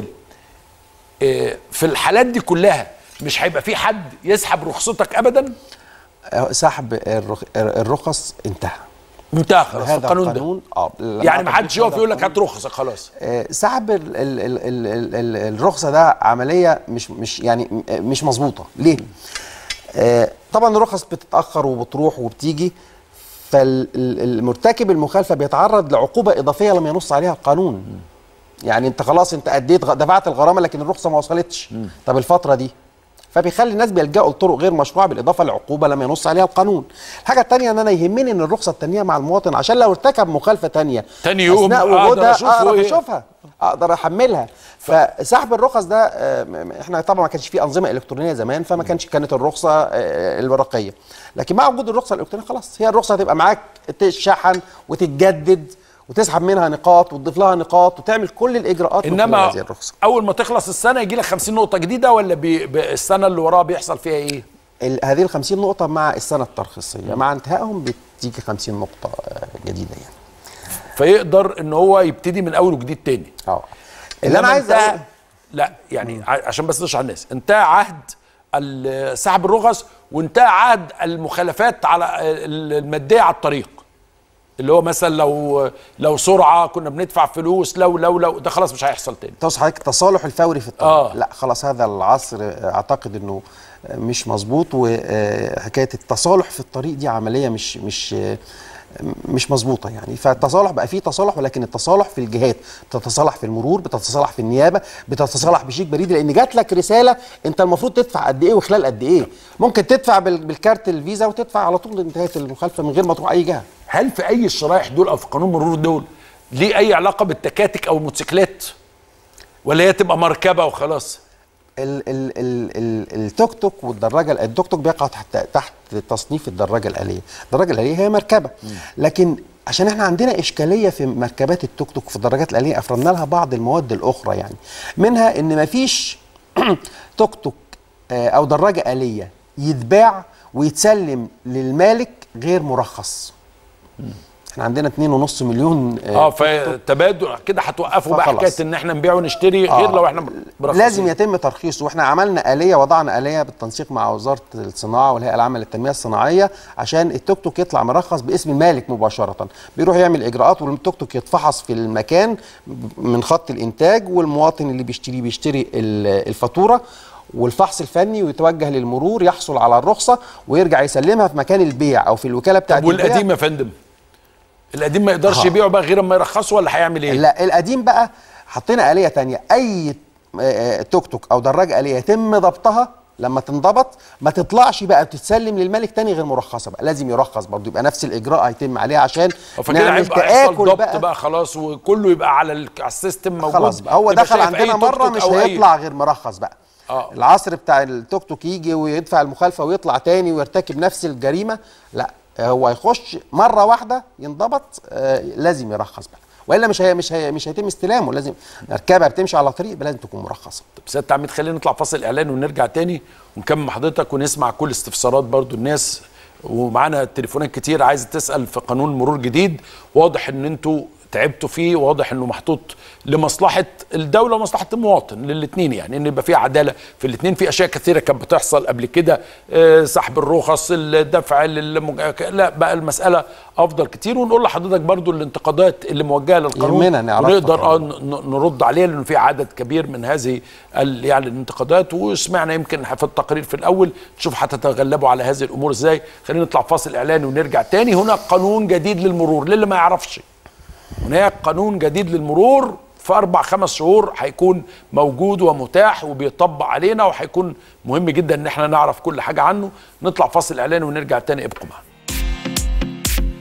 في الحالات دي كلها مش هيبقى في حد يسحب رخصتك ابدا؟
سحب الرخص
انتهى خلاص في القانون ده. يعني ما حدش يقف يقول لك هات رخصك خلاص.
سحب الرخصه ده عمليه مش مظبوطه. ليه؟ طبعا الرخص بتتاخر وبتروح وبتيجي، فالمرتكب المخالفه بيتعرض لعقوبه اضافيه لم ينص عليها القانون. يعني انت خلاص انت اديت دفعت الغرامه لكن الرخصه ما وصلتش. طب الفتره دي فبيخلي الناس بيلجأوا لطرق غير مشروعه بالاضافه لعقوبه لم ينص عليها القانون. الحاجه الثانيه ان انا يهمني ان الرخصه الثانيه مع المواطن عشان لو ارتكب مخالفه ثانيه
ثاني يوم
اثناء وجودها اقدر اشوفها، اقدر احملها. فسحب الرخص ده احنا طبعا ما كانش فيه انظمه الكترونيه زمان، فما كانت الرخصه الورقيه، لكن مع وجود الرخصه الالكترونيه خلاص هي الرخصه هتبقى معاك تشحن وتتجدد وتسحب منها نقاط وتضيف لها نقاط وتعمل كل الاجراءات.
انما اول ما تخلص السنه يجي لك 50 نقطه جديده، ولا السنه اللي وراها بيحصل فيها ايه؟
هذه ال 50 نقطه مع السنه الترخيصيه، مع انتهائهم بتيجي 50 نقطه جديده يعني.
فيقدر ان هو يبتدي من اول وجديد تاني.
اللي انا عايز
لا يعني عشان بس نشرح الناس، انتهى عهد سحب الرخص وانتهى عهد المخالفات على الماديه على الطريق، اللي هو مثلا لو سرعه كنا بندفع فلوس، لو ده خلاص مش هيحصل تاني.
تقصد حضرتك التصالح الفوري في الطريق؟ لا خلاص هذا العصر اعتقد انه مش مظبوط، وحكايه التصالح في الطريق دي عمليه مش مظبوطه يعني. فالتصالح بقى فيه تصالح، ولكن التصالح في الجهات، بتتصالح في المرور، بتتصالح في النيابه، بتتصالح بشيك بريدي، لان جات لك رساله انت المفروض تدفع قد ايه وخلال قد ايه. ممكن تدفع بالكارت الفيزا وتدفع على طول انتهت المخالفه من غير ما تروح اي جهه.
هل في اي الشرايح دول او في قانون المرور دول ليه اي علاقه بالتكاتك او الموتوسيكلات، ولا هي تبقى مركبه وخلاص؟
التوك توك والدراجه، التوك توك بيقع تحت تصنيف الدراجه الآلية. الدراجه الآلية هي مركبه، لكن عشان احنا عندنا اشكاليه في مركبات التوك توك في الدراجات الآلية افرضنا لها بعض المواد الاخرى، يعني منها ان مفيش توك توك او دراجه آلية يتباع ويتسلم للمالك غير مرخص. احنا عندنا 2.5 مليون
فتبادل كده هتوقفوا بقى حكايه ان احنا نبيع ونشتري غير لو احنا
مرخصين. لازم يتم ترخيصه، واحنا عملنا آلية، وضعنا آلية بالتنسيق مع وزاره الصناعه والهيئه العامه للتنميه الصناعيه عشان التوك توك يطلع مرخص باسم المالك مباشره، بيروح يعمل اجراءات والتوك توك يتفحص في المكان من خط الانتاج، والمواطن اللي بيشتري الفاتوره والفحص الفني ويتوجه للمرور يحصل على الرخصه ويرجع يسلمها في مكان البيع او في الوكاله بتاعت
البيع. والقديم يا فندم؟ القديم ما يقدرش يبيعه بقى غير اما يرخصه، ولا هيعمل ايه؟
لا القديم بقى حطينا آلية تانية، اي توك توك او دراجه آلية يتم ضبطها لما تنضبط ما تطلعش بقى تتسلم للمالك تاني غير مرخصه، بقى لازم يرخص برضه، يبقى نفس الاجراء هيتم عليه عشان
نعمل تآكل بقى خلاص، وكله يبقى على السيستم موجود.
خلاص بقى هو دخل عندنا مره مش هيطلع غير مرخص بقى. العصر بتاع التوك توك يجي ويدفع المخالفه ويطلع تاني ويرتكب نفس الجريمه، لا هو يخش مره واحده ينضبط، لازم يرخص بقى، والا مش هيتم استلامه. لازم مركبه بتمشي على طريق لازم تكون مرخصه.
طب سيادة عميد خلينا نطلع فاصل اعلان ونرجع تاني ونكمل مع حضرتك ونسمع كل استفسارات برضو الناس، ومعانا تليفونات كتير عايزه تسال في قانون مرور جديد. واضح ان انتوا تعبتوا فيه، واضح انه محطوط لمصلحه الدوله ومصلحه المواطن للاثنين، يعني ان يبقى في عداله في الاثنين. في اشياء كثيره كانت بتحصل قبل كده، سحب الرخص، الدفع لا بقى المساله افضل كتير. ونقول لحضرتك برضو الانتقادات اللي موجهه للقانون ونقدر نرد عليها، لانه في عدد كبير من هذه يعني الانتقادات، وسمعنا يمكن في التقرير في الاول نشوف هتتغلبوا على هذه الامور ازاي. خلينا نطلع فاصل اعلاني ونرجع تاني. هناك قانون جديد للمرور للي ما يعرفش، هناك قانون جديد للمرور في 4-5 شهور هيكون موجود ومتاح وبيطبق علينا، وهيكون مهم جدا ان احنا نعرف كل حاجه عنه. نطلع فاصل اعلاني ونرجع تاني، ابقوا معنا.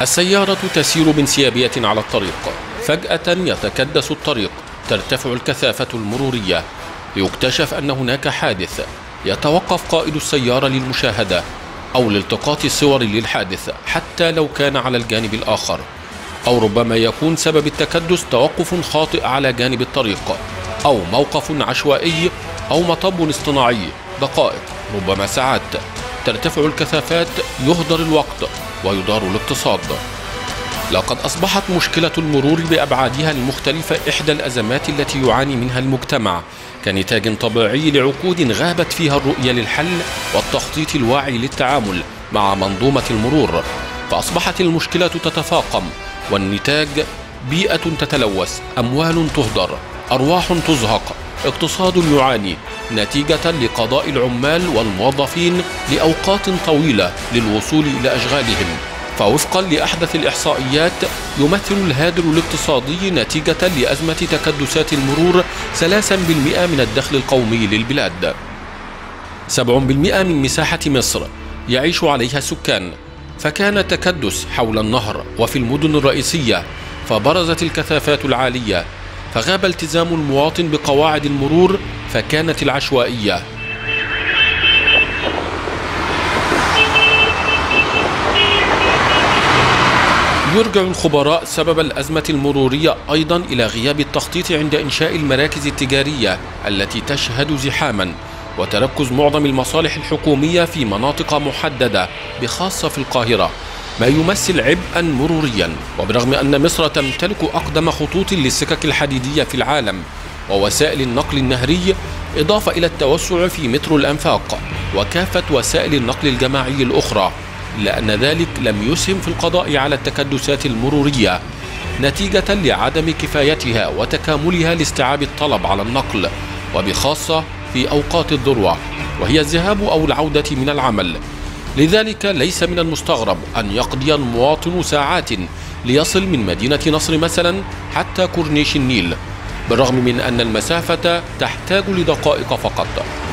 السيارة تسير بانسيابية على الطريق، فجأة يتكدس الطريق، ترتفع الكثافة المرورية، يكتشف أن هناك حادث، يتوقف قائد السيارة للمشاهدة أو لالتقاط صور للحادث حتى لو كان على الجانب الآخر، أو ربما يكون سبب التكدس توقف خاطئ على جانب الطريق، أو موقف عشوائي، أو مطب اصطناعي. دقائق ربما ساعات ترتفع الكثافات، يهدر الوقت ويدار الاقتصاد. لقد أصبحت مشكلة المرور بأبعادها المختلفة إحدى الأزمات التي يعاني منها المجتمع كنتاج طبيعي لعقود غابت فيها الرؤية للحل والتخطيط الواعي للتعامل مع منظومة المرور، فأصبحت المشكلة تتفاقم، والنتاج بيئة تتلوث، أموال تهدر، أرواح تزهق، اقتصاد يعاني نتيجة لقضاء العمال والموظفين لأوقات طويلة للوصول إلى أشغالهم. فوفقا لأحدث الإحصائيات يمثل الهادر الاقتصادي نتيجة لأزمة تكدسات المرور 3% من الدخل القومي للبلاد. 7% من مساحة مصر يعيش عليها سكان، فكان التكدس حول النهر وفي المدن الرئيسية، فبرزت الكثافات العالية، فغاب التزام المواطن بقواعد المرور، فكانت العشوائية. يرجع الخبراء سبب الأزمة المرورية أيضا إلى غياب التخطيط عند إنشاء المراكز التجارية التي تشهد زحاما، وتركز معظم المصالح الحكومية في مناطق محددة بخاصة في القاهرة، ما يمثل عبئا مروريا. وبرغم أن مصر تمتلك أقدم خطوط للسكك الحديدية في العالم ووسائل النقل النهري، إضافة إلى التوسع في مترو الأنفاق وكافة وسائل النقل الجماعي الأخرى، إلا أن ذلك لم يسهم في القضاء على التكدسات المرورية نتيجة لعدم كفايتها وتكاملها لاستيعاب الطلب على النقل، وبخاصة في أوقات الذروة وهي الذهاب أو العودة من العمل. لذلك ليس من المستغرب أن يقضي المواطن ساعات ليصل من مدينة نصر مثلا حتى كورنيش النيل، بالرغم من أن المسافة تحتاج لدقائق فقط.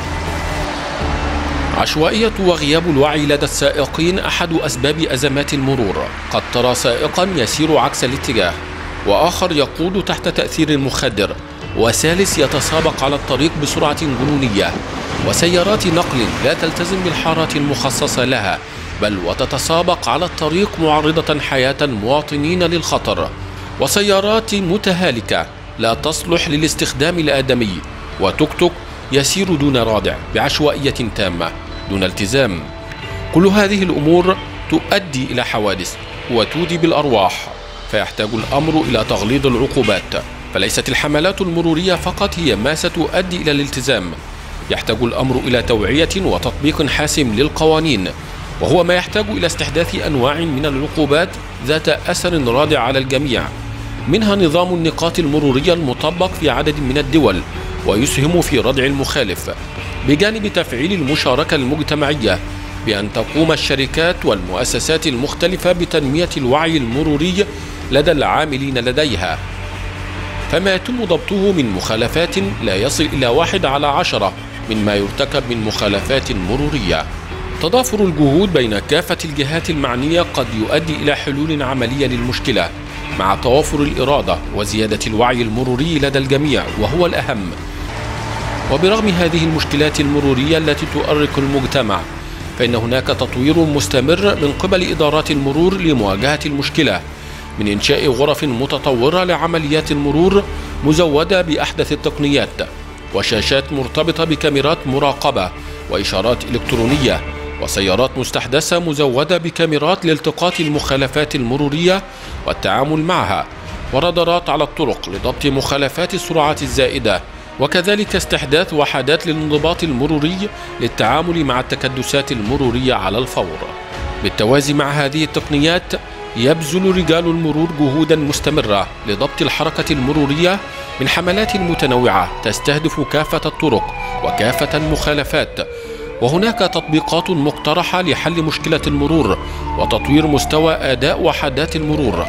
عشوائية وغياب الوعي لدى السائقين أحد أسباب أزمات المرور. قد ترى سائقا يسير عكس الاتجاه، وآخر يقود تحت تأثير المخدر، وثالث يتسابق على الطريق بسرعة جنونية، وسيارات نقل لا تلتزم بالحارات المخصصة لها، بل وتتسابق على الطريق معرضة حياة المواطنين للخطر، وسيارات متهالكة لا تصلح للاستخدام الآدمي، وتوك توك يسير دون رادع بعشوائية تامة دون التزام. كل هذه الأمور تؤدي إلى حوادث وتودي بالأرواح، فيحتاج الأمر إلى تغليظ العقوبات. فليست الحملات المرورية فقط هي ما ستؤدي إلى الالتزام، يحتاج الأمر إلى توعية وتطبيق حاسم للقوانين، وهو ما يحتاج إلى استحداث أنواع من العقوبات ذات أثر رادع على الجميع، منها نظام النقاط المرورية المطبق في عدد من الدول ويسهم في ردع المخالف، بجانب تفعيل المشاركة المجتمعية بأن تقوم الشركات والمؤسسات المختلفة بتنمية الوعي المروري لدى العاملين لديها، فما يتم ضبطه من مخالفات لا يصل إلى 1/10 مما يرتكب من مخالفات مرورية. تضافر الجهود بين كافة الجهات المعنية قد يؤدي إلى حلول عملية للمشكلة، مع توافر الإرادة وزيادة الوعي المروري لدى الجميع، وهو الأهم. وبرغم هذه المشكلات المرورية التي تؤرق المجتمع، فإن هناك تطوير مستمر من قبل إدارات المرور لمواجهة المشكلة، من إنشاء غرف متطورة لعمليات المرور مزودة بأحدث التقنيات، وشاشات مرتبطة بكاميرات مراقبة وإشارات إلكترونية، وسيارات مستحدثة مزودة بكاميرات لالتقاط المخالفات المرورية والتعامل معها، ورادارات على الطرق لضبط مخالفات السرعات الزائدة، وكذلك استحداث وحدات للانضباط المروري للتعامل مع التكدسات المرورية على الفور. بالتوازي مع هذه التقنيات يبذل رجال المرور جهودا مستمرة لضبط الحركة المرورية من حملات متنوعة تستهدف كافة الطرق وكافة المخالفات، وهناك تطبيقات مقترحة لحل مشكلة المرور وتطوير مستوى أداء وحدات المرور،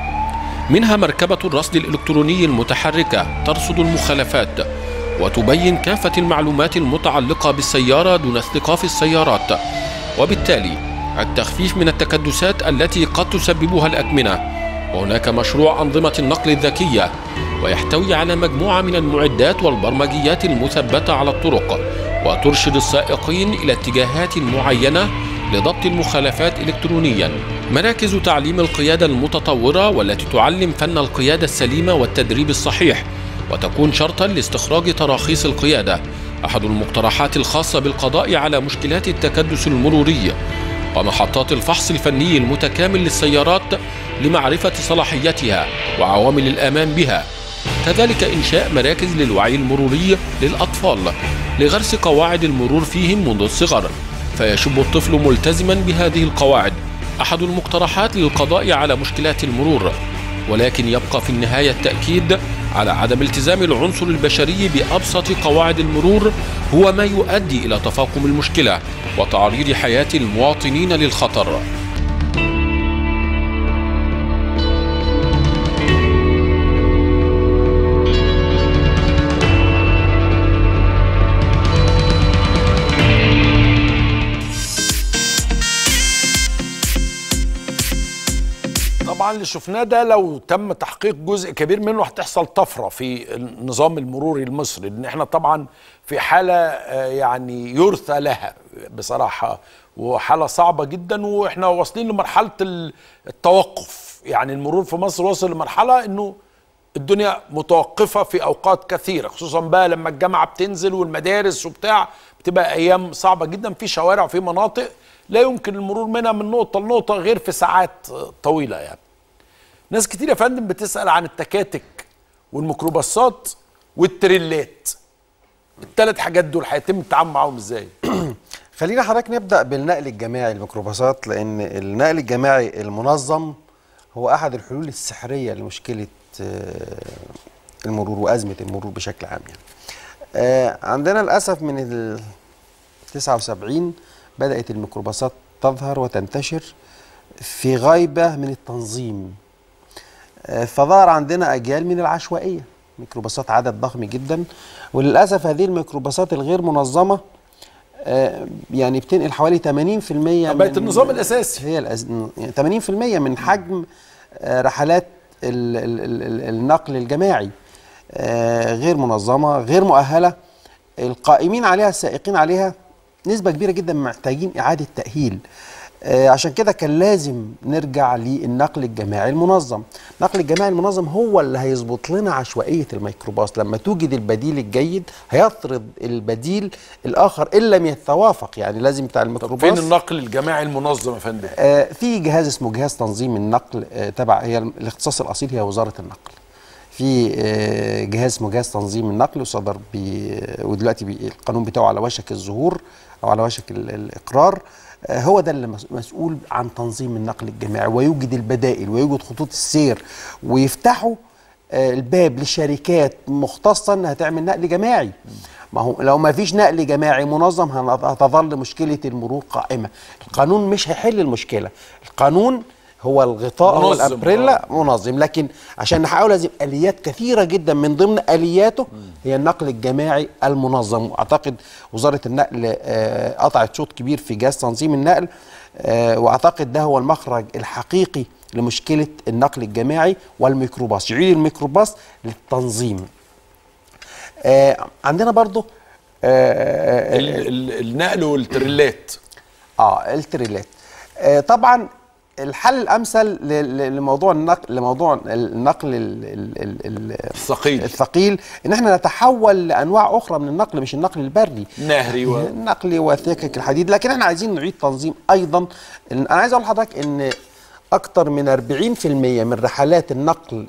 منها مركبة الرصد الإلكتروني المتحركة ترصد المخالفات وتبين كافة المعلومات المتعلقة بالسيارة دون استيقاف السيارات، وبالتالي التخفيف من التكدسات التي قد تسببها الأكمنة، وهناك مشروع أنظمة النقل الذكية ويحتوي على مجموعة من المعدات والبرمجيات المثبتة على الطرق وترشد السائقين إلى اتجاهات معينة لضبط المخالفات إلكترونيا. مراكز تعليم القيادة المتطورة والتي تعلم فن القيادة السليمة والتدريب الصحيح وتكون شرطا لاستخراج تراخيص القيادة أحد المقترحات الخاصة بالقضاء على مشكلات التكدس المروري. ومحطات الفحص الفني المتكامل للسيارات لمعرفة صلاحيتها وعوامل الأمان بها. كذلك إنشاء مراكز للوعي المروري للأطفال لغرس قواعد المرور فيهم منذ الصغر، فيشب الطفل ملتزما بهذه القواعد، أحد المقترحات للقضاء على مشكلات المرور. ولكن يبقى في النهاية التأكيد على عدم التزام العنصر البشري بأبسط قواعد المرور هو ما يؤدي إلى تفاقم المشكلة وتعريض حياة المواطنين للخطر.
طبعا اللي شفناه ده لو تم تحقيق جزء كبير منه هتحصل طفره في النظام المروري المصري، لان احنا طبعا في حاله يعني يرثى لها بصراحه، وحاله صعبه جدا، واحنا واصلين لمرحله التوقف. يعني المرور في مصر وصل لمرحله انه الدنيا متوقفه في اوقات كثيره، خصوصا بقى لما الجامعه بتنزل والمدارس وبتاع، بتبقى ايام صعبه جدا في شوارع وفي مناطق لا يمكن المرور منها من نقطه لنقطه غير في ساعات طويله. يعني ناس كتير يا فندم بتسأل عن التكاتك والميكروباصات والتريلات، الثلاث حاجات دول هيتم التعامل معاهم ازاي؟
خلينا حضرتك نبدأ بالنقل الجماعي، الميكروباصات، لأن النقل الجماعي المنظم هو أحد الحلول السحرية لمشكلة المرور وأزمة المرور بشكل عام. يعني عندنا للأسف من ال 79 بدأت الميكروباصات تظهر وتنتشر في غيبة من التنظيم، فظهر عندنا أجيال من العشوائية، ميكروباصات عدد ضخم جدا، وللأسف هذه الميكروباصات الغير منظمة يعني بتنقل حوالي 80%
بقت النظام الأساسي،
هي 80% من حجم رحلات النقل الجماعي غير منظمة، غير مؤهلة. القائمين عليها، السائقين عليها، نسبة كبيرة جدا محتاجين إعادة تأهيل. عشان كده كان لازم نرجع للنقل الجماعي المنظم. النقل الجماعي المنظم هو اللي هيظبط لنا عشوائية الميكروباص. لما توجد البديل الجيد هيطرد البديل الآخر إن لم يتوافق. يعني لازم بتاع الميكروباص.
فين النقل الجماعي المنظم يا فندم؟
في جهاز اسمه جهاز تنظيم النقل، تبع، هي الاختصاص الأصيل هي وزارة النقل. في جهاز اسمه جهاز تنظيم النقل، وصدر ودلوقتي القانون بتاعه على وشك الظهور أو على وشك الإقرار. هو ده اللي مسؤول عن تنظيم النقل الجماعي، ويوجد البدائل ويوجد خطوط السير، ويفتحوا الباب لشركات مختصة انها تعمل نقل جماعي. ما هو لو ما فيش نقل جماعي منظم هتظل مشكلة المرور قائمة. القانون مش هيحل المشكلة، القانون هو الغطاء، هو الامبريلا منظم، لكن عشان نحققه لازم اليات كثيره جدا، من ضمن الياته هي النقل الجماعي المنظم. واعتقد وزاره النقل قطعت شوط كبير في جهاز تنظيم النقل، واعتقد ده هو المخرج الحقيقي لمشكله النقل الجماعي والميكروباص، يعيد الميكروباص للتنظيم. عندنا برضو
النقل والتريلات.
التريلات طبعا الحل الامثل لموضوع النقل الثقيل ان احنا نتحول لانواع اخرى من النقل، مش النقل البري،
نهري
النقل وثيقك الحديد. لكن احنا عايزين نعيد تنظيم ايضا. انا عايز اقول لحضرتك ان اكتر من 40% من رحلات النقل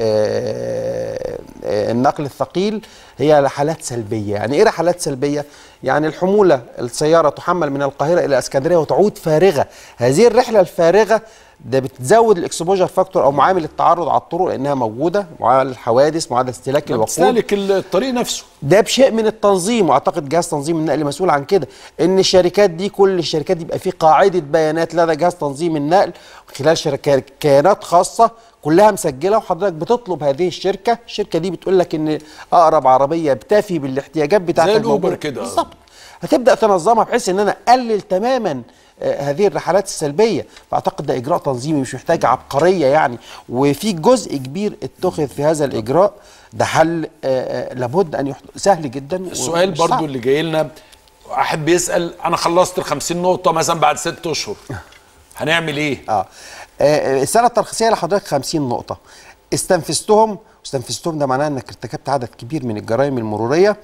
الثقيل هي رحلات سلبيه. يعني ايه رحلات سلبيه؟ يعني الحموله، السياره تحمل من القاهره الى اسكندريه وتعود فارغه. هذه الرحله الفارغه ده بتزود الاكسبوجر فاكتور او معامل التعرض على الطرق، لانها موجوده، معامل الحوادث، معامل استهلاك الوقود،
بتستهلك الطريق نفسه.
ده بشيء من التنظيم، واعتقد جهاز تنظيم النقل مسؤول عن كده، ان الشركات دي، كل الشركات يبقى في قاعده بيانات لدى جهاز تنظيم النقل خلال كيانات خاصه كلها مسجله، وحضرتك بتطلب هذه الشركه دي بتقول لك ان اقرب عربيه بتفي بالاحتياجات بتاعتك
زي الاوبر كده
بالظبط. هتبدا تنظمها بحيث ان انا اقلل تماما هذه الرحلات السلبيه. فاعتقد ده اجراء تنظيمي مش محتاج عبقريه يعني، وفي جزء كبير اتخذ في هذا الاجراء. ده حل لابد ان سهل جدا.
السؤال برضو اللي جاي لنا واحد بيسال انا خلصت ال 50 نقطه مثلا بعد 6 اشهر هنعمل ايه؟
السنه الترخيصيه لحضرتك 50 نقطه استنفذتهم ده معناه انك ارتكبت عدد كبير من الجرائم المروريه.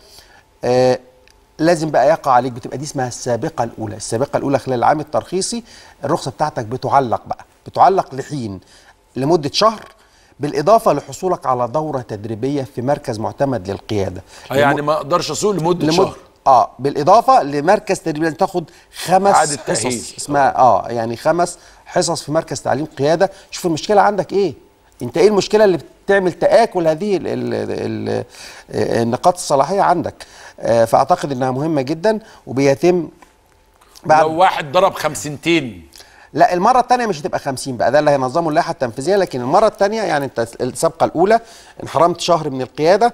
لازم بقى يقع عليك، بتبقى دي اسمها السابقه الاولى. السابقه الاولى خلال العام الترخيصي الرخصه بتاعتك بتعلق لحين لمده شهر، بالاضافه لحصولك على دوره تدريبيه في مركز معتمد للقياده.
يعني ما اقدرش اسوق لمده شهر.
بالاضافه لمركز تدريب لازم تاخد 5 حصص اسمها يعني 5 حصص في مركز تعليم قياده. شوف المشكله عندك ايه، انت ايه المشكله اللي بتعمل تآكل هذه النقاط الصلاحيه عندك. فاعتقد انها مهمه جدا وبيتم
بعد. لو واحد ضرب 50
لا، المره الثانيه مش هتبقى 50 بقى، ده اللي هينظمه اللائحه التنفيذيه. لكن المره الثانيه يعني انت السابقه الاولى انحرمت شهر من القياده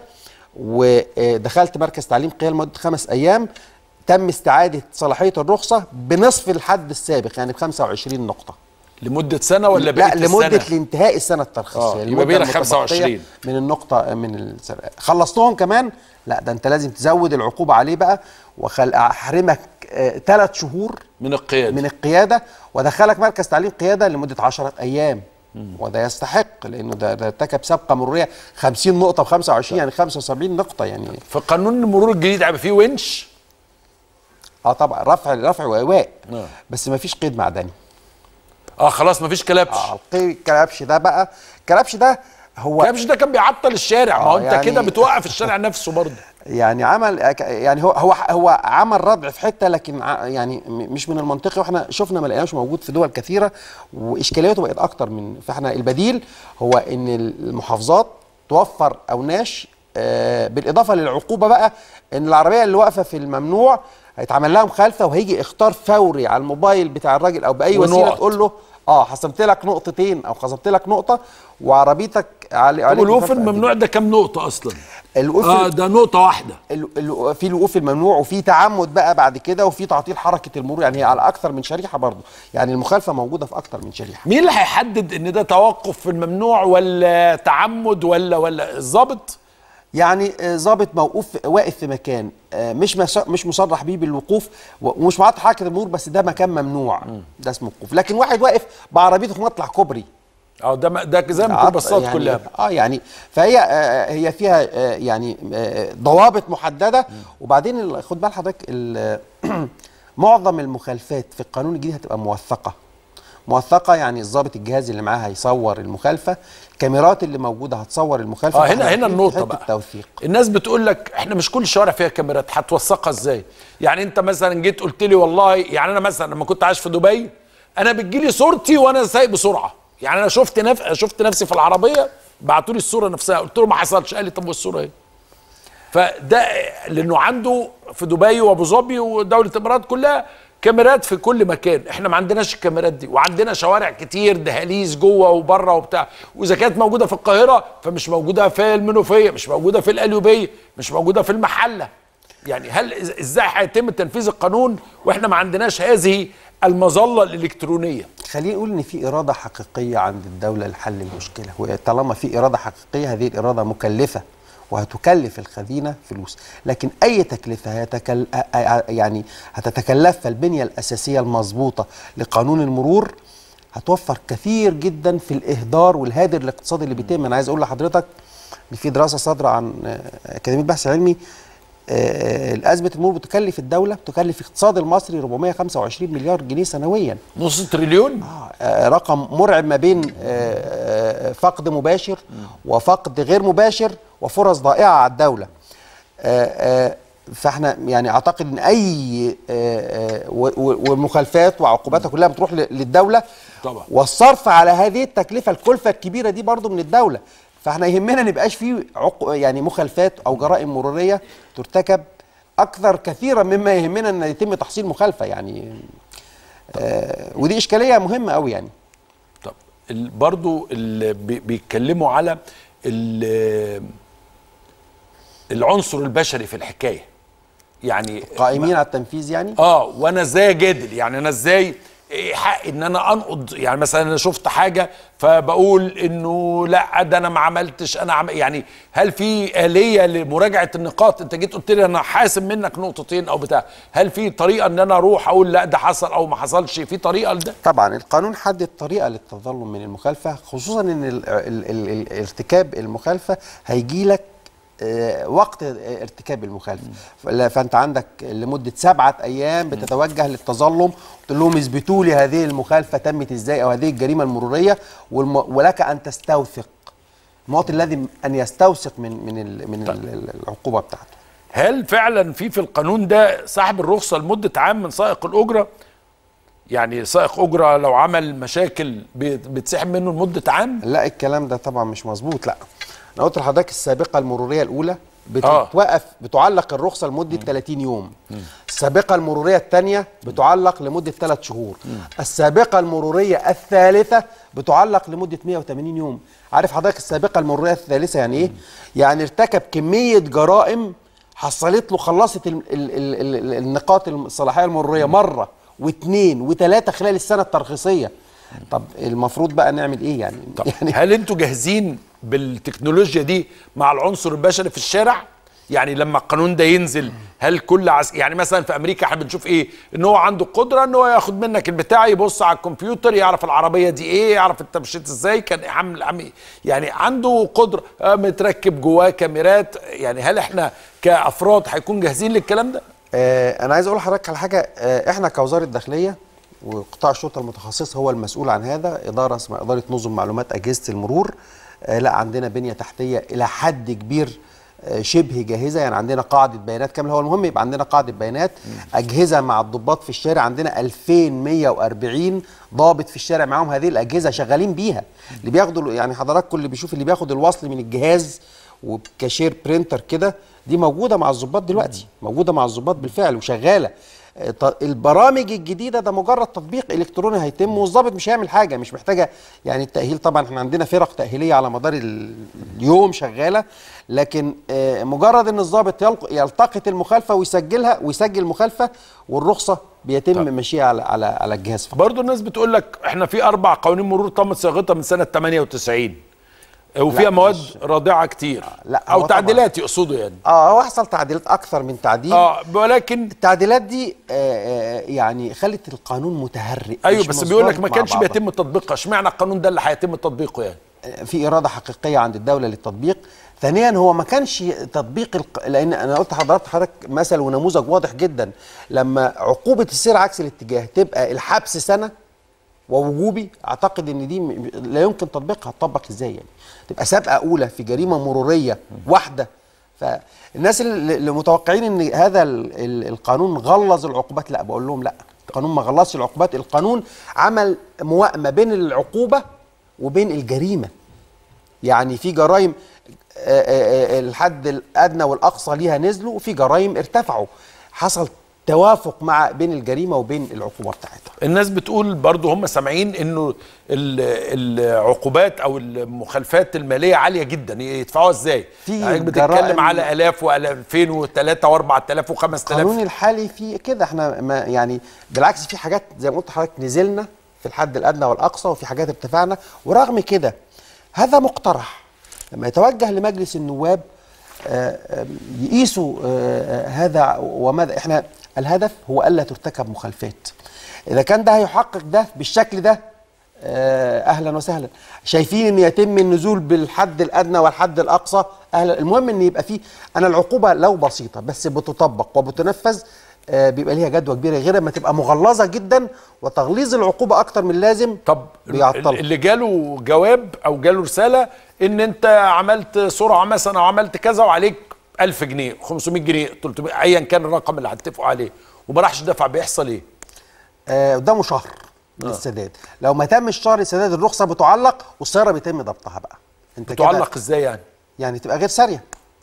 ودخلت مركز تعليم قيادة لمده 5 ايام، تم استعاده صلاحيه الرخصه بنصف الحد السابق يعني ب 25 نقطه
لمده سنه ولا بقيه السنه؟
لا، لمده لانتهاء السنه الترخيصيه.
يبقى بينا 25
من النقطه من السنة. خلصتهم كمان، لا ده انت لازم تزود العقوبه عليه بقى، احرمك 3 شهور
من
القياده وادخلك مركز تعليم قياده لمده 10 ايام. وده يستحق لانه ده ارتكب سابقه مروريه 50 نقطه ب 25 يعني 75 نقطه يعني.
في قانون المرور الجديد هيبقى فيه ونش؟
طبعا رفع وايواء، بس ما فيش قيد معدني.
خلاص ما فيش كلبش.
الكلبش ده بقى، الكلبش ده
كان بيعطل الشارع. ما هو انت كده بتوقف الشارع نفسه برضه.
يعني هو عمل ردع في حته، لكن يعني مش من المنطقي، واحنا شفنا ما لقيناش موجود في دول كثيره واشكالياته بقت اكتر من. فاحنا البديل هو ان المحافظات توفر اوناش، بالاضافه للعقوبه بقى ان العربيه اللي واقفه في الممنوع هيتعمل لها مخالفه وهيجي اختار فوري على الموبايل بتاع الراجل او باي وسيله تقول له حسبت لك نقطتين او خصمت لك نقطه وعربيتك عليك.
الوقوف الممنوع ده كام نقطه اصلا؟ ده نقطه واحده.
في الوقوف الممنوع وفي تعمد بقى بعد كده وفي تعطيل حركه المرور، يعني هي على اكثر من شريحه برضه، يعني المخالفه موجوده في اكثر من شريحه.
مين اللي هيحدد ان ده توقف في الممنوع ولا تعمد ولا الضابط؟
يعني ضابط موقوف واقف في مكان مش مصرح بيه بالوقوف ومش معطل حركه المرور، بس ده مكان ممنوع، ده اسمه وقوف. لكن واحد واقف بعربيته في مطلع كوبري،
ده زي الميكروباصات
يعني
كلها.
يعني فهي فيها يعني ضوابط محدده. وبعدين خد بال حضرتك معظم المخالفات في القانون الجديد هتبقى موثقه، يعني الضابط الجهاز اللي معاه هيصور المخالفه، الكاميرات اللي موجوده هتصور المخالفه.
هنا النقطه بقى
التوثيق.
الناس بتقول لك احنا مش كل الشوارع فيها كاميرات، هتوثقها ازاي؟ يعني انت مثلا جيت قلت لي والله، يعني انا مثلا لما كنت عايش في دبي انا بتجيلي صورتي وانا سايق بسرعه، يعني انا شفت نفسي في العربيه، بعتوا لي الصوره نفسها، قلت له ما حصلش، قال لي طب والصوره ايه؟ فده لانه عنده في دبي وابو ظبي ودوله الامارات كلها كاميرات في كل مكان. احنا ما عندناش الكاميرات دي، وعندنا شوارع كتير دهاليز جوه وبره وبتاع، واذا كانت موجوده في القاهره فمش موجوده في المنوفيه، مش موجوده في القليوبيه، مش موجوده في المحله. يعني هل ازاي هيتم تنفيذ القانون واحنا ما عندناش هذه المظله الالكترونيه؟
خلينا نقول ان في اراده حقيقيه عند الدوله لحل المشكله، وطالما في اراده حقيقيه هذه الاراده مكلفه وهتكلف الخزينه فلوس، لكن اي تكلفه يعني هتتكلفها البنيه الاساسيه المظبوطه لقانون المرور هتوفر كثير جدا في الاهدار والهادر الاقتصادي اللي بيتم. انا عايز اقول لحضرتك ان في دراسه صادره عن اكاديميه بحث علمي، أزمة المرور بتكلف الدولة، بتكلف الاقتصاد المصري 425 مليار جنيه سنويا.
نص تريليون؟
رقم مرعب ما بين فقد مباشر وفقد غير مباشر وفرص ضائعة على الدولة. فاحنا يعني اعتقد ان اي والمخالفات وعقوباتها كلها بتروح للدولة
طبعا،
والصرف على هذه التكلفة الكلفة الكبيرة دي برضو من الدولة. فاحنا يهمنا ما يبقاش فيه يعني مخالفات او جرائم مروريه ترتكب اكثر كثيرا مما يهمنا ان يتم تحصيل مخالفه يعني. ودي اشكاليه مهمه قوي يعني.
طب برضو اللي بيتكلموا على العنصر البشري في الحكايه، يعني
قائمين على التنفيذ يعني؟
وانا ازاي اجادل؟ يعني انا ازاي حق ان انا انقض؟ يعني مثلا انا شفت حاجه فبقول انه لا ده انا ما عملتش، يعني هل في آلية لمراجعه النقاط؟ انت جيت قلت لي انا حاسب منك نقطتين او بتاع، هل في طريقه ان انا اروح اقول لا ده حصل او ما حصلش؟ في طريقه لده؟
طبعا القانون حدد طريقه للتظلم من المخالفه، خصوصا ان ارتكاب المخالفه هيجي لك وقت ارتكاب المخالفه، فانت عندك لمده 7 أيام بتتوجه للتظلم، تقول لهم اثبتوا لي هذه المخالفه تمت ازاي او هذه الجريمه المروريه، ولك ان تستوثق. المواطن لازم ان يستوثق من العقوبه بتاعته.
هل فعلا في القانون ده سحب الرخصه لمده عام من سائق الاجره؟ يعني سائق اجره لو عمل مشاكل بتسحب منه لمده عام؟
لا الكلام ده طبعا مش مظبوط. لا انا قلت لحضرتك السابقه المروريه الاولى بتوقف بتعلق الرخصه لمده 30 يوم. السابقه المروريه الثانيه بتعلق لمده 3 شهور. السابقه المروريه الثالثه بتعلق لمده 180 يوم. عارف حضرتك السابقه المروريه الثالثه يعني ايه؟ يعني ارتكب كميه جرائم حصلت له خلصت النقاط الصلاحيه المروريه مره واثنين وثلاثه خلال السنه الترخيصيه. طب المفروض بقى نعمل ايه يعني؟
هل انتوا جاهزين بالتكنولوجيا دي مع العنصر البشري في الشارع؟ يعني لما القانون ده ينزل هل كل يعني مثلا في امريكا احنا بنشوف ايه؟ ان هو عنده قدره ان هو ياخد منك البتاع، يبص على الكمبيوتر يعرف العربيه دي ايه، يعرف انت مشيت ازاي، كان عامل يعني عنده قدره، متركب جواه كاميرات. يعني هل احنا كافراد هيكون جاهزين للكلام ده؟
انا عايز اقول لحضرتك على حاجه. احنا كوزاره الداخليه وقطاع الشرطه المتخصص هو المسؤول عن هذا، اداره اسمها اداره نظم معلومات اجهزه المرور. لا عندنا بنيه تحتيه الى حد كبير شبه جاهزه، يعني عندنا قاعده بيانات كامله. هو المهم يبقى عندنا قاعده بيانات، اجهزه مع الضباط في الشارع، عندنا 2140 ضابط في الشارع معاهم هذه الاجهزه شغالين بيها. اللي بياخدوا يعني حضراتكم اللي بيشوف اللي بياخد الوصل من الجهاز وبكاشير برينتر كده، دي موجوده مع الضباط دلوقتي، موجوده مع الضباط بالفعل وشغاله. البرامج الجديده ده مجرد تطبيق الكتروني هيتم، والضابط مش هيعمل حاجه، مش محتاجه يعني التاهيل. طبعا احنا عندنا فرق تاهيليه على مدار اليوم شغاله، لكن مجرد ان الضابط يلتقط المخالفه ويسجلها ويسجل المخالفه والرخصه بيتم مشيها على الجهاز فقط.
برضه الناس بتقول لك احنا في 4 قوانين مرور تمت صياغتها من سنه 98 وفيها مواد رادعه كتير،
لا
او تعديلات يقصدوا يعني.
هو حصل تعديلات اكثر من تعديل،
ولكن
التعديلات دي يعني خلت القانون متهرئ.
ايوه بس بيقول لك ما كانش بيتم تطبيقها، اشمعنى القانون ده اللي هيتم تطبيقه يعني؟
في اراده حقيقيه عند الدوله للتطبيق. ثانيا هو ما كانش تطبيق لان انا قلت لحضرتك مثل ونموذج واضح جدا. لما عقوبه السير عكس الاتجاه تبقى الحبس سنه ووجوبي، اعتقد ان دي لا يمكن تطبيقها. هتطبق ازاي يعني؟ تبقى سابقه اولى في جريمه مروريه واحده. فالناس اللي متوقعين ان هذا القانون غلظ العقوبات، لا بقول لهم لا، القانون ما غلظش العقوبات، القانون عمل موائمه بين العقوبه وبين الجريمه. يعني في جرائم الحد الادنى والاقصى ليها نزلوا، وفي جرائم ارتفعوا، حصل توافق بين الجريمه وبين العقوبه بتاعتها.
الناس بتقول برضو هم سامعين انه العقوبات او المخالفات الماليه عاليه جدا، يدفعوها ازاي؟ يعني بتتكلم على الاف و2000 و3 و4000 و5000.
القانون الحالي فيه كده، احنا ما يعني بالعكس في حاجات زي ما قلت لحضرتك نزلنا في الحد الادنى والاقصى، وفي حاجات ارتفعنا، ورغم كده هذا مقترح لما يتوجه لمجلس النواب يقيسوا هذا وماذا. احنا الهدف هو الا ترتكب مخالفات. اذا كان ده هيحقق ده بالشكل ده اهلا وسهلا. شايفين ان يتم النزول بالحد الادنى والحد الاقصى اهلا. المهم ان يبقى فيه، انا العقوبه لو بسيطه بس بتطبق وبتنفذ بيبقى ليها جدوى كبيره، غير ما تبقى مغلظه جدا وتغليظ العقوبه اكتر من اللازم.
طب
بيعطل
اللي جاله جواب او جاله رساله ان انت عملت سرعه مثلا او عملت كذا وعليك 1000 جنيه 500 جنيه 300 ايا كان الرقم اللي هتتفقوا عليه وما راحش دفع، بيحصل ايه؟
قدامه شهر للسداد. لو ما تمش شهر السداد الرخصه بتعلق والسياره بيتم ضبطها بقى.
انت بتعلق ازاي يعني؟
يعني تبقى غير ساريه.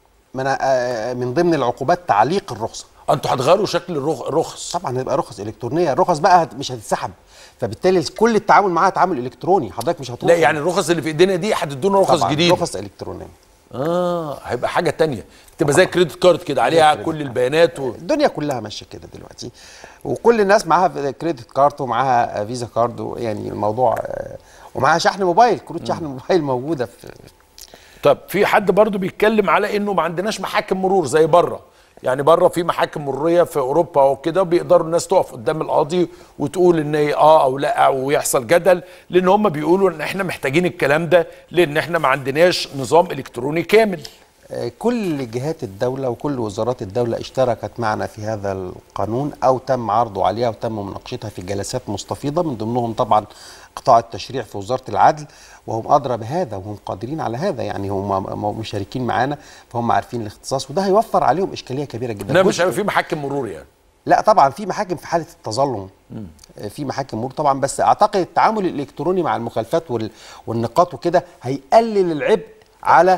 من ضمن العقوبات تعليق الرخصه.
انتوا هتغيروا شكل الرخص؟
طبعا هتبقى رخص الكترونيه. الرخص بقى مش هتتسحب، فبالتالي كل التعامل معاها تعامل الكتروني. حضرتك مش هتروح
لا يعني الرخص اللي في ايدينا دي هتدونا رخص جديده؟
رخص الكترونيه.
هيبقى حاجه تانية، تبقى زي كريدت كارد كده عليها كل البيانات
الدنيا كلها ماشيه كده دلوقتي، وكل الناس معاها كريدت كارد ومعاها فيزا كارد، يعني الموضوع ومعاها شحن موبايل، كروت شحن موبايل موجوده في.
طب في حد برضو بيتكلم على انه ما عندناش محاكم مرور زي بره، يعني بره في محاكم مروريه في اوروبا وكده بيقدروا الناس تقف قدام القاضي وتقول ان هي او لا، ويحصل جدل، لان هم بيقولوا ان احنا محتاجين الكلام ده لان احنا ما عندناش نظام الكتروني كامل.
كل جهات الدوله وكل وزارات الدوله اشتركت معنا في هذا القانون، او تم عرضه عليها وتم مناقشتها في جلسات مستفيضه، من ضمنهم طبعا قطاع التشريع في وزاره العدل، وهم ادرى بهذا وهم قادرين على هذا، يعني هم مشاركين معانا فهم عارفين الاختصاص، وده هيوفر عليهم اشكاليه كبيره جدا.
لا مش هيبقى في محاكم مرور يعني؟
لا طبعا في محاكم في حاله التظلم، في محاكم مرور طبعا، بس اعتقد التعامل الالكتروني مع المخالفات والنقاط وكده هيقلل العبء على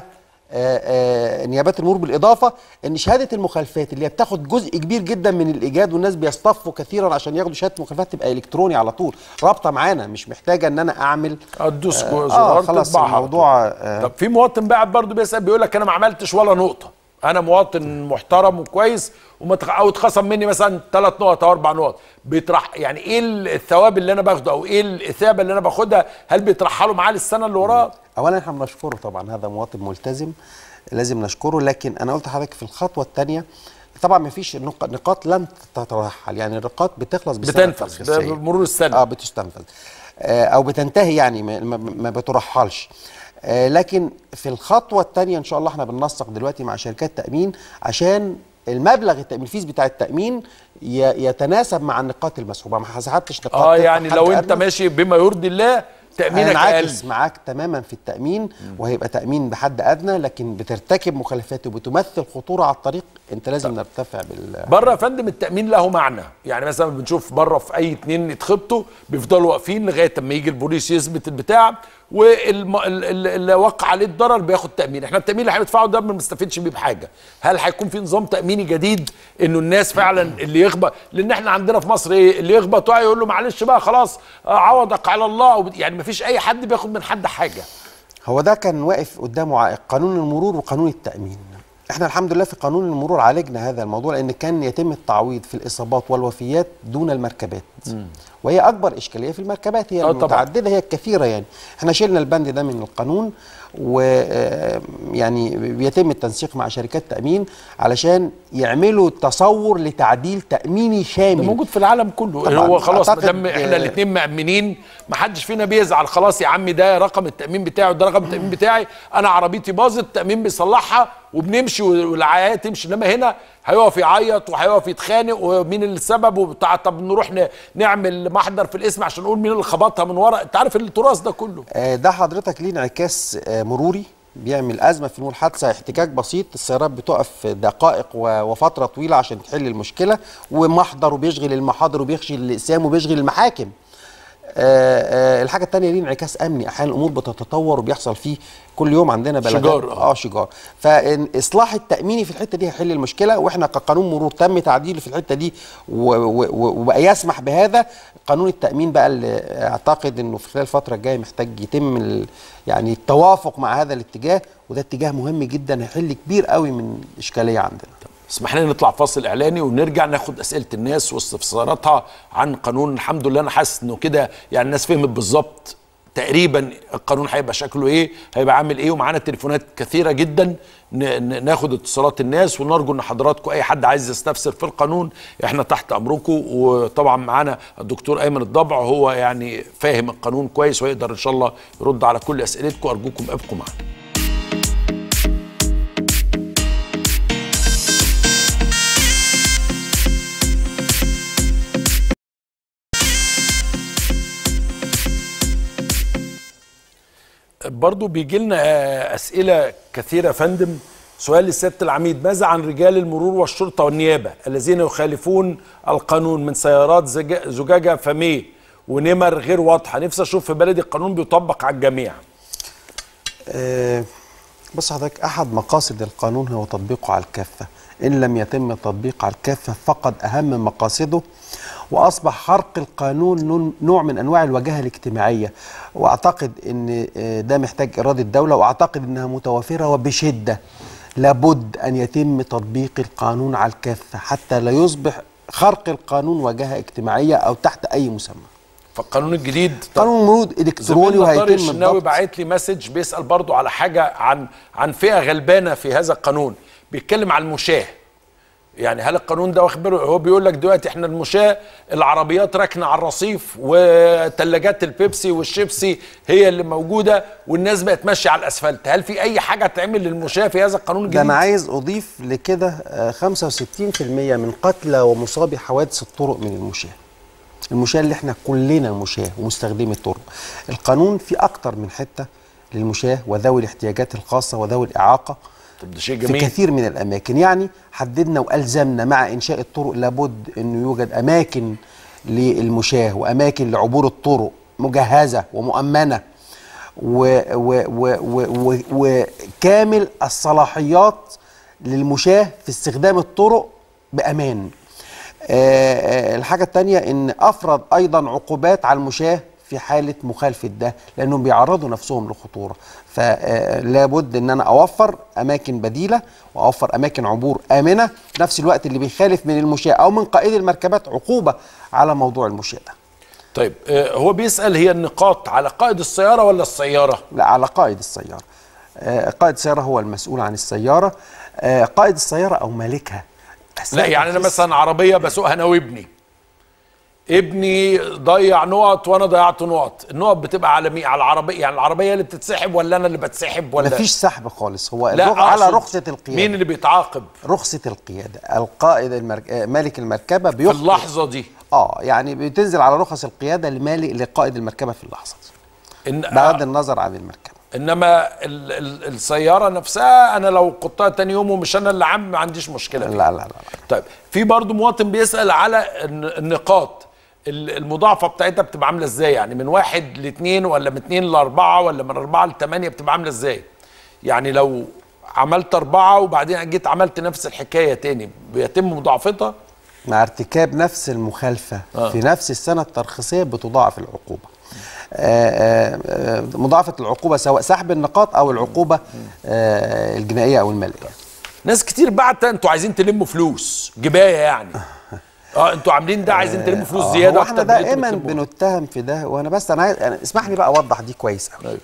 نيابات المرور، بالاضافه ان شهاده المخالفات اللي بتاخد جزء كبير جدا من الايجاد والناس بيصطفوا كثيرا عشان ياخدوا شهاده المخالفات تبقى الكتروني على طول، رابطه معانا، مش محتاجه ان انا اعمل
ادوس زرار
خلاص الموضوع.
طب في مواطن بعد برضه بيسال بيقول لك انا ما عملتش ولا نقطه، انا مواطن محترم وكويس او اتخصم مني مثلا 3 نقط او 4 نقط، بيطرح يعني ايه الثواب اللي انا باخده او ايه الاثابه اللي انا باخدها؟ هل بيطرحها له معاه للسنه اللي وراها؟
اولا احنا بنشكره طبعا، هذا مواطن ملتزم لازم نشكره، لكن انا قلت لحضرتك في الخطوه الثانيه طبعا ما فيش نقاط لن تترحل، يعني النقاط بتخلص
بتنفذ بمرور السنه،
بتستنفذ او بتنتهي، يعني ما بترحلش. لكن في الخطوه الثانيه ان شاء الله احنا بننسق دلوقتي مع شركات تامين عشان المبلغ الفيز بتاع التامين يتناسب مع النقاط المسحوبه، ما سحبتش نقاط.
يعني لو انت ماشي بما يرضي الله تامينك اقل،
معاك تماما في التامين، وهيبقى تامين بحد ادنى، لكن بترتكب مخالفات وبتمثل خطوره على الطريق انت لازم نرتفع
بره يا فندم التامين له معنى، يعني مثلا بنشوف بره في اي 2 يتخبطوا بيفضلوا واقفين لغايه اما يجي البوليس يثبت البتاع، واللي وقع عليه الضرر بياخد تامين. احنا التامين اللي هندفعه ده ما بنستفيدش بيه بحاجه. هل هيكون في نظام تاميني جديد انه الناس فعلا اللي يخبط، لان احنا عندنا في مصر ايه، اللي يخبط يقول له معلش بقى خلاص عوضك على الله، يعني ما فيش اي حد بياخد من حد حاجه.
هو ده كان واقف قدامه عائق قانون المرور وقانون التامين. احنا الحمد لله في قانون المرور عالجنا هذا الموضوع، لان كان يتم التعويض في الاصابات والوفيات دون المركبات، وهي اكبر اشكاليه في المركبات، هي المتعدده، هي الكثيره، يعني احنا شلنا البند ده من القانون، ويعني بيتم التنسيق مع شركات تامين علشان يعملوا تصور لتعديل تاميني شامل.
ده موجود في العالم كله، هو خلاص ما دام احنا الاثنين مأمنين ما حدش فينا بيزعل، خلاص يا عمي ده رقم التامين بتاعه ده رقم التامين بتاعي، انا عربيتي باظت التامين بيصلحها وبنمشي والعيال تمشي، انما هنا هيقف يعيط وهيقف يتخانق ومين السبب وبتاع، طب نروح نعمل محضر في الاسم عشان نقول مين اللي خبطها من ورا، انت عارف التراث ده كله.
ده حضرتك ليه انعكاس مروري بيعمل ازمه في نور حادثه، احتكاك بسيط، السيارات بتقف دقائق وفتره طويله عشان تحل المشكله، ومحضر وبيشغل المحاضر وبيشغل الاقسام وبيشغل المحاكم. الحاجه الثانيه ليه انعكاس امني، احيانا الامور بتتطور وبيحصل فيه كل يوم عندنا بلاغات شجار، فاصلاح التاميني في الحته دي هيحل المشكله، واحنا كقانون مرور تم تعديله في الحته دي وبقى يسمح بهذا. قانون التامين بقى اللي اعتقد انه في خلال الفتره الجايه محتاج يتم يعني التوافق مع هذا الاتجاه، وده اتجاه مهم جدا هيحل كبير قوي من اشكاليه عندنا.
اسمح لنا نطلع فاصل اعلاني ونرجع ناخد اسئله الناس واستفساراتها عن قانون. الحمد لله انا حاسس انه كده يعني الناس فهمت بالظبط تقريبا القانون هيبقى شكله ايه، هيبقى عامل ايه، ومعانا تليفونات كثيره جدا ناخد اتصالات الناس، ونرجو ان حضراتكم اي حد عايز يستفسر في القانون احنا تحت امركم. وطبعا معانا الدكتور ايمن الضبع، هو يعني فاهم القانون كويس ويقدر ان شاء الله يرد على كل اسئلتكم. ارجوكم ابقوا معانا. برضو بيجي لنا اسئله كثيره يا فندم. سؤال لسياده العميد: ماذا عن رجال المرور والشرطه والنيابه الذين يخالفون القانون من سيارات زجاجه فميه ونمر غير واضحه؟ نفسي اشوف في بلدي القانون بيطبق على الجميع.
بص حضرتك، احد مقاصد القانون هو تطبيقه على الكافه، ان لم يتم التطبيق على الكافه فقد اهم مقاصده واصبح خرق القانون نوع من انواع الوجاهه الاجتماعيه، واعتقد ان ده محتاج اراده دوله، واعتقد انها متوافره وبشده. لابد ان يتم تطبيق القانون على الكافه حتى لا يصبح خرق القانون وجاهه اجتماعيه او تحت اي مسمى.
فالقانون الجديد
قانون مرور الكتروني وهيتم
الشناوي باعت لي مسج بيسال برضو على حاجه عن فئه غلبانه في هذا القانون، بيتكلم عن المشاه. يعني هل القانون ده واخد باله؟ هو بيقول لك دلوقتي احنا المشاه العربيات راكنه على الرصيف وثلاجات البيبسي والشيبسي هي اللي موجوده والناس بقت ماشيه على الاسفلت، هل في اي حاجه تعمل للمشاه في هذا القانون الجديد؟
ده انا عايز اضيف لكده 65% من قتلى ومصابي حوادث الطرق من المشاه. المشاه اللي احنا كلنا مشاه ومستخدمي الطرق. القانون فيه اكتر من حته للمشاه وذوي الاحتياجات الخاصه وذوي الاعاقه.
طب ده شيء جميل.
في كثير من الاماكن، يعني حددنا والزمنا مع انشاء الطرق لابد انه يوجد اماكن للمشاه واماكن لعبور الطرق مجهزه ومؤمنه وكامل الصلاحيات للمشاه في استخدام الطرق بامان. الحاجه الثانيه ان افرض ايضا عقوبات على المشاه في حاله مخالفه ده، لانهم بيعرضوا نفسهم لخطوره. فلا بد ان انا اوفر اماكن بديله واوفر اماكن عبور امنه، في نفس الوقت اللي بيخالف من المشاة او من قائد المركبات عقوبه على موضوع المشاة ده.
طيب هو بيسال هي النقاط على قائد السياره ولا السياره؟
لا، على قائد السياره. قائد السياره هو المسؤول عن السياره، قائد السياره او مالكها.
لا يعني انا مثلا عربيه بسوقها انا وابني، ابني ضيع نقط وانا ضيعت نقط، النقط بتبقى على مين؟ على العربيه؟ يعني العربيه اللي بتتسحب ولا انا اللي بتسحب ولا؟
مفيش سحب خالص، هو
على
رخصه القياده.
مين اللي بيتعاقب؟
رخصه القياده، القائد مالك المركبه
في اللحظه دي.
يعني بتنزل على رخص القياده لقائد المركبه في اللحظه دي بغض النظر عن المركبه.
انما السياره نفسها انا لو قطها تاني يوم ومش انا اللي عم ما عنديش مشكله.
لا.
طيب في برضو مواطن بيسال على النقاط المضاعفه بتاعتها بتبقى عامله ازاي؟ يعني من 1 ل 2 ولا من 2 ل 4 ولا من 4 ل 8 بتبقى عامله ازاي؟ يعني لو عملت 4 وبعدين جيت عملت نفس الحكايه تاني بيتم مضاعفتها؟
مع ارتكاب نفس المخالفه في نفس السنه الترخيصيه بتضاعف العقوبه. مضاعفه العقوبه سواء سحب النقاط او العقوبه الجنائيه او الماليه.
ناس كتير بعت انتوا عايزين تلموا فلوس جبايه يعني. انتوا عاملين ده عايزين تلموا فلوس زياده
اكتر. احنا دائما بنتهم في ده، وانا بس انا عايز اسمح لي بقى اوضح دي كويس قوي.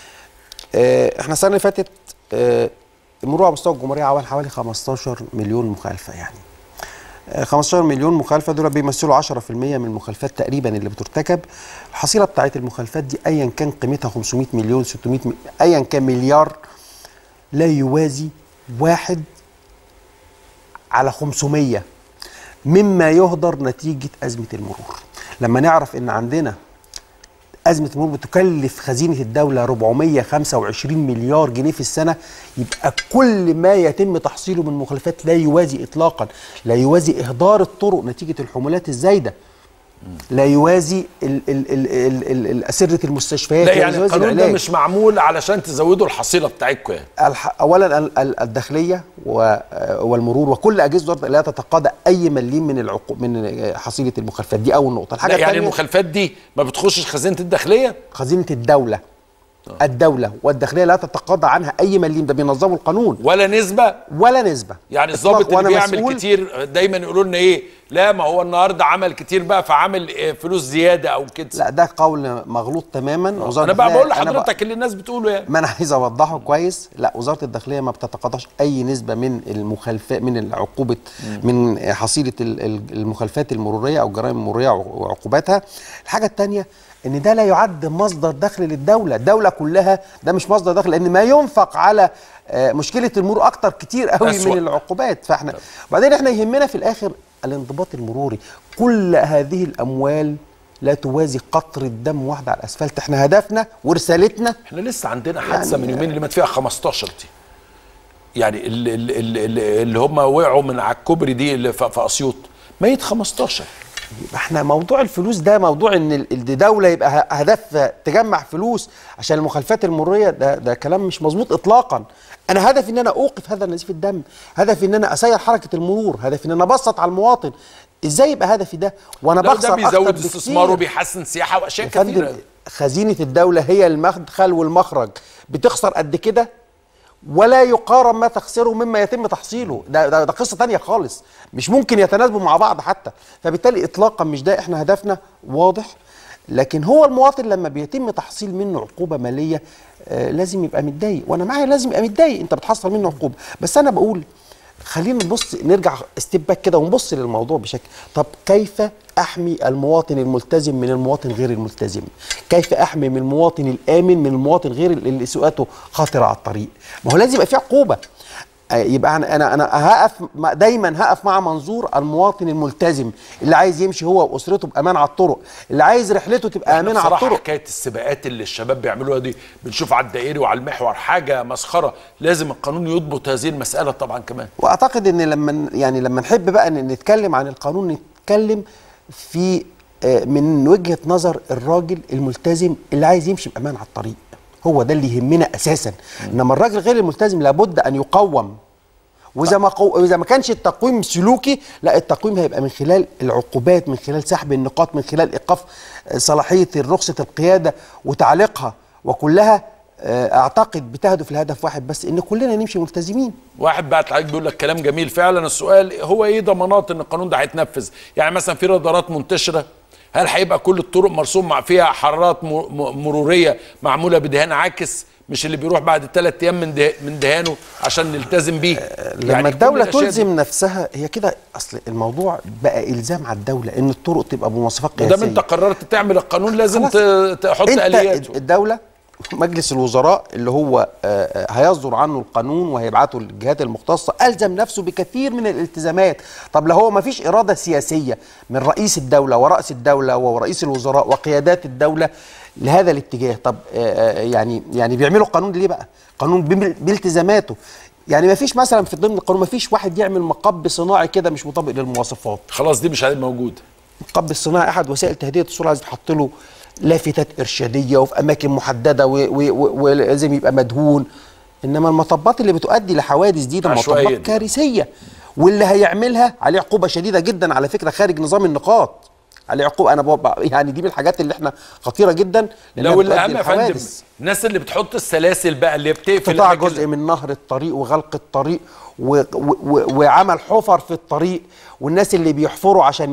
احنا السنه اللي فاتت المرور على مستوى الجمهوريه عمل حوالي 15 مليون مخالفه. يعني 15 مليون مخالفه دول بيمثلوا 10% من المخالفات تقريبا اللي بترتكب. الحصيله بتاعت المخالفات دي ايا كان قيمتها 500 مليون 600 مليون ايا كان مليار، لا يوازي 1 على 500 مما يهدر نتيجة أزمة المرور. لما نعرف إن عندنا أزمة المرور بتكلف خزينة الدولة 425 مليار جنيه في السنة، يبقى كل ما يتم تحصيله من مخالفات لا يوازي إطلاقا، لا يوازي إهدار الطرق نتيجة الحمولات الزايدة، لا يوازي أسرة المستشفيات.
لا يعني القانون ده مش معمول علشان تزودوا الحصيلة بتاعتكم يعني.
أولا الداخلية والمرور وكل أجهزة الوزارة لا تتقاضى أي مليم من حصيلة المخالفات دي. أول نقطة.
الحاجة يعني المخالفات دي ما بتخشش خزينة الداخلية؟
خزينة الدولة. الدولة والداخلية لا تتقاضى عنها أي مليم، ده بينظموا القانون.
ولا نسبة؟
ولا نسبة.
يعني الضابط اللي بيعمل كتير دايما يقولوا لنا إيه؟ لا ما هو النهارده عمل كتير بقى فعمل فلوس زيادة أو كده.
لا ده قول مغلوط تماما.
أنا بقى بقول لحضرتك اللي الناس بتقوله يعني.
ما أنا عايز أوضحه كويس. لا، وزارة الداخلية ما بتتقاضاش أي نسبة من المخالفات من العقوبة من حصيلة المخالفات المرورية أو الجرائم المرورية وعقوباتها. الحاجة الثانية ان ده لا يعد مصدر دخل للدوله، الدوله كلها ده مش مصدر دخل، لان ما ينفق على مشكله المرور اكتر كتير قوي من العقوبات. فاحنا وبعدين احنا يهمنا في الاخر الانضباط المروري. كل هذه الاموال لا توازي قطره دم واحده على الاسفلت. احنا هدفنا ورسالتنا.
احنا لسه عندنا حادثه يعني من يومين اللي مات فيها 15 دي، يعني اللي هم وقعوا من على الكوبري دي اللي في اسيوط ميت 15.
احنا موضوع الفلوس ده موضوع ان الدوله يبقى هدف تجمع فلوس عشان المخالفات المروريه، ده كلام مش مظبوط اطلاقا. انا هدفي ان انا اوقف هذا نزيف الدم، هدفي ان انا اسير حركه المرور، هدفي ان انا ابسط على المواطن ازاي يبقى هدفي ده وانا بخسر
ده بيزود استثمار وبيحسن سياحه واشياء كثيره.
خزينه الدوله هي المدخل والمخرج، بتخسر قد كده ولا يقارن ما تخسره مما يتم تحصيله. ده قصه ثانيه خالص، مش ممكن يتناسبوا مع بعض حتى. فبالتالي اطلاقا مش ده احنا هدفنا واضح. لكن هو المواطن لما بيتم تحصيل منه عقوبه ماليه لازم يبقى متضايق، وانا معايا لازم يبقى متضايق، انت بتحصل منه عقوبه. بس انا بقول خلينا نبص، نرجع ستيب باك كده ونبص للموضوع بشكل، طب كيف احمي المواطن الملتزم من المواطن غير الملتزم؟ كيف احمي من المواطن الامن من المواطن غير اللي سواقته خطره على الطريق؟ ما هو لازم يبقى في عقوبه. يبقى انا هقف دايما، هقف مع منظور المواطن الملتزم اللي عايز يمشي هو واسرته بامان على الطرق، اللي عايز رحلته تبقى امنه على الطرق.
حكايه السباقات اللي الشباب بيعملوها دي بنشوف على الدائري وعلى المحور حاجه مسخره، لازم القانون يضبط هذه المساله طبعا كمان.
واعتقد ان لما نحب بقى ان نتكلم عن القانون، نتكلم في من وجهه نظر الراجل الملتزم اللي عايز يمشي بامان على الطريق، هو ده اللي يهمنا اساسا. انما الراجل غير الملتزم لابد ان يقوم، واذا ما كانش التقويم سلوكي، لا التقويم هيبقى من خلال العقوبات، من خلال سحب النقاط، من خلال ايقاف صلاحيه رخصه القياده وتعليقها، وكلها اعتقد بتهدف لهدف واحد بس، ان كلنا نمشي ملتزمين.
واحد بعت عليك بيقول لك كلام جميل فعلا. السؤال هو ايه ضمانات ان القانون ده هيتنفذ؟ يعني مثلا في رادارات منتشره، هل هيبقى كل الطرق مرسوم فيها حرارات مروريه معموله بدهان عاكس، مش اللي بيروح بعد 3 ايام من دهانه عشان نلتزم بيه؟
لما يعني الدوله تلزم نفسها هي كده، اصل الموضوع بقى الزام على الدوله ان الطرق تبقى بمواصفات قياسيه.
ما دام انت قررت تعمل القانون لازم تحط الياته.
الدوله مجلس الوزراء اللي هو هيصدر عنه القانون وهيبعته للجهات المختصه ألزم نفسه بكثير من الالتزامات. طب لو هو ما فيش إرادة سياسية من رئيس الدولة ورأس الدولة ورئيس الوزراء وقيادات الدولة لهذا الاتجاه، طب يعني بيعملوا قانون ليه بقى؟ قانون بالتزاماته. يعني ما فيش مثلا في ضمن القانون ما فيش واحد يعمل مقب صناعي كده مش مطابق للمواصفات،
خلاص دي مش موجوده.
المقب الصناعي احد وسائل تهدئه الصوره، لازم تحط له لافتات ارشاديه وفي اماكن محدده ولازم يبقى مدهون. انما المطبات اللي بتؤدي لحوادث دي ده مطبات كارثيه، واللي هيعملها عليه عقوبه شديده جدا على فكره خارج نظام النقاط، عليه عقوبه. انا يعني دي من الحاجات اللي احنا خطيره جدا.
لو الاهم يا فندم الناس اللي بتحط السلاسل بقى اللي بتقفل
قطاع جزء من نهر الطريق وغلق الطريق وعمل حفر في الطريق، والناس اللي بيحفروا عشان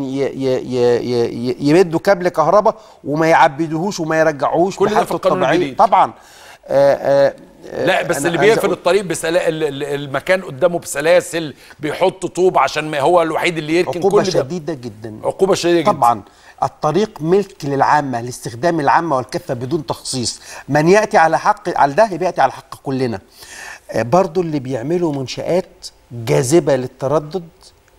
يمدوا كابل كهرباء وما يعبدوهوش وما يرجعوهوش
بحالته الطبيعيه
طبعا.
لا بس اللي بيقفل الطريق المكان قدامه بسلاسل، بيحط طوب عشان ما هو الوحيد اللي يركن.
عقوبة شديدة جدا،
عقوبة شديدة جدا
طبعا. الطريق ملك للعامة لاستخدام العامة والكافة بدون تخصيص، من يأتي على حق على ده يأتي على حق كلنا. برضو اللي بيعملوا منشآت جاذبة للتردد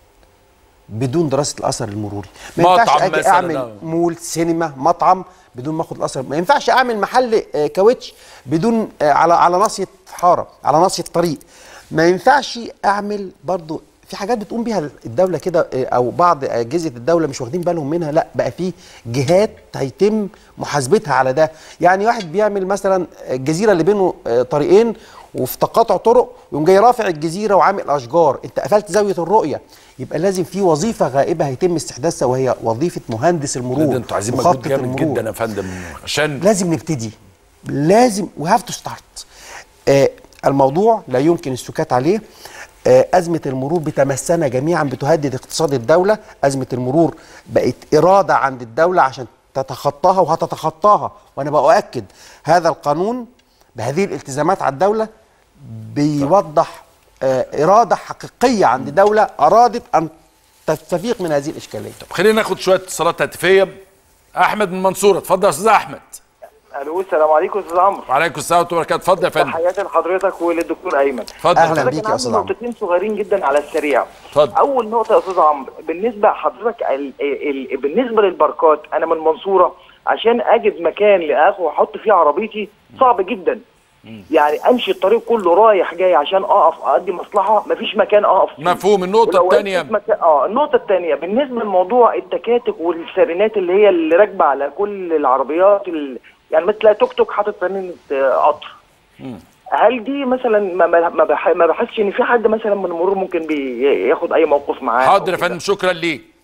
بدون دراسة الأثر المروري. ما ينفعش أجي أعمل مول سينما مطعم بدون ما اخد الاثر، ما ينفعش اعمل محل كاوتش بدون على ناصيه حاره، على ناصيه طريق. ما ينفعش اعمل برضو في حاجات بتقوم بيها الدوله كده او بعض اجهزه الدوله مش واخدين بالهم منها، لا بقى في جهات هيتم محاسبتها على ده. يعني واحد بيعمل مثلا الجزيره اللي بينه طريقين وفي تقاطع طرق، يقوم جاي رافع الجزيره وعامل اشجار، انت قفلت زاويه الرؤيه. يبقى لازم في وظيفه غائبه هيتم استحداثها وهي وظيفه مهندس المرور.
انتوا عايزين مجهود جامد جدا يا فندم عشان
لازم نبتدي، لازم وي هاف تو ستارت. الموضوع لا يمكن السكات عليه. أزمة المرور بتمسنا جميعا، بتهدد اقتصاد الدولة. أزمة المرور بقت إرادة عند الدولة عشان تتخطاها وهتتخطاها، وأنا بأؤكد هذا القانون بهذه الالتزامات على الدولة بيوضح إرادة حقيقية عند دولة أرادت أن تستفيق من هذه الإشكالية.
طب خلينا ناخد شوية اتصالات هاتفية. أحمد من المنصورة، اتفضل يا أستاذ أحمد.
الو السلام عليكم استاذ عمرو.
وعليكم السلام ورحمه الله وبركاته. اتفضل يا فندم.
تحياتي لحضرتك وللدكتور ايمن.
اتفضل.
اهلا بيك يا استاذ عمرو.
نقطتين صغيرين جدا على السريع.
اتفضل.
اول نقطه يا استاذ عمرو، بالنسبه لحضرتك بالنسبه للباركات، انا من المنصوره عشان اجد مكان لاخد واحط فيه عربيتي صعب جدا. يعني امشي الطريق كله رايح جاي عشان اقف اقضي مصلحه، مفيش مكان اقف فيه.
مفهوم. النقطه الثانيه
النقطه الثانيه بالنسبه لموضوع التكاتك والسيرينات اللي راكبه على كل العربيات يعني مثل توك توك حاطط سيرينة قطر. هل دي مثلا ما بحسش ان في حد مثلا من المرور ممكن بياخد اي موقف معاه؟
حاضر يا فندم، شكرا ليك.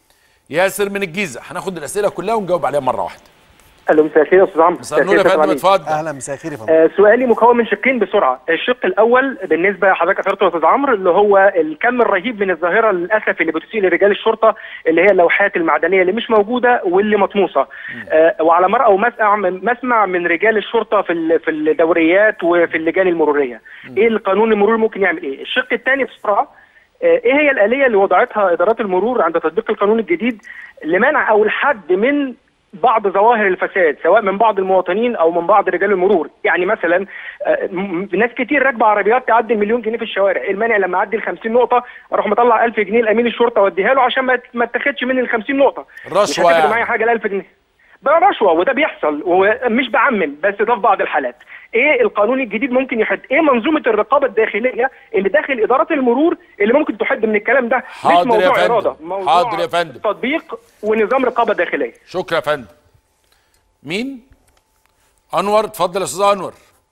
ياسر من الجيزه، هناخد الاسئله كلها ونجاوب عليها مره واحده.
الو مساء الخير يا استاذ عمرو.
مساء النور يا فندم، اتفضل.
اهلا مساء الخير يا فندم.
سؤالي مكون من شقين بسرعه. الشق الاول بالنسبه لحضرتك اثرته يا استاذ عمرو، اللي هو الكم الرهيب من الظاهره للاسف اللي بتسيء لرجال الشرطه، اللي هي اللوحات المعدنيه اللي مش موجوده واللي مطموسه. وعلى مرأى ومسمع من رجال الشرطه في الدوريات وفي اللجان المروريه. ايه القانون المرور ممكن يعمل ايه؟ الشق الثاني بسرعه، ايه هي الآلية اللي وضعتها ادارات المرور عند تطبيق القانون الجديد لمنع او الحد من بعض ظواهر الفساد، سواء من بعض المواطنين او من بعض رجال المرور؟ يعني مثلا ناس كتير راكبه عربيات تعدي ال1,000,000 جنيه في الشوارع، ايه المانع لما اعدي ال50 نقطه اروح مطلع 1000 جنيه لامين الشرطه واديها له عشان ما اتاخدش مني ال50 نقطه؟
رشوه
يعني معايا حاجه ل 1000 جنيه بقى رشوه، وده بيحصل ومش بعمم، بس ده في بعض الحالات. ايه القانون الجديد ممكن يحد؟ ايه منظومه الرقابه الداخليه اللي داخل اداره المرور اللي ممكن تحد من الكلام ده؟ مش موضوع اراده، موضوع
حاضر يا فندم،
تطبيق ونظام رقابه داخليه.
شكرا يا فندم. مين؟ انور، اتفضل يا استاذ انور.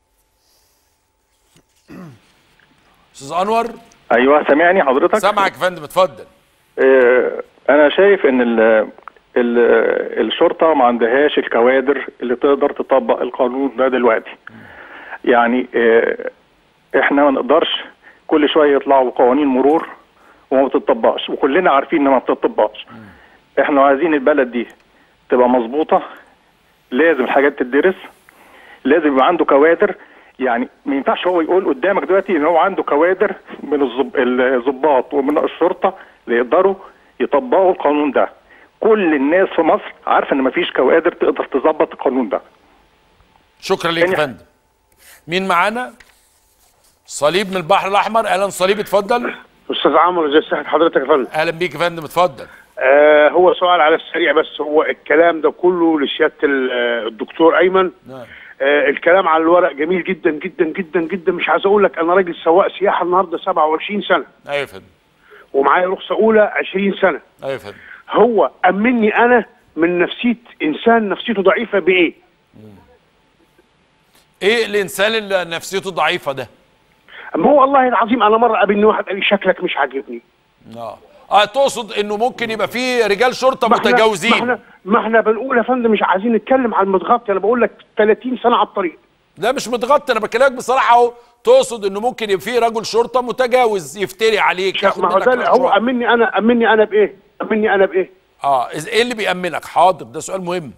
استاذ انور.
ايوه سامعني حضرتك؟
سامعك يا فندم، اتفضل.
انا شايف ان الشرطه ما عندهاش الكوادر اللي تقدر تطبق القانون ده دلوقتي. يعني احنا ما نقدرش كل شويه يطلعوا قوانين مرور وما بتطبقش، وكلنا عارفين انها ما بتطبقش. احنا عايزين البلد دي تبقى مظبوطه، لازم الحاجات تدرس، لازم يبقى عنده كوادر. يعني ما ينفعش هو يقول قدامك دلوقتي ان هو عنده كوادر من الضباط ومن الشرطه اللي يقدروا يطبقوا القانون ده. كل الناس في مصر عارفه ان مفيش كوادر تقدر تظبط القانون ده.
شكرا ليك يا فندم. مين معانا؟ صليب من البحر الاحمر. اهلا صليب، اتفضل.
استاذ عمرو، ازي صحه حضرتك يا فندم؟
اهلا بيك يا فندم، اتفضل.
هو سؤال على السريع، بس هو الكلام ده كله لسياده الدكتور ايمن.
نعم.
الكلام على الورق جميل جدا جدا جدا جدا. مش عايز اقول لك انا راجل سواق سياحه النهارده 27 سنه.
ايوه يا فندم.
ومعايا رخصه اولى 20 سنه.
ايوه يا فندم.
هو امني انا من نفسيه انسان نفسيته ضعيفه بايه؟
ايه الانسان اللي نفسيته ضعيفه ده؟
اما هو والله العظيم انا مره قابلني واحد قال لي شكلك مش عاجبني.
تقصد انه ممكن يبقى في رجال شرطه متجاوزين؟
ما احنا بنقول يا فندم مش عايزين نتكلم على المتغطي، انا بقول لك 30 سنه على الطريق.
لا مش متغطي، انا بكلمك بصراحه اهو. تقصد انه ممكن يبقى في رجل شرطه متجاوز يفتري عليك، ياخد منك
رشوه. هو امني انا بايه؟ امني انا بايه؟
ايه اللي بيأمنك؟ حاضر، ده سؤال مهم.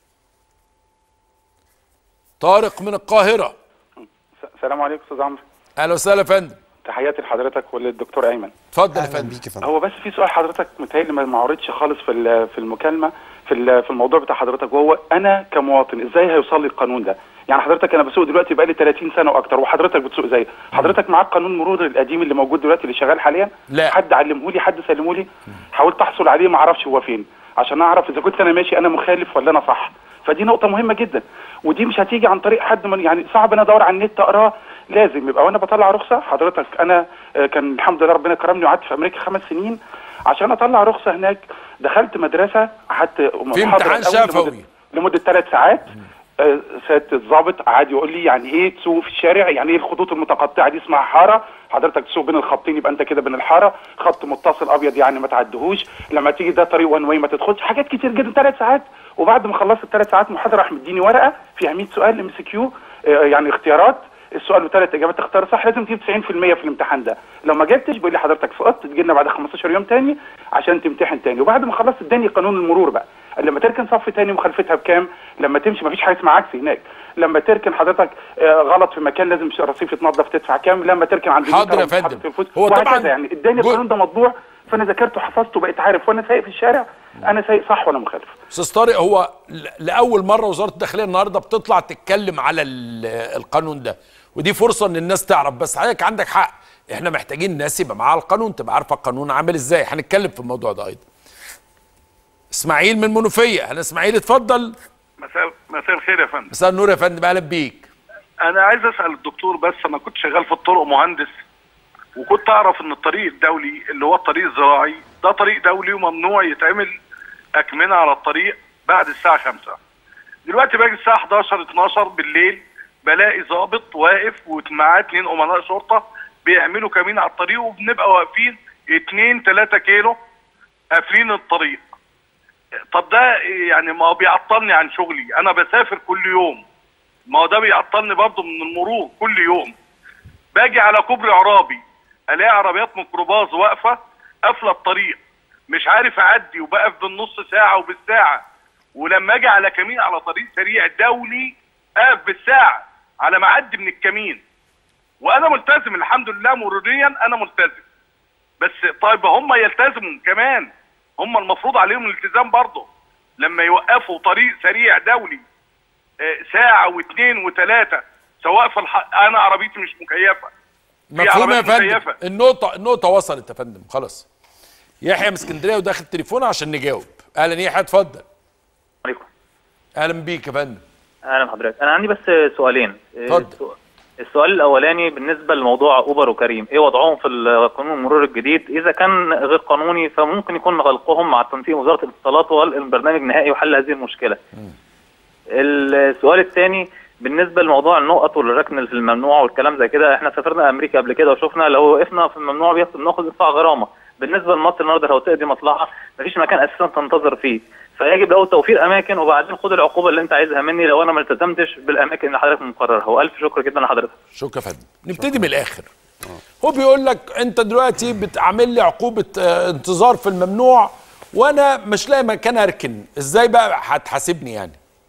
طارق من القاهره.
السلام عليكم استاذ عمرو.
اهلا وسهلا يا فندم.
تحياتي لحضرتك وللدكتور ايمن.
اتفضل يا فندم.
هو بس في سؤال حضرتك متهيألي ما عرضش خالص في المكالمه في الموضوع بتاع حضرتك، وهو انا كمواطن ازاي هيوصل لي القانون ده؟ يعني حضرتك انا بسوق دلوقتي بقالي 30 سنه واكتر، وحضرتك بتسوق زي حضرتك معاك قانون المرور القديم اللي موجود دلوقتي اللي شغال حاليا؟
لا.
حد علمه لي، حد سلمه لي، حاولت احصل عليه ما اعرفش هو فين، عشان اعرف اذا كنت انا ماشي انا مخالف ولا انا صح. فدي نقطه مهمه جدا، ودي مش هتيجي عن طريق حد من، يعني صعب انا ادور على النت اقراه، لازم يبقى وانا بطلع رخصه. حضرتك انا كان الحمد لله ربنا كرمني وقعدت في امريكا 5 سنين عشان اطلع رخصه هناك. دخلت مدرسه قعدت
في امتحان شفوي
لمده 3 ساعات. سياده الضابط قعد يقول لي يعني ايه تسوق في الشارع، يعني ايه الخطوط المتقطعه دي اسمها حاره، حضرتك تسوق بين الخطين يبقى انت كده بين الحاره، خط متصل ابيض يعني ما تعدهوش، لما تيجي ده طريق وان واي ما تدخلش، حاجات كتير جدا 3 ساعات. وبعد ما خلصت ال3 ساعات محاضره راح مديني ورقه فيها 100 سؤال ام سي كيو، يعني اختيارات، السؤال و3 اجابات تختار صح، لازم تجيب 90% في الامتحان ده. لو ما جبتش بيقول لي حضرتك سقطت، تجي لنا بعد 15 يوم تاني عشان تمتحن تاني. وبعد ما خلصت اداني قانون المرور بقى، لما تركن صف تاني مخالفتها بكام، لما تمشي مفيش حاجه اسمها عكس هناك، لما تركن حضرتك غلط في مكان لازم الرصيف يتنظف تدفع كام، لما تركن عند
حاضر يا فندم.
هو طبعا يعني اداني القانون ده مطبوع، فانا ذاكرته وحفظته وبقيت عارف وانا سايق في الشارع انا سايق صح ولا مخالف.
استاذ طارق، هو لاول مره وزاره الداخليه النهارده بتطلع تتكلم على القانون ده، ودي فرصه ان الناس تعرف. بس حضرتك عندك حق، احنا محتاجين الناس يبقى معاها القانون، تبقى عارفه القانون عامل ازاي. هنتكلم في الموضوع ده ايضا. اسماعيل من منوفيه. اهلا اسماعيل، اتفضل.
مساء الخير يا فندم.
مساء النور يا فندم، اهلا بيك.
انا عايز اسال الدكتور، بس انا كنت شغال في الطرق مهندس، وكنت اعرف ان الطريق الدولي اللي هو الطريق الزراعي ده طريق دولي وممنوع يتعمل اكمنه على الطريق بعد الساعه 5. دلوقتي باجي الساعه 11 12 بالليل بلاقي ضابط واقف ومعاه 2 امناء شرطه بيعملوا كمين على الطريق، وبنبقى واقفين 2-3 كيلو قافلين الطريق. طب ده يعني ما هو بيعطلني عن شغلي، انا بسافر كل يوم، ما هو ده بيعطلني برضه من المرور كل يوم. باجي على كوبري عرابي الاقي عربيات ميكروباص واقفه قافله الطريق، مش عارف اعدي وبقف بالنص ساعه وبالساعه. ولما اجي على كمين على طريق سريع دولي اقف بالساعه على ما اعدي من الكمين. وانا ملتزم الحمد لله مروريا، انا ملتزم. بس طيب هم يلتزموا كمان، هم المفروض عليهم الالتزام برضه لما يوقفوا طريق سريع دولي ساعه واثنين وثلاثه، سواء في انا عربيتي مش مكيفه.
مفهوم يا فندم. النقطه وصلت يا فندم، خلاص. يحيى من اسكندريه وداخل تليفونه عشان نجاوب. اهلا يحيى، اتفضل.
عليكم.
اهلا بيك يا فندم.
اهلا بحضرتك. انا عندي بس سؤالين.
اتفضل.
السؤال الاولاني بالنسبه لموضوع اوبر وكريم، ايه وضعهم في قانون المرور الجديد؟ اذا كان غير قانوني فممكن يكون غلقهم مع تنسيق وزاره الاتصالات والبرنامج نهائي وحل هذه المشكله. السؤال الثاني بالنسبه لموضوع النقط والركن في الممنوع والكلام زي كده، احنا سافرنا امريكا قبل كده وشفنا لو وقفنا في الممنوع بناخد ندفع غرامه. بالنسبه لمصر النهارده لو تقضي مصلحه مفيش مكان اساسا تنتظر فيه، فيجب له توفير اماكن وبعدين خد العقوبه اللي انت عايزها مني لو انا ما التزمتش بالاماكن اللي حضرتك مقررها. والف شكر جدا لحضرتك.
شكرا يا فندم. نبتدي من الاخر. هو بيقول لك انت دلوقتي بتعمل لي عقوبه انتظار في الممنوع وانا مش لاقي مكان اركن، ازاي بقى هتحاسبني يعني؟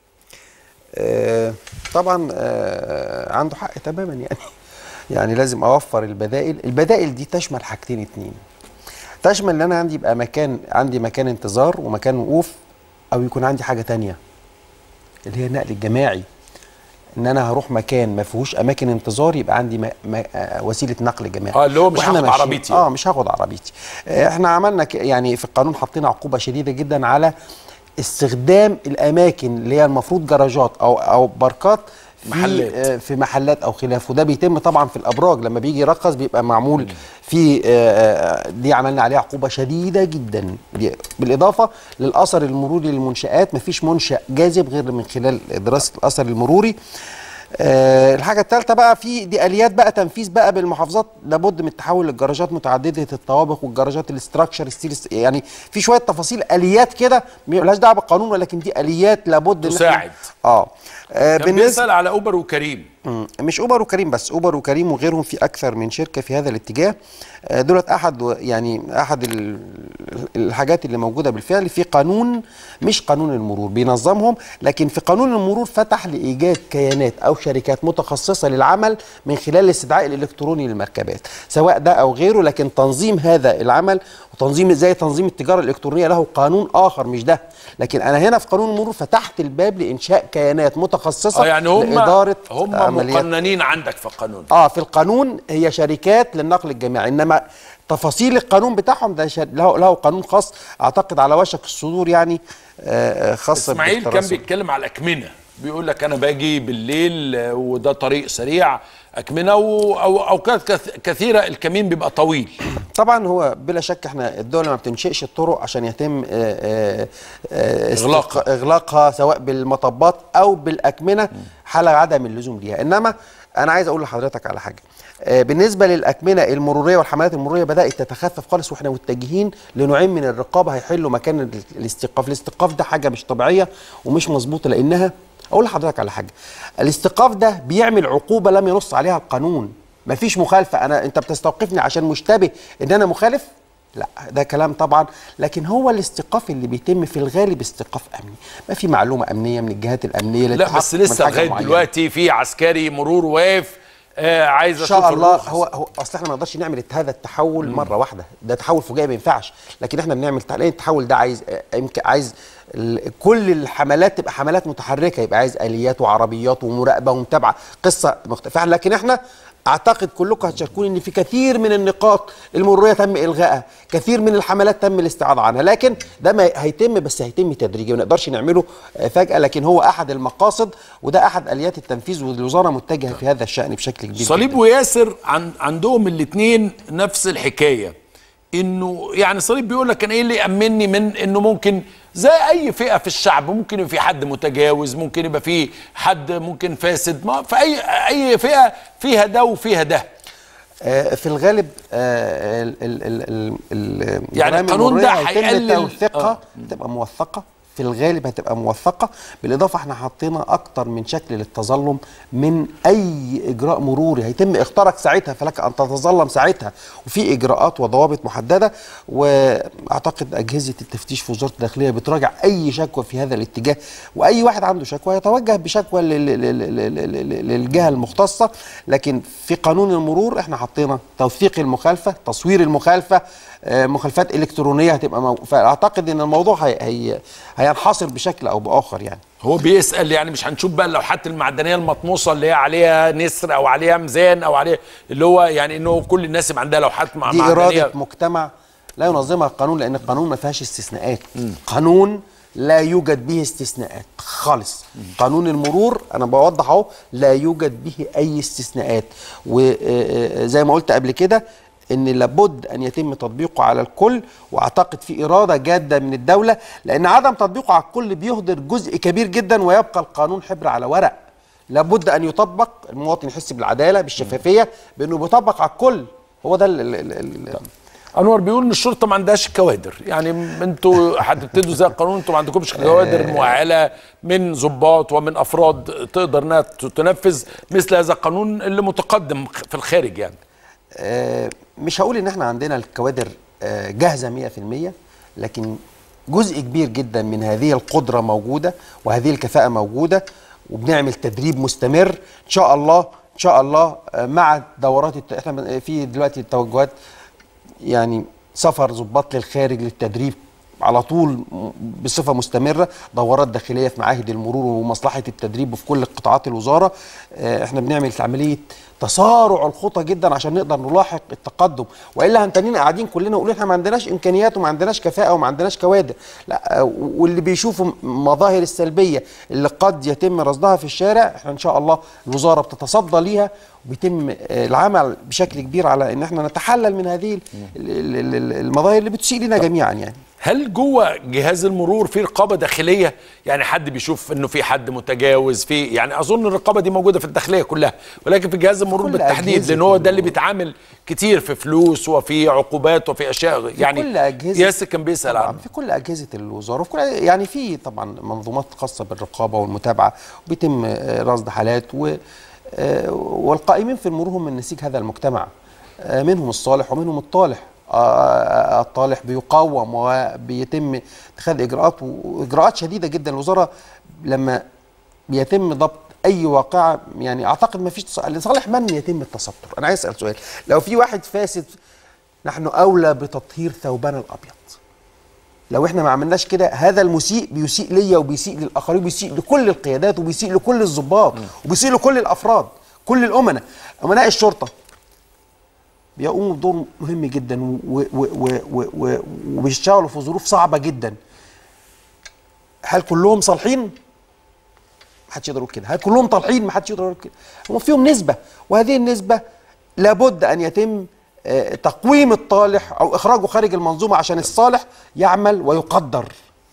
طبعا عنده حق تماما يعني لازم اوفر البدائل دي تشمل حاجتين اتنين. تشمل ان انا عندي مكان انتظار ومكان وقوف، او يكون عندي حاجه تانية اللي هي النقل الجماعي، ان انا هروح مكان ما فيهوش اماكن انتظار يبقى عندي وسيله نقل جماعي.
اللي هو مش هاخد عربيتي.
مش هاخد عربيتي. احنا عملنا يعني في القانون حطينا عقوبه شديده جدا على استخدام الاماكن اللي هي المفروض جراجات او باركات في محلات او خلافه. وده بيتم طبعا في الابراج لما بيجي يرخص بيبقى معمول في دي عملنا عليها عقوبه شديده جدا. بالاضافه للاثر المروري للمنشات، مفيش منشا جاذب غير من خلال دراسه الاثر المروري. الحاجه الثالثه بقى في دي اليات بقى تنفيذ بقى بالمحافظات، لابد من التحول للجراجات متعدده الطوابق والجراجات الاستراكشر ستيل، يعني في شويه تفاصيل اليات كده مالهاش دعوه بالقانون، ولكن دي اليات لابد
تساعد. بالنسبه على اوبر وكريم،
مش اوبر وكريم بس، اوبر وكريم وغيرهم في اكثر من شركه في هذا الاتجاه. دولت احد الحاجات اللي موجوده بالفعل في قانون، مش قانون المرور بينظمهم، لكن في قانون المرور فتح لايجاد كيانات او شركات متخصصه للعمل من خلال الاستدعاء الالكتروني للمركبات، سواء ده او غيره. لكن تنظيم هذا العمل وتنظيم زي تنظيم التجاره الالكترونيه له قانون اخر مش ده. لكن انا هنا في قانون المرور فتحت الباب لانشاء كيانات متخصصه
يعني
لاداره
هم مقننين عندك في القانون.
في القانون هي شركات للنقل الجماعي، انما تفاصيل القانون بتاعهم ده له قانون خاص اعتقد على وشك الصدور يعني خاصه.
اسماعيل كان بيتكلم على الاكمنه، بيقول لك انا باجي بالليل وده طريق سريع اكمنه اوقات كثيره الكمين بيبقى طويل.
طبعا هو بلا شك احنا الدوله ما بتنشئش الطرق عشان يتم اغلاقها سواء بالمطبات او بالاكمنه حال عدم اللزوم ليها. انما انا عايز اقول لحضرتك على حاجه بالنسبه للاكمنه المروريه والحملات المروريه بدات تتخفف خالص، واحنا متجهين لنوعين من الرقابه هيحلوا مكان الاستيقاف. الاستيقاف ده حاجه مش طبيعيه ومش مظبوطه، لانها اقول لحضرتك على حاجه، الاستيقاف ده بيعمل عقوبه لم ينص عليها القانون، مفيش مخالفه. انت بتستوقفني عشان مشتبه ان انا مخالف؟ لا، ده كلام طبعا. لكن هو الاستيقاف اللي بيتم في الغالب استيقاف امني، ما في معلومه امنيه من الجهات الامنيه.
لا بس لسه لغايه دلوقتي في عسكري مرور واقف عايز
ان شاء الله. هو اصل احنا ما نقدرش نعمل هذا التحول مره واحده، ده تحول فجائي ما ينفعش. لكن احنا بنعمل التحول ده عايز كل الحملات تبقى حملات متحركه، يبقى عايز اليات وعربيات ومراقبه ومتابعه، قصه مختلفه. لكن احنا اعتقد كلكم هتشاركوني ان في كثير من النقاط المروريه تم الغائها، كثير من الحملات تم الاستعاضه عنها، لكن ده ما هيتم، بس هيتم تدريجي، ما نقدرش نعمله فجاه. لكن هو احد المقاصد وده احد اليات التنفيذ، والوزاره متجهه في هذا الشان بشكل كبير.
صليب وياسر عندهم الاثنين نفس الحكايه، انه يعني صليب بيقول لك انا ايه اللي يامنني من انه ممكن زي اي فئه في الشعب ممكن يبقى في حد متجاوز، ممكن يبقى في حد ممكن فاسد، ما في اي فئه فيها ده وفيها ده.
في الغالب
يعني القانون ده هيقلل
توثيقها تبقى موثقه في الغالب هتبقى موثقه. بالاضافه احنا حطينا اكتر من شكل للتظلم من اي اجراء مروري هيتم اختراق ساعتها، فلك ان تتظلم ساعتها، وفي اجراءات وضوابط محدده. واعتقد اجهزه التفتيش في وزاره الداخليه بتراجع اي شكوى في هذا الاتجاه، واي واحد عنده شكوى يتوجه بشكوى للجهه المختصه. لكن في قانون المرور احنا حطينا توثيق المخالفه، تصوير المخالفه، مخالفات الكترونيه هتبقى فاعتقد ان الموضوع هينحصر بشكل او باخر. يعني
هو بيسال يعني مش هنشوف بقى اللوحات المعدنيه المطموسه اللي هي عليها نسر او عليها ميزان او عليها اللي هو يعني انه كل الناس يبقى عندها لوحات معدنيه؟
دي اراده مجتمع لا ينظمها القانون، لان القانون ما فيهاش استثناءات. قانون لا يوجد به استثناءات خالص. قانون المرور انا بوضح اهو لا يوجد به اي استثناءات، وزي ما قلت قبل كده ان لابد ان يتم تطبيقه على الكل، واعتقد في اراده جاده من الدوله، لان عدم تطبيقه على الكل بيهدر جزء كبير جدا ويبقى القانون حبر على ورق. لابد ان يطبق، المواطن يحس بالعداله بالشفافيه بانه بيطبق على الكل. هو ده
انور بيقول ان الشرطه ما عندهاش كوادر، يعني انتوا هتبتدوا زي القانون انتوا ما عندكمش كوادر مؤهله من ضباط ومن افراد تقدر انها تنفذ مثل هذا القانون اللي متقدم في الخارج. يعني
مش هقول ان احنا عندنا الكوادر جاهزه 100%، لكن جزء كبير جدا من هذه القدره موجوده وهذه الكفاءه موجوده، وبنعمل تدريب مستمر ان شاء الله ان شاء الله مع دورات احنا في دلوقتي التوجهات، يعني سفر ضباط للخارج للتدريب على طول بصفه مستمره، دورات داخليه في معاهد المرور ومصلحه التدريب وفي كل قطاعات الوزاره. احنا بنعمل عمليه تسارع الخطى جدا عشان نقدر نلاحق التقدم، والا هنتنينا قاعدين كلنا نقول احنا ما عندناش امكانيات وما عندناش كفاءه وما عندناش كوادر. لا، واللي بيشوفوا المظاهر السلبيه اللي قد يتم رصدها في الشارع، احنا ان شاء الله الوزاره بتتصدى ليها وبيتم العمل بشكل كبير على ان احنا نتحلل من هذه المظاهر اللي بتسيء لنا جميعا. يعني
هل جوه جهاز المرور في رقابه داخليه؟ يعني حد بيشوف انه في حد متجاوز في، يعني اظن الرقابه دي موجوده في الداخليه كلها، ولكن في جهاز المرور بالتحديد لان هو ده اللي بيتعامل كتير في فلوس وفي عقوبات وفي اشياء. يعني
كل أجهزة
ياسر كان بيسال عنه
في كل اجهزه الوزاره، في كل يعني في طبعا منظومات خاصه بالرقابه والمتابعه، وبيتم رصد حالات والقائمين في المرور هم من نسيج هذا المجتمع، منهم الصالح ومنهم الطالح. الطالح بيقاوم وبيتم اتخاذ اجراءات شديده جدا. الوزاره لما بيتم ضبط اي واقعه، يعني اعتقد ما فيش لصالح من يتم التستر. انا عايز اسال سؤال، لو في واحد فاسد نحن اولى بتطهير ثوبنا الابيض. لو احنا ما عملناش كده، هذا المسيء بيسيء ليا وبيسيء للاخرين، بيسيء لكل القيادات وبيسيء لكل الضباط وبيسيء لكل الافراد، كل الامناء. امناء الشرطه بيقوموا بدور مهم جدا وبيشتغلوا في ظروف صعبه جدا. هل كلهم صالحين؟ محدش يقدر يقول كده. هل كلهم طالحين؟ محدش يقدر يقول كده. هم فيهم نسبه، وهذه النسبه لابد ان يتم تقويم الطالح او اخراجه خارج المنظومه عشان الصالح يعمل ويقدر.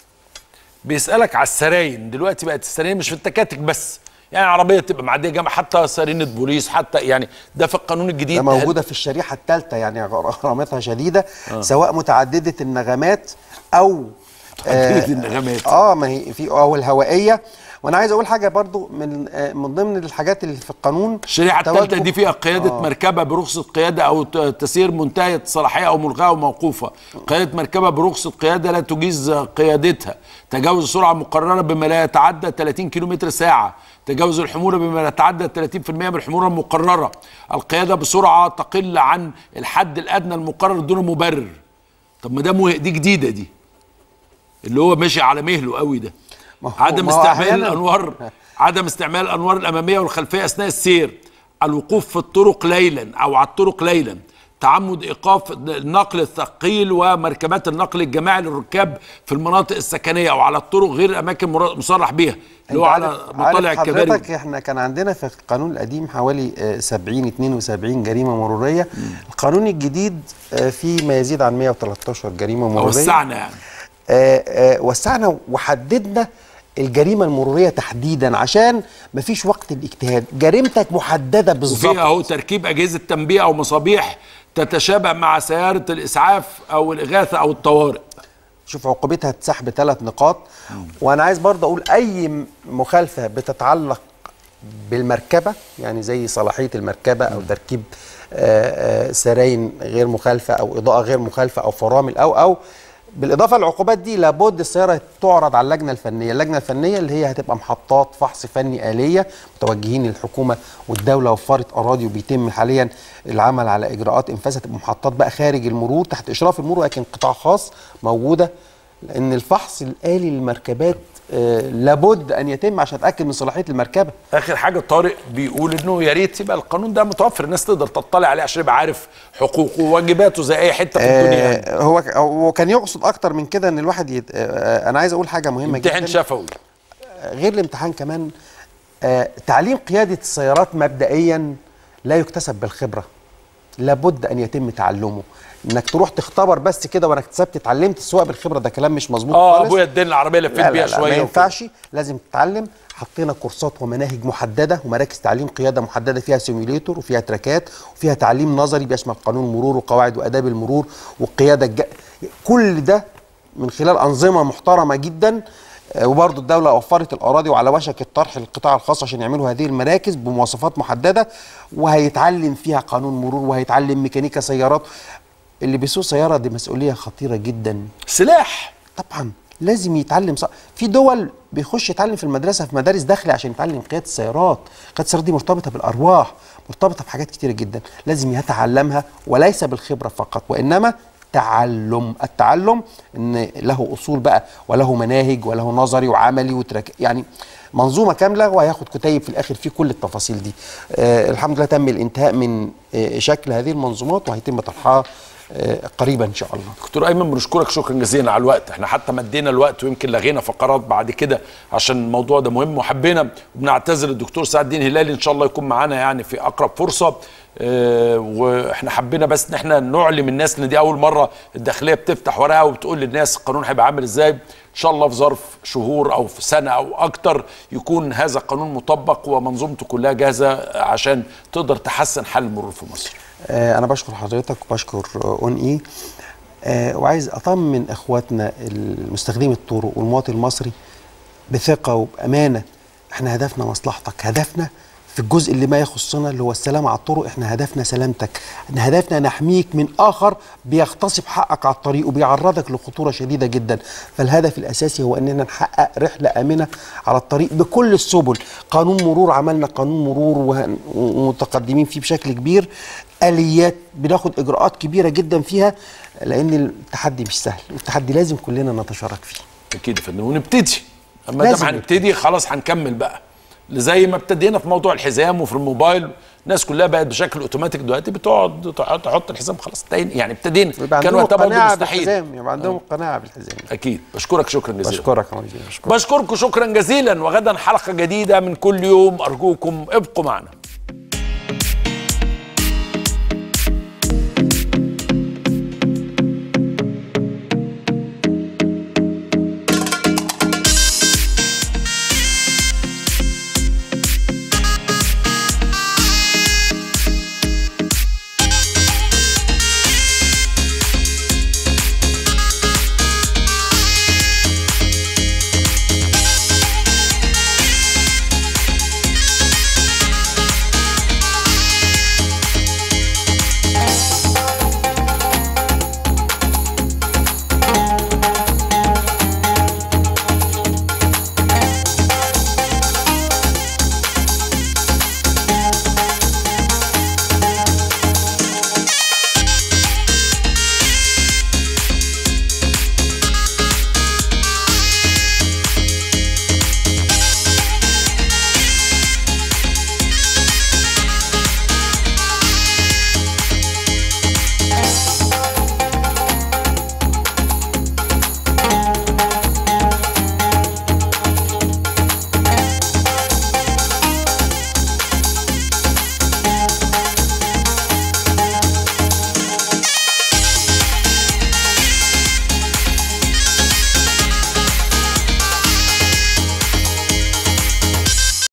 بيسالك على السراين، دلوقتي بقت السراين مش في التكاتك بس، يعني عربيه تبقى معديه جنب حتى سرينه بوليس، حتى يعني ده في القانون الجديد
ده موجوده في الشريحه الثالثه، يعني غرامتها شديده سواء متعدده النغمات او
متعدده النغمات
ما هي في او الهوائيه. وانا عايز اقول حاجه برضو من ضمن الحاجات اللي في القانون،
الشريحه الثالثه دي فيها قياده مركبه برخصه قياده او تسير منتهيه صلاحيه او ملغاه او موقوفه، قياده مركبه برخصه قياده لا تجيز قيادتها، تجاوز السرعه المقرره بما لا يتعدى 30 كيلومتر ساعه، تجاوز الحموله بما لا يتعدى 30% من الحموله المقرره، القياده بسرعه تقل عن الحد الادنى المقرر دون مبرر. طب ما ده دي جديده، دي اللي هو ماشي على مهله قوي ده. عدم استعمال الانوار الاماميه والخلفيه اثناء السير، الوقوف في الطرق ليلا او على الطرق ليلا، تعمد ايقاف النقل الثقيل ومركبات النقل الجماعي للركاب في المناطق السكنيه او على الطرق غير الاماكن مصرح بها، اللي هو على مطالع الكباري.
حضرتك احنا كان عندنا في القانون القديم حوالي 72 جريمه مروريه، القانون الجديد فيه ما يزيد عن 113 جريمه مروريه.
وسعنا يعني
وسعنا وحددنا الجريمه المروريه تحديدا عشان مفيش وقت الاجتهاد، جريمتك محدده بالظبط.
وفيها اهو تركيب اجهزه تنبيه او مصابيح تتشابه مع سياره الاسعاف او الاغاثه او الطوارئ.
شوف عقوبتها سحب 3 نقاط. وانا عايز برضه اقول اي مخالفه بتتعلق بالمركبه، يعني زي صلاحيه المركبه او تركيب سراين غير مخالفه او اضاءه غير مخالفه او فرامل او بالاضافه للعقوبات دي لابد السياره تعرض على اللجنه الفنيه. اللجنه الفنيه اللي هي هتبقى محطات فحص فني آلية متوجهين للحكومه، والدوله وفرت اراضي وبيتم حاليا العمل على اجراءات انفاذ. هتبقى محطات بقى خارج المرور تحت اشراف المرور، لكن قطاع خاص موجوده، لان الفحص الآلي للمركبات لابد ان يتم عشان اتاكد من صلاحيه المركبه.
اخر حاجه طارق بيقول انه يا ريت يبقى القانون ده متوفر، الناس تقدر تطلع عليه عشان يبقى عارف حقوقه وواجباته زي اي حته في الدنيا يعني.
هو كان يقصد اكتر من كده ان الواحد انا عايز اقول حاجه مهمه جدا.
امتحان شفوي
غير الامتحان كمان. تعليم قياده السيارات مبدئيا لا يكتسب بالخبره، لابد ان يتم تعلمه. انك تروح تختبر بس كده وانا اكتسبت اتعلمت السواقه بالخبره، ده كلام مش مظبوط خالص.
ابويا اداني العربيه لفيت بيها شويه.
ما ينفعش، لازم تتعلم. حطينا كورسات ومناهج محدده ومراكز تعليم قياده محدده فيها سيميوليتور وفيها تراكات وفيها تعليم نظري بيشمل قانون المرور وقواعد واداب المرور والقياده كل ده من خلال انظمه محترمه جدا. وبرضه الدوله وفرت الاراضي وعلى وشك الطرح للقطاع الخاص عشان يعملوا هذه المراكز بمواصفات محدده، وهيتعلم فيها قانون مرور وهيتعلم ميكانيكا سيارات. اللي بيسوق سياره دي مسؤوليه خطيره جدا،
سلاح
طبعا لازم يتعلم. في دول بيخش يتعلم في المدرسه في مدارس داخلي عشان يتعلم قياده السيارات. قياده السيارات دي مرتبطه بالارواح، مرتبطه بحاجات كتيره جدا لازم يتعلمها، وليس بالخبره فقط وانما التعلم ان له اصول بقى وله مناهج وله نظري وعملي يعني منظومه كامله، وهياخد كتيب في الاخر في كل التفاصيل دي. الحمد لله تم الانتهاء من شكل هذه المنظومات وهيتم طرحها قريبا ان شاء الله.
دكتور ايمن بنشكرك شكرا جزيلا على الوقت، احنا حتى مدينا الوقت ويمكن لغينا فقرات بعد كده عشان الموضوع ده مهم، وحبينا وبنعتذر الدكتور سعد الدين هلالي ان شاء الله يكون معانا يعني في اقرب فرصه. واحنا حبينا بس ان احنا نعلم الناس ان دي اول مره الداخليه بتفتح ورقه وبتقول للناس القانون هيبقى عامل ازاي. ان شاء الله في ظرف شهور او في سنه او اكتر يكون هذا القانون مطبق ومنظومته كلها جاهزه عشان تقدر تحسن حال المرور في مصر.
انا بشكر حضرتك وبشكر اون وعايز اطمن اخواتنا المستخدمي الطرق والمواطن المصري بثقه وبامانه. احنا هدفنا مصلحتك، هدفنا في الجزء اللي ما يخصنا اللي هو السلامه على الطرق، احنا هدفنا سلامتك، هدفنا نحميك من اخر بيغتصب حقك على الطريق وبيعرضك لخطوره شديده جدا. فالهدف الاساسي هو اننا نحقق رحله امنه على الطريق بكل السبل. قانون مرور، عملنا قانون مرور ومتقدمين فيه بشكل كبير، آليات بناخد اجراءات كبيره جدا فيها، لان التحدي مش سهل، التحدي لازم كلنا نتشارك فيه.
اكيد يا فندم، ونبتدي. اما دام هنبتدي خلاص هنكمل بقى زي ما ابتدينا في موضوع الحزام وفي الموبايل. الناس كلها بقت بشكل اوتوماتيك دلوقتي بتقعد تحط الحزام خلاص، يعني ابتدينا.
كان وقتها برضه مستحيل يبقى عندهم قناعه بالحزام.
اكيد. بشكرك شكرا جزيلا.
بشكرك
بشكركم شكرا جزيلا، وغدا حلقه جديده من كل يوم، ارجوكم ابقوا معنا.